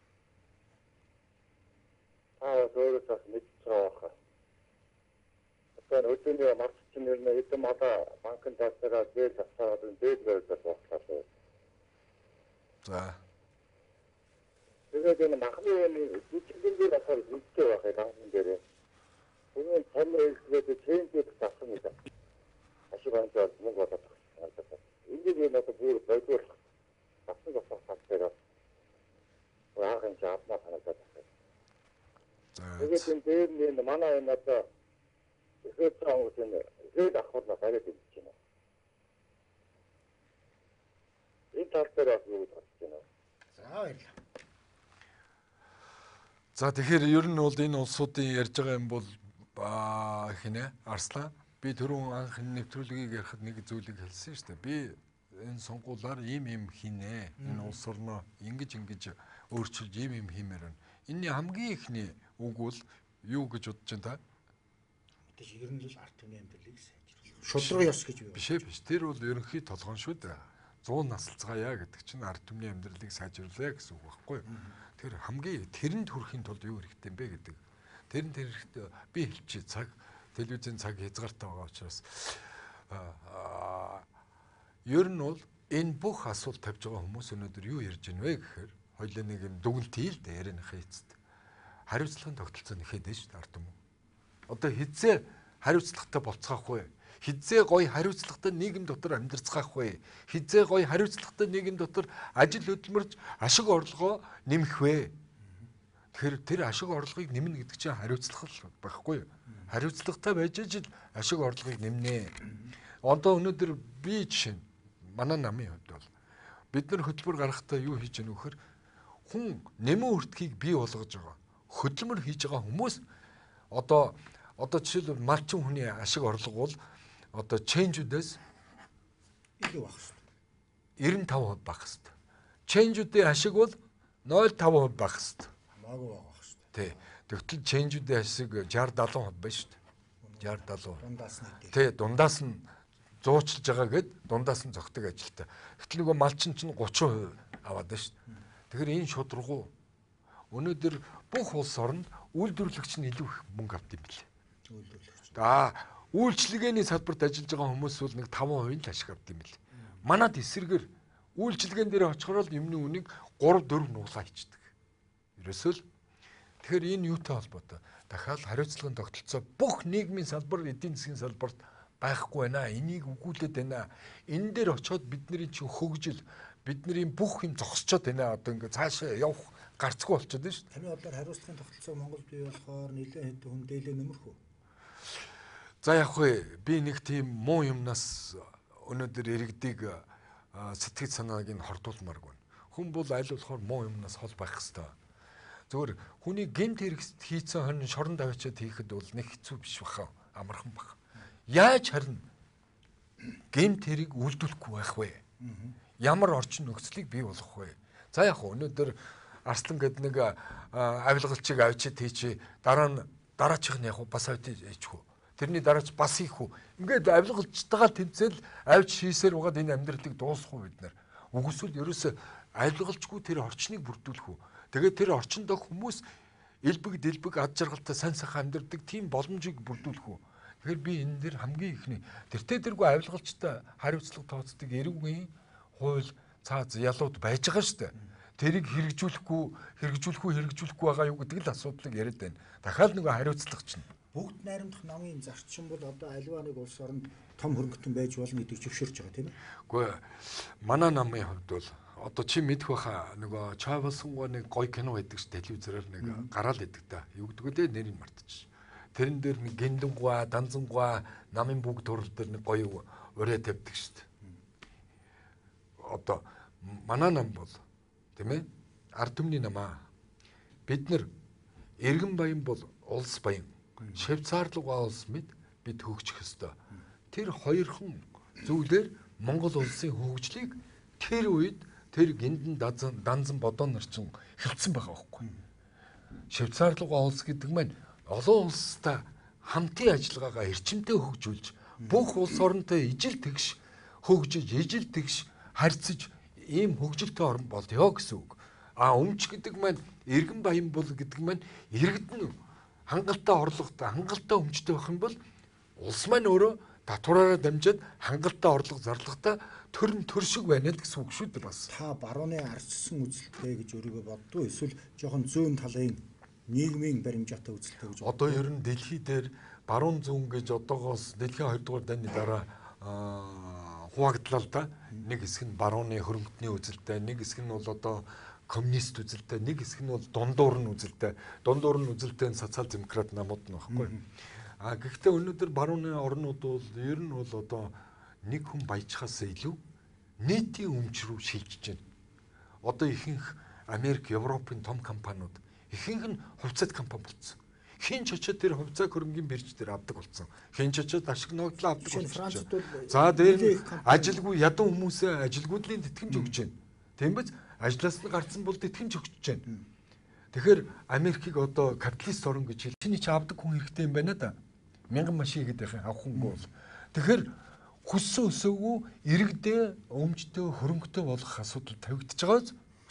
Аа зөөрөөс бас мэдчихээ. Одоо хөдөөний марцчин нэр нь эдэм одоо банкнд тасараа зээл аваад энэ зээл барьж болохлаа. За. Тэгээд энэ махны үн жижигэн дээр асар мэдчихээ байх юм банкн дээр. Энэ цалин хэлбэрээ чэнжүүд тасан юм. Ашиг банкар мөнгө болоод байна. Энийг нь одоо бүр бодвол тасан тасан хатдаг. Ваахан жаапна ханаад байна. За. Тэгээд энэ дээр нь манай энэ одоо ихэнх хүмүүс энэ зээл авахлаа бариад ирж байна. Энэ тал дээр бас юу болж байна. За баярлалаа. За тэгэхээр ер нь бол энэ улсуудын ярьж байгаа юм бол аа хинэ Арслан би түрүүн анх нэвтрүүлгийг ярихад нэг зүйлийг хэлсэн шүү дээ. Би энэ сонгуулаар ийм ийм хийнэ. Энэ улс орноо ингэж ингэж өөрчилж ийм ийм хиймээр байна. Энийн хамгийн ихний үг бол юу гэж бодож байна та? Мэдээж ер нь л арт түмний амьдралыг сайжруулах. Шудраг ёс гэж юу? Биш ээ биш. Тэр бол ерөнхий толгойн шүү дээ. зуун насалцгаая гэдэг чинь арт түмний амьдралыг сайжруулъя гэсэн үг байхгүй юу? Тэр хамгийн тэрэнд хүрэхин тулд юу хэрэгтэй юм бэ гэдэг. Тэр нь тэр хэрэгтэй би хэлчихье цаг телевизийн цаг хязгаартай байгаа учраас аа ер нь бол энэ бүх асуулт тавьж байгаа хүмүүс өнөөдөр юу ярьж байна вэ гэхээр хоёлаа нэг юм дүгнэлт хийл дээ ярианыхаа эцэст. Хариуцлагын тогтолцоо нэхэд дээ шүү дээ ард юм. Одоо хизээ хариуцлагатай болцгаах вэ? Хизээ гоё хариуцлагатай нийгэм дотор амьдарцгаах вэ? Хизээ гоё хариуцлагатай нийгэм дотор ажил хөдөлмөрч ашиг орлогоо нэмэх вэ? Тэгэхээр тэр ашиг орлогыг нэмнэ гэдэг чинь хариуцлага л байхгүй юу? Хариуцлагатай байж ижил ашиг орлогыг нэмнэ. Одоо өнөөдөр би жишээ манай намын хувьд бол бид нар хөтөлбөр гаргахдаа юу хийж яах вэ гэхээр хүн нэмэн хүртхийг бий болгож байгаа. Хөдөлмөр хийж байгаа хүмүүс одоо одоо жишээлбэл малчин хүний ашиг орлого бол одоо ченжүүдээс илүү баг шүү. девяносто пять процент баг хэвээр. Ченжүүдийн ашиг бол ноль целых пять десятых баг хэвээр. Хамаагүй байгаа шүү. Тий. Тэгвэл ченжүүдийн ашиг шестьдесят семьдесят байна шүү дээ. шестьдесят семьдесят. Дундаас нь. Тий, дундаас нь зуучилж байгаа гэд дундаас нь зөгтөг ажилтай. Гэтэл нөгөө малчин чинь тридцать процент аваад байна шүү дээ. Тэгэхээр энэ шудрагуу өнөөдөр бүх улс орнд үйлдвэрлэгч нь илүү их мөнгө авд юм билээ. Үйлдвэрлэгч. Аа, үйлчлэгээний салбарт ажиллаж байгаа хүмүүс бол нэг таван хувийн л ашиг авд юм билээ. Манад эсрэгээр үйлчлэгээн дээр очихоор л юмны үнийг гурав дөрөв нуглаа хийчихдэг. Ерөөсөө л тэгэхээр энэ юутай холбоотой? Дахиад хариуцлагын тогтолцоо бүх нийгмийн салбар, эдийн засгийн салбарт байхгүй байна. Энийг өгүүлээд байна. Энэ дээр очиод бидний чинь хөгжил, бидний бүх юм зогсчод байна. Одоо ингээд цаашаа явах гарцгүй болчиход байна шүү дээ. Таны бодлоор хариуцлагын тогтолцоог Монголд бий болохоор нэлээд хэд хүн дээлээ нэмэрхүү. За яг хөө би нэг тийм муу юмнаас өнөөдөр иргэдийг сэтгэл санааг нь хордуулмааргүй. Хүн бол аль болохоор муу юмнаас хол байх хэвээр. Зөвхөн хүний гэмт хэрэг хийцэн хонь шорон давчаад хийхэд бол нэг хэцүү биш баха, амархан баха. Яаж харин гэмт хэрэг үйлдвэрлэхгүй байх вэ? Ямар орчин нөхцөлийг бий болгох вэ? За яг өнөөдөр Арслан гэдэг нэг авилгалчийг авчид хийчи дараа нь дараачих нь яг бас авчид хийчихв. Тэрний дараач бас хийх үү? Ингээд авилгалчтайгаа тэмцэл авч хийсээр угаад энэ амьдралыг дуусгах уу бид нар. Үгүйсэл ерөөсө авилгалчгүй тэр орчныг бүрдүүлэх үү? Тэгээд тэр орчиндөө хүмүүс элбэг дэлбэг ад жаргалтай сайн сайхан амьдардаг тийм боломжийг бүрдүүлэх үү? Тэгэхээр би энэ дэр хамгийн ихний тэртээ тэргүй авилгалчтай хариуцлага тооцдог эрүүгийн хууль цааз ялууд байж байгаа шүү дээ. Тэрийг хэрэгжүүлэхгүй, хэрэгжүүлэхгүй, хэрэгжүүлэхгүй байгаа юу гэдэг л асуудлыг яриад байна. Дахиад нөгөө хариуцлага чинь. Бүгд найрамдах намын зарчим бол одоо аливаа нэг улс оронд том хөрөнгөтөн байж болно гэдгийг зөвшөөрч байгаа тийм ээ. Үгүй манай намын хувьд бол одоо чи мэдэх байхаа нөгөө Чавсангоо нэг гоё кино байдаг ш телевизээр нэг гараал идэг та. Юу гэдэг вэ? Нэрийг мартчих. Тэрэн дээр нэг гиндангуа, данзангуа, намын бүгд төрөл дээр нэг гоё ураа тавьдаг ш. Одоо манай нам бол тийм ээ ард түмний намаа. Бид нар Эргэн баян бол улс баян. Швейцарлуугаа улс мэд бид хөгжих ёстой. Тэр хоёрхан зүйлээр Монгол улсын хөгжлийг тэр үед тэр гиндан данзан данзан бодоо нар чинь хөвцсөн байгаа байхгүй. Швейцарлуугаа улс гэдэг маань олон улстай хамтын ажиллагаагаа эрчимтэй хөгжүүлж бүх улс оронтой ижил тэгш хөгжиж ижил тэгш харьцаж ийм хөгжилтэй орн болё гэсэн үг. А өмч гэдэг маань Эргэн баян бол гэдэг маань иргэд нь хангалттай орлоготой хангалттай өмчтэй байх юм бол улс маань өөрөө татвараараа дамжаад хангалттай орлого зарлагтай төрн төр шиг байна гэсэн үг шүү дээ бас. Та барууны арчсан үзэлтэй гэж өөрийгөө боддоо эсвэл жоохон зүүн талын нийгмийн баримжаатай үзэлтэй гэж одоо ер нь дэлхий дээр баруун зүүн гэж одоогоос дэлхийн хоёрдугаар дайны дараа хуваагдлаа л да. Нэг хэсэг нь барууны хөрөнгөтний үзэлтэй, нэг хэсэг нь бол одоо коммунист үзэлтэй, нэг хэсэг нь бол дундуур нь үзэлтэй. Дундуур нь үзэлтэй нь социал демократ намууд нь багхгүй. А гэхдээ өнөөдөр барууны орнууд бол ер нь бол одоо нэг хүн баяжхаас илүү нийтийн өмч рүү шилжиж байна. Одоо ихэнх Америк, Европын том компаниуд ихэнх нь хувьцаат компани болсон. Хин ч очиод тэр хувьцаа хөрөнгөний бирж дээр авдаг болсон. Хин ч очиод ашиг ногдлоо авдаг болсон. За дээр нь ажилгүй ядан хүмүүсээ ажилгүйдлийн тэтгэмж өгч байна. Тийм биз? Ажлаас нь гарсан бол тэтгэмж өгч байна. Тэгэхээр Америкийг одоо капиталист орн гэж хэл. Чиний ч авдаг хүн хэрэгтэй юм байна да. Мянган машин гэдэг авах хүнгүй бол. Тэгэхээр хүссэн өсөөгүй иргэдээ өмчтөө хөрөнгөтэй болох асуудал тавигдчихж байгааз.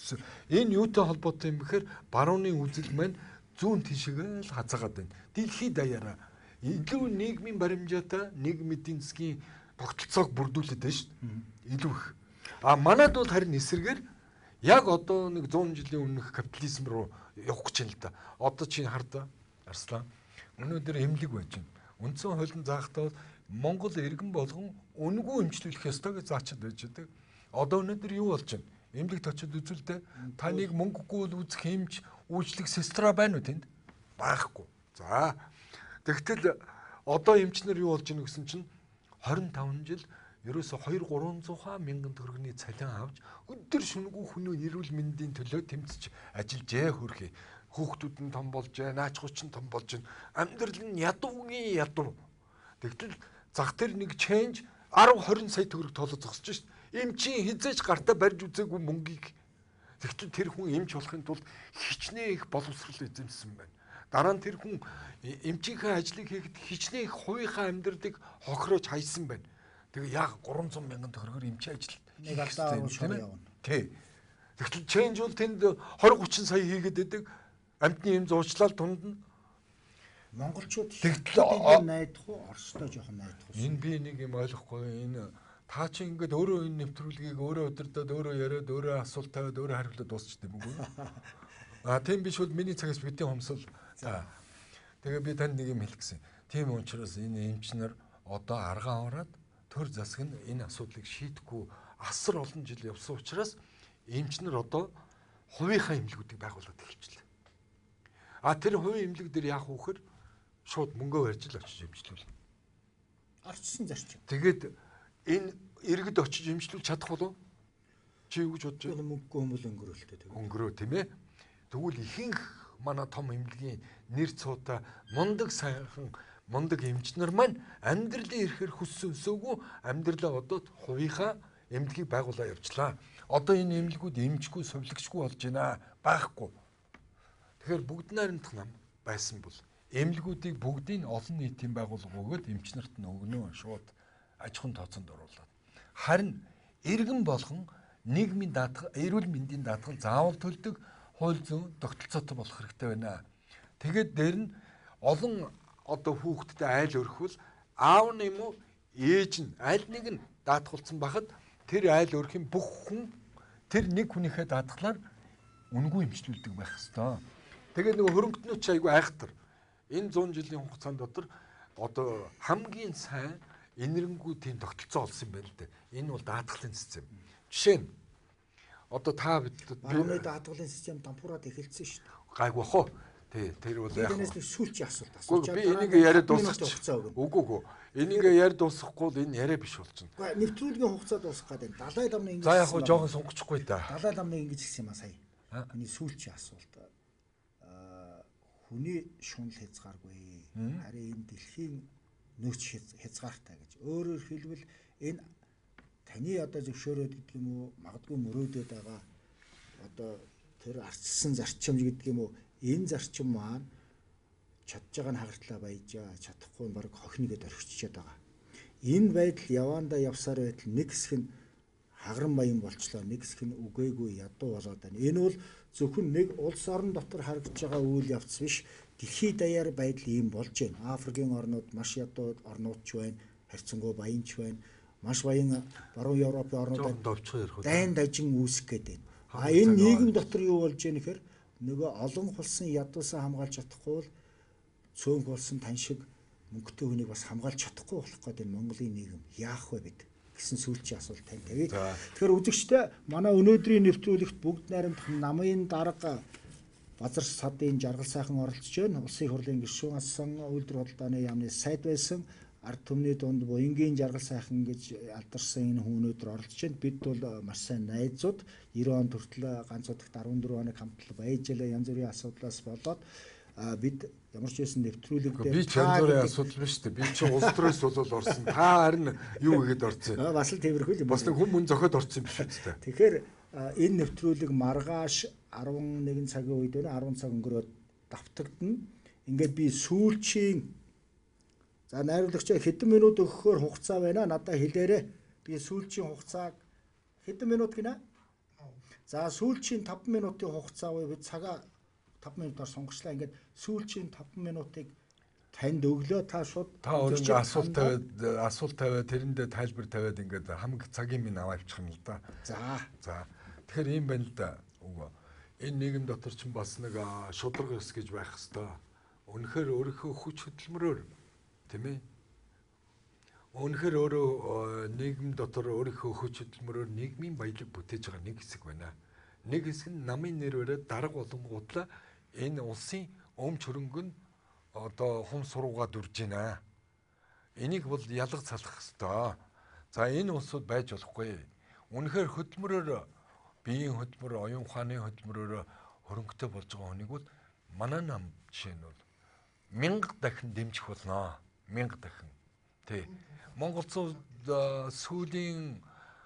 Энэ юутай холбоотой юм бэхээр барууны үзэл маань зүүн тишгээ л хазаагаад байна. Дэлхийд даяараа илүү нийгмийн баримжаатай нийгмийн эдийн засгийн тогтолцоог бүрдүүлээд байна шүү дээ. Илүү их. А манад бол харин эсэргээр яг одоо нэг зуун жилийн өмнөх капитализм руу явах гэж байна л да. Одоо чинь хардаа Арслан өнөөдөр эмнэлэг байж байна. Үндсэн хуулийн заахтаа Монгол иргэн болгон үнэгүй эмчлүүлэх ёстой гэж заачаад байж байгаа. Одоо өнөөдөр юу болж байна? Эмнэлэгт очиод үзүүлдэ та нэг мөнгөгүй л үзэх хэмж үйлчлэг сестра байна уу тэнд? Байхгүй. За. Тэгтэл одоо эмчнэр юу болж байна гэсэн чинь хорин таван жил ерөөсө хоёр гурван мянган төгрөгийн цалин авч өдөр шөнөгүй хүний эрүүл мэндийн төлөө тэмцэж ажиллаж хөрхий. Хүүхдүүд нь том болж байна, наач хуч нь том болж байна. Амьдрал нь ядуугийн ядуу. Тэгтэл зах дээр нэг change арав хорин сая төгрөг тоолоо зогсож шít. Эмчийн хизээч гартаа барьж үзээгүй мөнгийг. Тэгтэл тэр хүн эмч болохын тулд хичнээн их боловсрол эзэмсэн байна. Дараа нь тэр хүн эмчийнхээ ажлыг хийхэд хичнээн их хувийнхаа амьдралыг хохироож хайсан байна. Тэгээ яг гурван зуун мянган төгрөгөөр эмчийн ажил нэг алдаа уушаа явна. Тий. Тэгтэл change бол тэнд двадцать тридцать сая хийгээд байдаг. Амтны юм зуучлал тунд нь монголчууд тэгтэл найдах уу, Оростой жоохон найдах уу? Энэ би нэг юм ойлгохгүй. Энэ та чи ингээд өөрөө энэ нэвтрүүлгийг өөрөө өдөртөө өөрөө яриад өөрөө асуулт тавиад өөрөө хариулаад дуусчихдээ юм уу? А тийм биш бол миний цагаас бидний хомсол. Тэгээ би танд нэг юм хэлэх гэсэн. Тийм учраас энэ эмчнэр одоо аргаа ороод төр засаг нь энэ асуудлыг шийдэхгүй асар олон жил явсан учраас эмчнэр одоо хувийнхаа эмнэлгүүдийг байгуулад эхэлчихлээ. А тэр хувийн эмнэлэг дээр яах вэ гэхээр шууд мөнгөө барьж л очиж эмчлүүл. Арчсан зарчим. Тэгээд энэ иргэд очиж эмчлүүл чадах болов? Чи юу гэж бодож байна? Мөнгөгүй хүмүүс өнгөрөөлтэй тэгээд. Өнгөрөө тийм ээ. Тэгвэл ихэнх манай том эмнэлгийн нэр цуута мундаг сайхан мундаг эмчнэр маань амьдралын ирэхээр хүссэн өсөөгүй амьдралаа одоод хувийнхаа эмнэлгийг байгуулаа явуулчлаа. Одоо энэ эмнэлгүүд эмчгүй сувлагчгүй болж байна. Баахгүй. Тэгэхээр бүгд найрамдах нам байсан бол эмнэлгүүдийг бүгдийг олон нийтийн байгууллага өгөөд эмч нарт нь өгнө шууд аж ахуйн тооцоонд оруулаад. Харин иргэн болгон нийгмийн даатгал, эрүүл мэндийн даатгал заавал төлдөг хууль зүйн тогтолцоотой болох хэрэгтэй байна. Тэгээд дээр нь олон одоо хүүхдэд айл өрхвөл аав нь юм уу ээж нь аль нэг нь даатгуулсан бахад тэр айл өрхийн бүх хүн тэр нэг хүнийхээ даатгалаар үнгүй эмчлүүлдэг байх ёстой. Тэгээд нөгөө хөрөнгөтнөч айгүй айхтар. Энэ зуун жилийн хугацаанд дотор одоо хамгийн сайн энэрэнгүүдийн тогтолцоо олсон юм байна л дээ. Энэ бол даатгалын систем. Жишээ нь одоо та бид Барууны даатгалын систем дампуураад эхэлсэн шүү дээ. Гайгүй бах уу? Тий, тэр бол яг. Тэрнээс нэг сүүлчийн асуулт асууж. Би энийг яриад дуусгачих. Үгүй үгүй. Энийг яриад дуусгахгүй л энэ яриа биш болчихно. Гэхдээ нэвтрүүлгийн хугацаа дуусах гэдэг. Далай ламны ингэж. За яг хоо жоохон сунгахгүй да. Далай ламны ингэж гисэн юм а сая. Хүний сүүлчийн асуулт. Аа хүний шунал хязгааргүй. Харин энэ дэлхийн нөөц хязгаартай гэж. Өөрөөр хэлбэл энэ таны одоо зөвшөөрөөд гэдэг юм уу магадгүй мөрөөдөд байгаа одоо тэр арчсан зарчим гэдэг юм уу энэ зарчим маань чадж байгаа нь хагартлаа баяжаа чадахгүй нь баг хохно гэдээ орхиччихэд байгаа. Энэ байдал яваандаа явсаар байтал нэг хэсэг нь хагран баян болчлоо, нэг хэсэг нь үгээгүй ядуу болоод байна. Энэ бол зөвхөн нэг улс орон дотор харагдж байгаа үйл явц биш, дэлхийд даяар байдал ийм болж байна. Африкийн орнууд маш ядуу орнууд ч байна, харьцангуй баянч байна. Маш баян баруун Европын орнуудад дайн дажин үүсэх гээд байна. А энэ нийгэм дотор юу болж байна гэхээр нөгөө олон хулсан ядуусаа хамгаалж чадахгүй бол цөөнх болсон тань шиг мөнгөтэй хүнийг бас хамгаалж чадахгүй болох гэдэг Монголын нийгэм яах вэ бид гэсэн сүүлчийн асуулт тань тавья. Тэгэхээр үзэгчтэй манай өнөөдрийн нэвтрүүлэгт бүгд найрамдах намын дарга Базар садын жаргал сайхан оролцож байна. Улсын хурлын гишүүн асан үйлдвэр худалдааны яамны сайд байсан. Ард түмний дунд буянгийн жаргал сайхан гэж алдарсан энэ хүн өнөөдөр оролцож байна. Бид бол маш сайн найзууд. девять он хүртэл ганц удагт арван дөрвөн хоног хамтлаг байж лээ. Янз бүрийн асуудлаас болоод бид ямар ч байсан нэвтрүүлэг дээр би ч янз бүрийн асуудал биш үү? Би чи улс төрөөс бол орсон. Та харин юу игээд орсон? Аа бас л тэрхүү юм. Бас нэг хүн мөн зохиод орсон юм биш үү? Тэгэхээр энэ нэвтрүүлэг маргааш арван нэгэн цагийн үед байна. арван цаг өнгөрөөд давтагдана. Ингээд би сүүлчийн за найруулагч хэдэн минут өгөхөөр хугацаа байна. Надад хэлээрэй. Би сүүлчийн хугацааг хэдэн минут гинэ? За сүүлчийн таван минутын хугацаа уу бид цагаа таван минутаар сонгочлаа. Ингээд сүүлчийн таван минутыг танд өглөө та шууд та өөрөө асуулт тавиад асуулт тавиад тэрэндээ тайлбар тавиад ингээд хамаг цагийн минь аваачих юм л да. За. За. Тэгэхээр юм байна л да. Үгүй. Энэ нийгэм дотор ч бас нэг шударга ёс гэж байх хэвээр. Үнэхээр өөрийнхөө хүч хөдөлмөрөөр тийм ээ. Үнэхээр өөрөө нийгэм дотор өөрийнхөө хүч хөдөлмөрөөр нийгмийн баялаг бүтээж байгаа нэг хэсэг байна. Нэг хэсэг нь намын нэр бариад дарга болонгуудлаа энэ улсын өмч хөрөнгө нь одоо хум суруугаа дүрж байна. Энийг бол ялга салах ёстой. За энэ улсууд байж болохгүй. Үнэхээр хөдөлмөрөөр биеийн хөдөлмөр, оюун ухааны хөдөлмөрөөр хөрөнгөтэй болж байгаа хүнийг бол манай нам жишээ нь бол мянга дахин дэмжих болно. Мянга дахин. Тэ. Монголцууд сүүлийн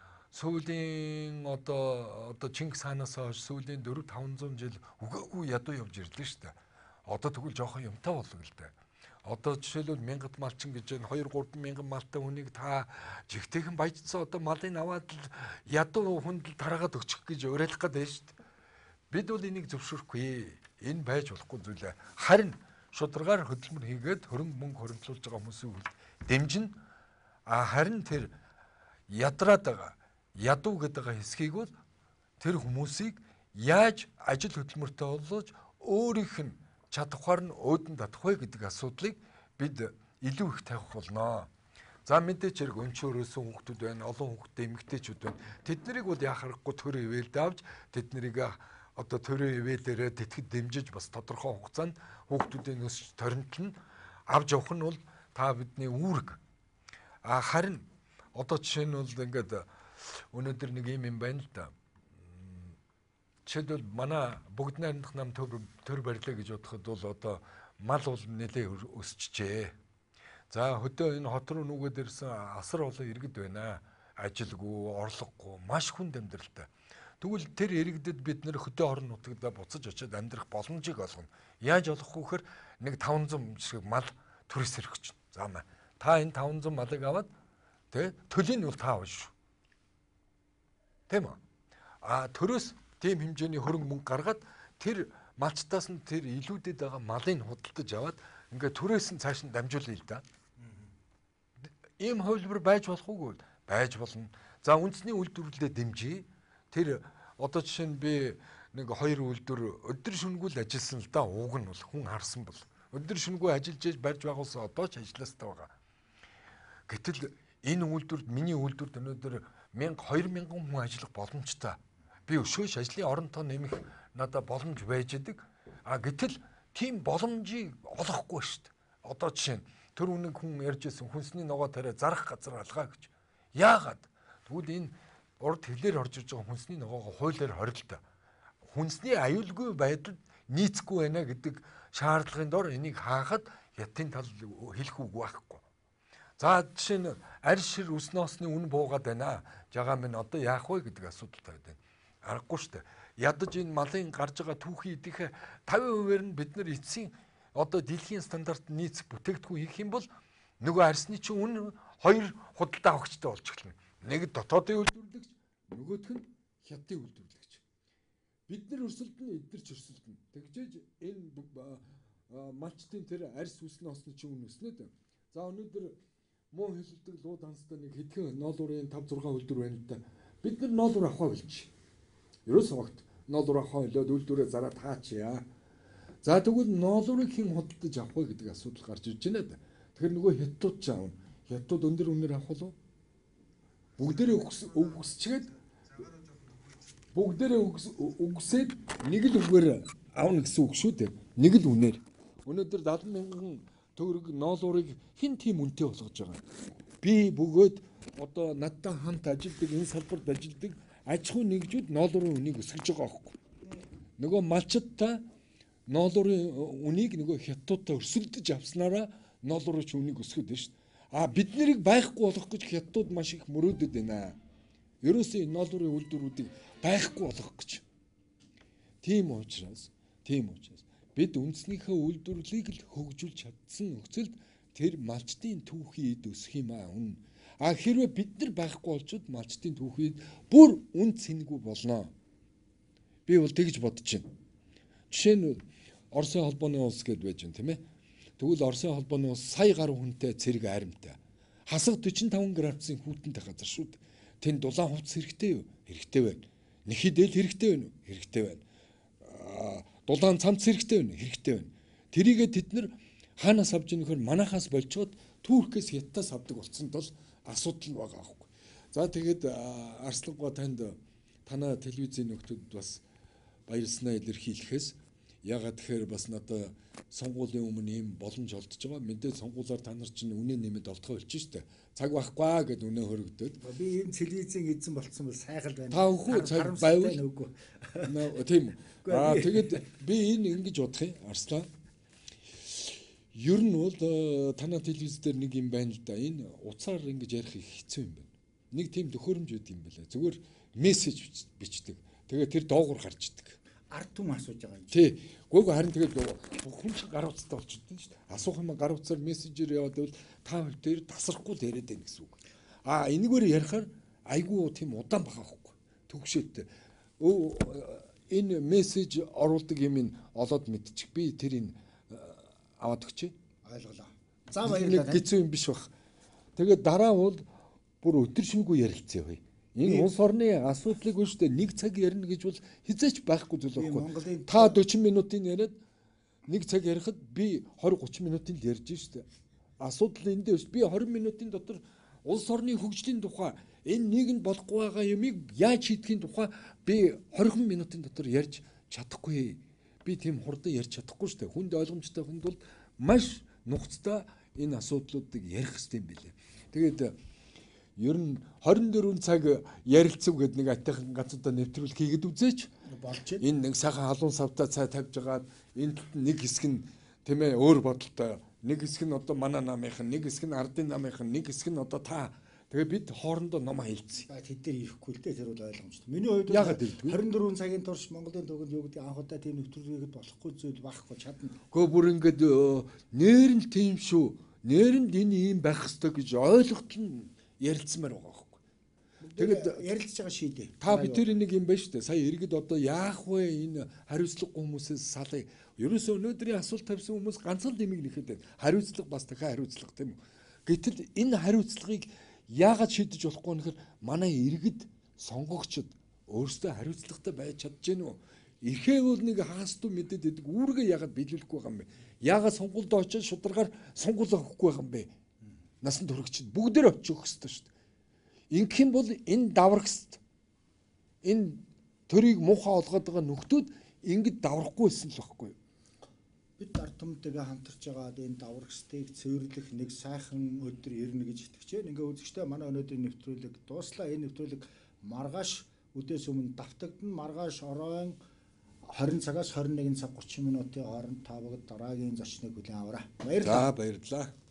сүүлийн одоо одоо Чингис хаанаас хойш сүүлийн дөрвөн таван жил үгээгүй ядуу явж ирлээ шүү дээ. Одоо тэгвэл жоохон юмтай боллоо л дээ. Одоо жишээлбэл мянгат малчин гэж энэ хоёр гурван мянган малтай хүнийг та жигтэйхэн баяжцсан одоо малыг аваад ядуу хүнд тараагаад өччих гэж уриалах гэдэг шүү дээ. Бид бол энийг зөвшөөрөхгүй. Энэ байж болохгүй зүйлээ. Харин шударгаар хөдөлмөр хийгээд хөрөнгө мөнгө хөрөмжлүүлж байгаа хүмүүсийг дэмжин. А харин тэр ядраад байгаа ядуу гэдэг байгаа хэсгийг бол тэр хүмүүсийг яаж ажил хөдөлмөртэй болгож өөрийнх нь чадхаар нь өөдөн татах вэ гэдэг асуудлыг бид илүү их тавих болно. За мэдээч хэрэг өнчөөрөөсөн хүүхдүүд байна, олон хүүхдтэй эмэгтэйчүүд байна. Тэднийг бол яхахгүй төр ивэлд авч тэднийг одоо төрийн ивэ дээрээ тэтгэд дэмжиж бас тодорхой хугацаанд хүүхдүүдийн өсч торинт нь авч явах нь бол та бидний үүрэг. А харин одоо жишээ нь бол ингээд өнөөдөр нэг юм юм байна л да. Жишээлбэл манай бүгд найрамдах нам төр төр барилаа гэж бодоход бол одоо мал бол нэлээ өсчихжээ. За хөдөө энэ хот руу нүгэд ирсэн асар олон иргэд байна. Ажилгүй, орлогогүй, маш хүнд амьдралтай. Тэгвэл тэр иргэдэд бид нэр хөдөө орон нутгад буцаж очиод амьдрах боломжийг олгоно. Яаж олох вэ гэхээр нэг таван зуун шиг мал төрөөс ирэх гэж. За маа. Та энэ таван зуун малыг аваад тэ төлийг нь бол та авна шүү. Тэм үү? А төрөөс тийм хэмжээний хөрөнгө мөнгө гаргаад тэр малчтаас нь тэр илүүдэд байгаа малыг худалдаж аваад ингээд төрөөс нь цааш нь дамжуулъя л да. Ийм хувилбар байж болох уу? Байж болно. За үндэсний үйлдвэрлэлд дэмжиж тэр одоо жишээ нь би нэг хоёр үйлдвэр өдөр шөнөгүй л ажилласан л да. Уг нь бол хүн харсан бол өдөр шөнөгүй ажиллаж иж барьж байгаас одоо ч ажилластай байгаа. Гэтэл энэ үйлдвэрд миний үйлдвэрд өнөөдөр мянга хоёр мянган хүн ажиллах боломжтой. Би өшөөш ажлын оронтой нэмэх надад боломж байж идэг. А гэтэл тийм боломжийг олохгүй шүү дээ. Одоо жишээ нь тэр үнэн хүн ярьжсэн хүнсний ногоо тараа зарах газар алгаа гэж. Яагаад? Тэгвэл энэ урд хэлээр орж иж байгаа хүнсний ногоогоо хуулиар хорилдог. Хүнсний аюулгүй байдалд нийцэхгүй байна гэдэг шаардлагын дор энийг хаахад ятын тал хэлэх үг байхгүй. За жишээ нь арь шир үс ноосны үн буугаад байна. Жагаа минь одоо яах вэ гэдэг асуудал тавьд байна. Аргагүй шүү дээ. Ядаж энэ малын гарч байгаа түүхий идэх тавин хувиар нь бид нар эцсийн одоо дэлхийн стандарт нийцэх бүтээгдэхүүн хийх юм бол нөгөө арьсны чинь үн хоёр худалдаа авахчтай болж эхэлнэ. Нэг дотоодын үйлдвэрлэгч, нөгөөх нь хятадын үйлдвэрлэгч. Бид нар өрсөлдөн, эдгэрч өрсөлдөн. Тэгжээж энэ малчтын тэр арьс үснэ осны чинь үн өснөд. За өнөөдөр муу хэлдэг лууд ханстай нэг хэдхэн ноолуурын тавь зургаан үйлдвэр байна л да. Бид нар ноолуур авах билж. Ерөөс огт ноолуур авах ойлоод үйлдвэрээ зараад хаачаа. За тэгвэл ноолуурыг хэн худалдаж авах вэ гэдэг асуудал гарч ирж байна да. Тэгэхээр нөгөө хятадууд ч аавна. Хятадууд өндөр үнээр авах болов? Бүгдээрээ өгсчгээд бүгдээрээ өгсөд нэг л үгээр авна гэсэн үг шүү дээ. Нэг л үнээр. Өнөөдөр дадлан мянган төгрөг ноолуурыг хэн тийм үнэтэй болгож байгаа. Би бөгөөд одоо надтай хамт ажилладаг, энэ салбарт ажилладаг аж ахуй нэгжүүд ноолуурын үнийг өсгөж байгаа аахгүй. Нөгөө малчдаа ноолуурын үнийг нөгөө хятадтай өрсөлдөж авснараа ноолуурын үнийг өсгöd байна шүү дээ. А бид нарыг байхгүй болох гэж хятадууд маш их мөрөөдөд байна. Ерөөсөө энэ ноолуурын үйлдвэрүүдийг байхгүй болгох гэж. Тийм учраас, тийм учраас бид үндэснийхээ үйлдвэрлэлийг л хөгжүүлж чадсан нөхцөлд тэр малчтын түүхийд өсөх юм аа үн. А хэрвээ бид нар байхгүй болчод малчтын түүхийд бүр үн цэнгүй болно. Би бол тэгж бодож байна. Жишээ нь Оросын холбооны улс гэдээ байж байна тийм ээ. Тэгвэл Оросын холбооны улс сая гаруй хүнтэй цэрэг айрамтай. Хасаг forty five градусын хүүтэнтэй газар шүү дээ. Тэнд дулаан хувцас хэрэгтэй юу? Хэрэгтэй байна. Нэхий дээл хэрэгтэй байна уу? Хэрэгтэй байна. Дулаан цамц хэрэгтэй байна уу? Хэрэгтэй байна. Тэрийгээ тэд нар хаанаас авч ийнэхээр манахаас болчоод Туркээс хятадаас авдаг болцсонд бол асуудал байгаа аахгүй. За тэгээд Арслангаа танд танай телевизийн нөхдөд бас баярлснаа илэрхийлэхээс ягаад тэгэхээр бас надад сонгуулийн өмнө ийм боломж олдож байгаа. Мэдээ сонгуулиар та нар чинь үнэ нэмэд олдгоо болчих шүү дээ. Цаг байхгүй гэд үнэ хөрөгдөд. Би ийм телевизийн эзэн болцсон бол сайхал байна. Та хөө цаг байвал үгүй. Тийм үү. Аа тэгээд би энэ ингэж бодох юм Арслан. Ер нь бол танай телевиз дээр нэг юм байна л да. Энэ уцаар ингэж ярих их хэцүү юм байна. Нэг тийм төхөөрөмж үүд юм байна. Зүгээр мессеж бичдэг. Тэгээд тэр доогуур гарч идэг. Ард түмэн асууж байгаа юм. Тий. Гүйгүй харин тэгээд хүн чинь гар утастай болчихсон шүү дээ. Асуух юм гар утасаар мессежээр яваад бол та хоёр дээр тасрахгүй л яриад байна гэсэн үг. Аа энэгээр ярихаар айгүй тийм удаан бахаа байхгүй. Төгшөөдтэй. Өө энэ мессеж оруулдаг юм ин олоод мэдчих. Би тэрийг аваад өгчээ. Ойлголоо. За баярлалаа. Гэцүү юм биш бах. Тэгээд дараа бол бүр өдөр шөнөгүй ярилцъя бай. Энэ улс орны асуудлыг үүштэй нэг цаг ярина гэж бол хизээч байхгүй зүйл байхгүй. Та forty минутын яриад нэг цаг ярихад би twenty thirty минутын л ярьж штэ. Асуудал энд дэвш би twenty минутын дотор улс орны хөгжлийн тухай энэ нийгэнд болохгүй байгаа юмыг яаж шийдэхин тухай би twenty минутын дотор ярьж чадахгүй. Би тийм хурдан ярьж чадахгүй шүү дээ. Хүнд ойлгомжтой хүнд бол маш нухацтай энэ асуудлуудыг ярих хэрэгтэй юм билээ. Тэгээд ер нь хорин дөрвөн цаг ярилцав гэдэг нэг атайхан ганцудаа нэвтрүүлэг хийгээд үзээч. болж байна. Энэ нэг сайхан халуун савтаа цай тавьж агаад энэ нэг хэсэг нь тийм ээ өөр бодолтой, нэг хэсэг нь одоо манай намынхан, нэг хэсэг нь ардын намынхан, нэг хэсэг нь одоо та. Тэгээ бид хоорондоо ном хэлцээ. Тэд дээр ирэхгүй л дээ, тэр бол ойлгомжтой. Миний хувьд хорин дөрвөн цагийн турш Монголын төгөнд юу гэдэг анх удаа тийм нэвтрүүлгээд болохгүй зүйл байхгүй чадна. Гэхдээ бүр ингээд нээр нь тийм шүү. Нээрэнд энэ ийм байх ёстой гэж ойлгохтол нь ярилцмаар байгаа байхгүй. Тэгээд ярилцж байгаа шийдээ. Та бид тэр нэг юм байна шүү дээ. Сая иргэд одоо яах вэ энэ хариуцлагагүй хүмүүсээс салъя. Ерөөсөө өнөөдрийн асуулт тавьсан хүмүүс ганцхан дэмиг нэхэд байна. Хариуцлага бас дахин хариуцлага тийм үү. Гэтэл энэ хариуцлагыг яагаад шийдэж болохгүй нэхэр манай иргэд сонгогчд өөрсдөө хариуцлагатай байж чадчихэв нү. Ирэхээ бол нэг хаастуу мэдээд байдаг. Үүргээ яагаад биелүүлэхгүй байгаа юм бэ? Яагаад сонгуульд очиж шударгаар сонгуул өгөхгүй байгаа юм бэ? Насан туршид бүгдээр очиж өгөх ёстой шүү дээ. Ингэх юм бол энэ даврагст энэ төрийг муухай олгоод байгаа нөхдүүд ингэж даврахгүй байсан л байхгүй. Бид ард түмтэйгээ хамтарч байгаад энэ даврагстыг цэвэрлэх нэг сайхан өдөр ирнэ гэж итгэж байна. Ингээ үзэгчтэй манай өнөөдрийн нэвтрүүлэг дууслаа. Энэ нэвтрүүлэг маргааш үдээс өмнө давтагдана. Маргааш оройн хорин цагаас хорин нэгэн цаг гурван минутын хооронд та бүгд дараагийн зочныг хүлээн аваарай. Баярлалаа. За баярлалаа.